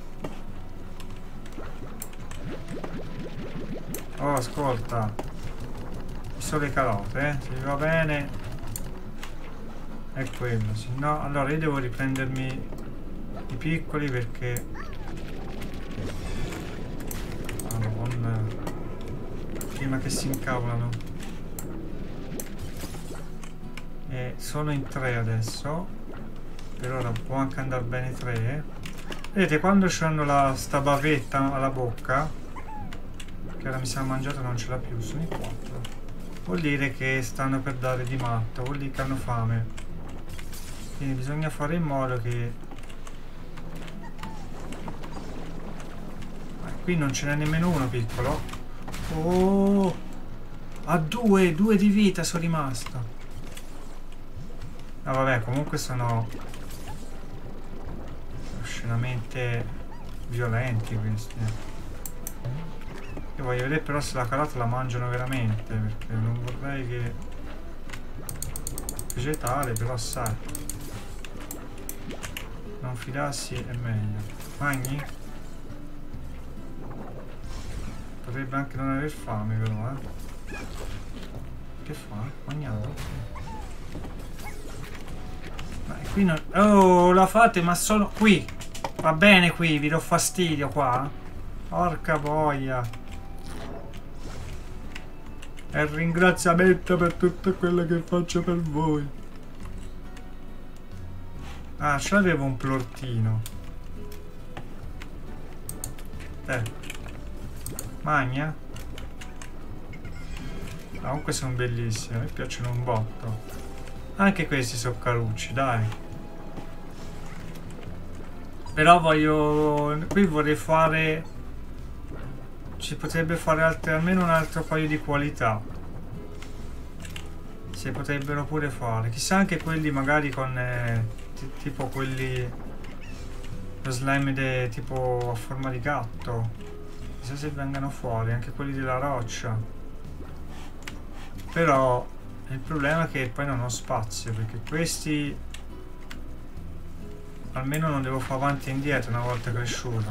Oh, ascolta. Ci sono le carote, se vi va bene. È quello, se no, allora io devo riprendermi i piccoli perché... Madonna. Prima che si incavolano. E sono in 3 adesso. Per ora può anche andare bene 3. Vedete, quando c'hanno sta bavetta alla bocca, che ora mi sa mangiato non ce l'ha più, sono in 4. Vuol dire che stanno per dare di matto, vuol dire che hanno fame. Quindi bisogna fare in modo che... qui non ce n'è nemmeno uno piccolo. Oh! A 2 di vita sono rimasto. Ah vabbè, comunque sono... oscenamente violenti questi. Io voglio vedere però se la carota la mangiano veramente, perché non vorrei che... vegetale, però sai. Non fidarsi è meglio. Magni? Potrebbe anche non aver fame però, Che fa? Magnato? Ma qui non... Oh, la fate, ma sono qui! Va bene qui, vi do fastidio qua? Porca boia! È il ringraziamento per tutto quello che faccio per voi. Ah, c'avevo un plortino. Magna? Ah, comunque sono bellissimi, mi piacciono un botto. Anche questi sono carucci, dai. Però voglio... qui vorrei fare... ci potrebbe fare almeno un altro paio di qualità. Si potrebbero pure fare. Chissà anche quelli magari con... tipo quelli... lo slime tipo a forma di gatto. Chissà se vengano fuori. Anche quelli della roccia. Però... il problema è che poi non ho spazio. Perché questi... almeno non devo fare avanti e indietro una volta cresciuto.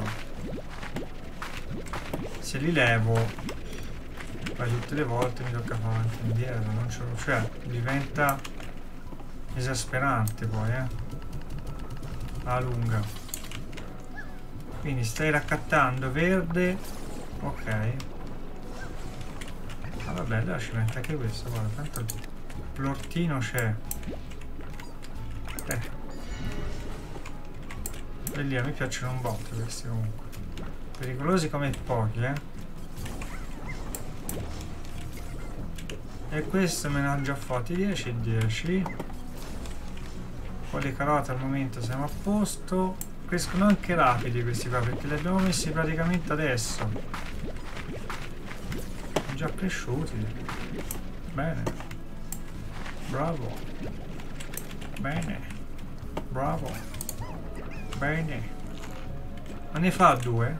Se li levo, poi tutte le volte mi tocca fare avanti e indietro, non ce l'ho, cioè diventa esasperante poi, alla lunga. Quindi stai raccattando verde, ok. Ah vabbè, allora ci mette anche questo, guarda, tanto il plortino c'è. Belli, a me piacciono un botto questi comunque. Pericolosi come pochi, E questo me ne ha già fatti 10 e 10. Poi le carote al momento siamo a posto. Crescono anche rapidi questi qua perché li abbiamo messi praticamente adesso. Sono già cresciuti. Bene. Bravo. Bene. Bravo. Bene. Ma ne fa 2?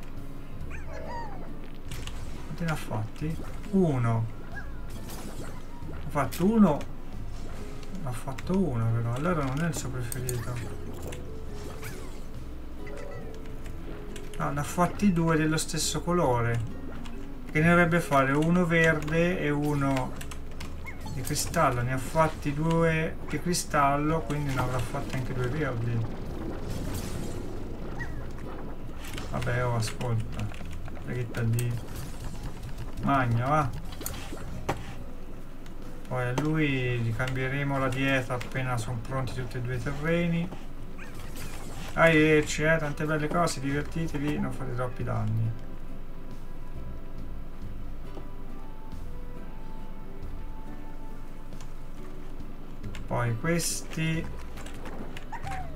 Quanti ne ha fatti? 1. Ho fatto 1. Ha fatto 1 però, allora non è il suo preferito. No, ne ha fatti 2 dello stesso colore. Che ne dovrebbe fare uno verde e uno di cristallo. Ne ha fatti 2 di cristallo, quindi ne avrà fatti anche 2 verdi. Vabbè, oh, ascolta. Che di magna, va. Poi a lui gli cambieremo la dieta appena sono pronti tutti e 2 i terreni. Arrivederci, tante belle cose, divertitevi, non fate troppi danni. Poi questi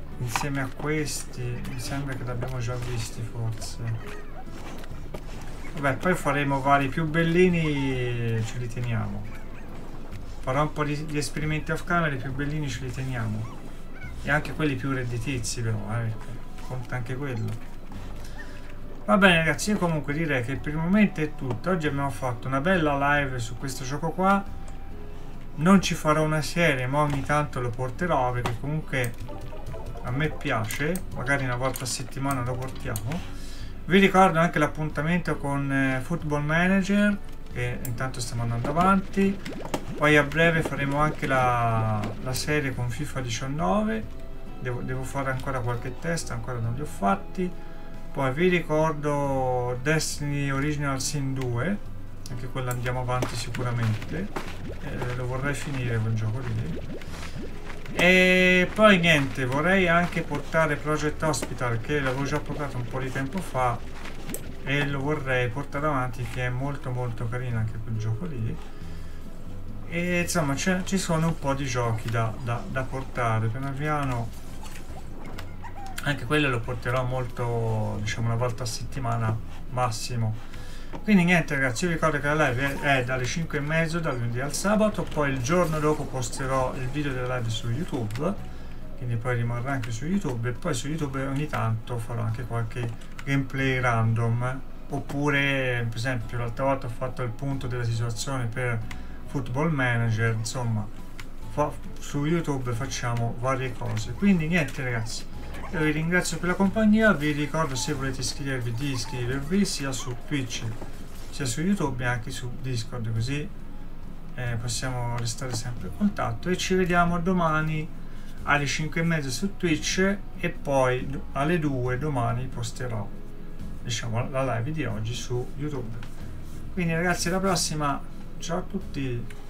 insieme a questi mi sembra che l'abbiamo già visti forse. Vabbè, poi faremo vari più bellini, ce li teniamo. Farò un po' di esperimenti off camera, i più bellini ce li teniamo. E anche quelli più redditizi però, conta anche quello. Va bene ragazzi, io comunque direi che per il momento è tutto. Oggi abbiamo fatto una bella live su questo gioco qua. Non ci farò una serie, ma ogni tanto lo porterò perché comunque a me piace. Magari una volta a settimana lo portiamo. Vi ricordo anche l'appuntamento con Football Manager, che intanto stiamo andando avanti. Poi a breve faremo anche la serie con FIFA 19. Devo fare ancora qualche test, ancora non li ho fatti. Poi vi ricordo Destiny Original Sin 2, anche quello andiamo avanti sicuramente, lo vorrei finire quel gioco lì. E poi niente, vorrei anche portare Project Hospital, che l'avevo già portato un po' di tempo fa e lo vorrei portare avanti, che è molto molto carino anche quel gioco lì. E insomma ci sono un po' di giochi da portare piano piano. Anche quello lo porterò molto, diciamo, una volta a settimana massimo. Quindi niente ragazzi, io vi ricordo che la live è dalle 5:30 dal lunedì al sabato. Poi il giorno dopo posterò il video della live su YouTube, quindi poi rimarrà anche su YouTube. E poi su YouTube ogni tanto farò anche qualche gameplay random. Oppure per esempio l'altra volta ho fatto il punto della situazione per Football Manager. Insomma, su YouTube facciamo varie cose. Quindi niente ragazzi, io vi ringrazio per la compagnia. Vi ricordo, se volete iscrivervi, di iscrivervi sia su Twitch sia su YouTube e anche su Discord, così possiamo restare sempre in contatto. E ci vediamo domani alle 5:30 su Twitch, e poi alle 2 domani posterò, diciamo, la live di oggi su YouTube. Quindi ragazzi, alla prossima, ciao a tutti.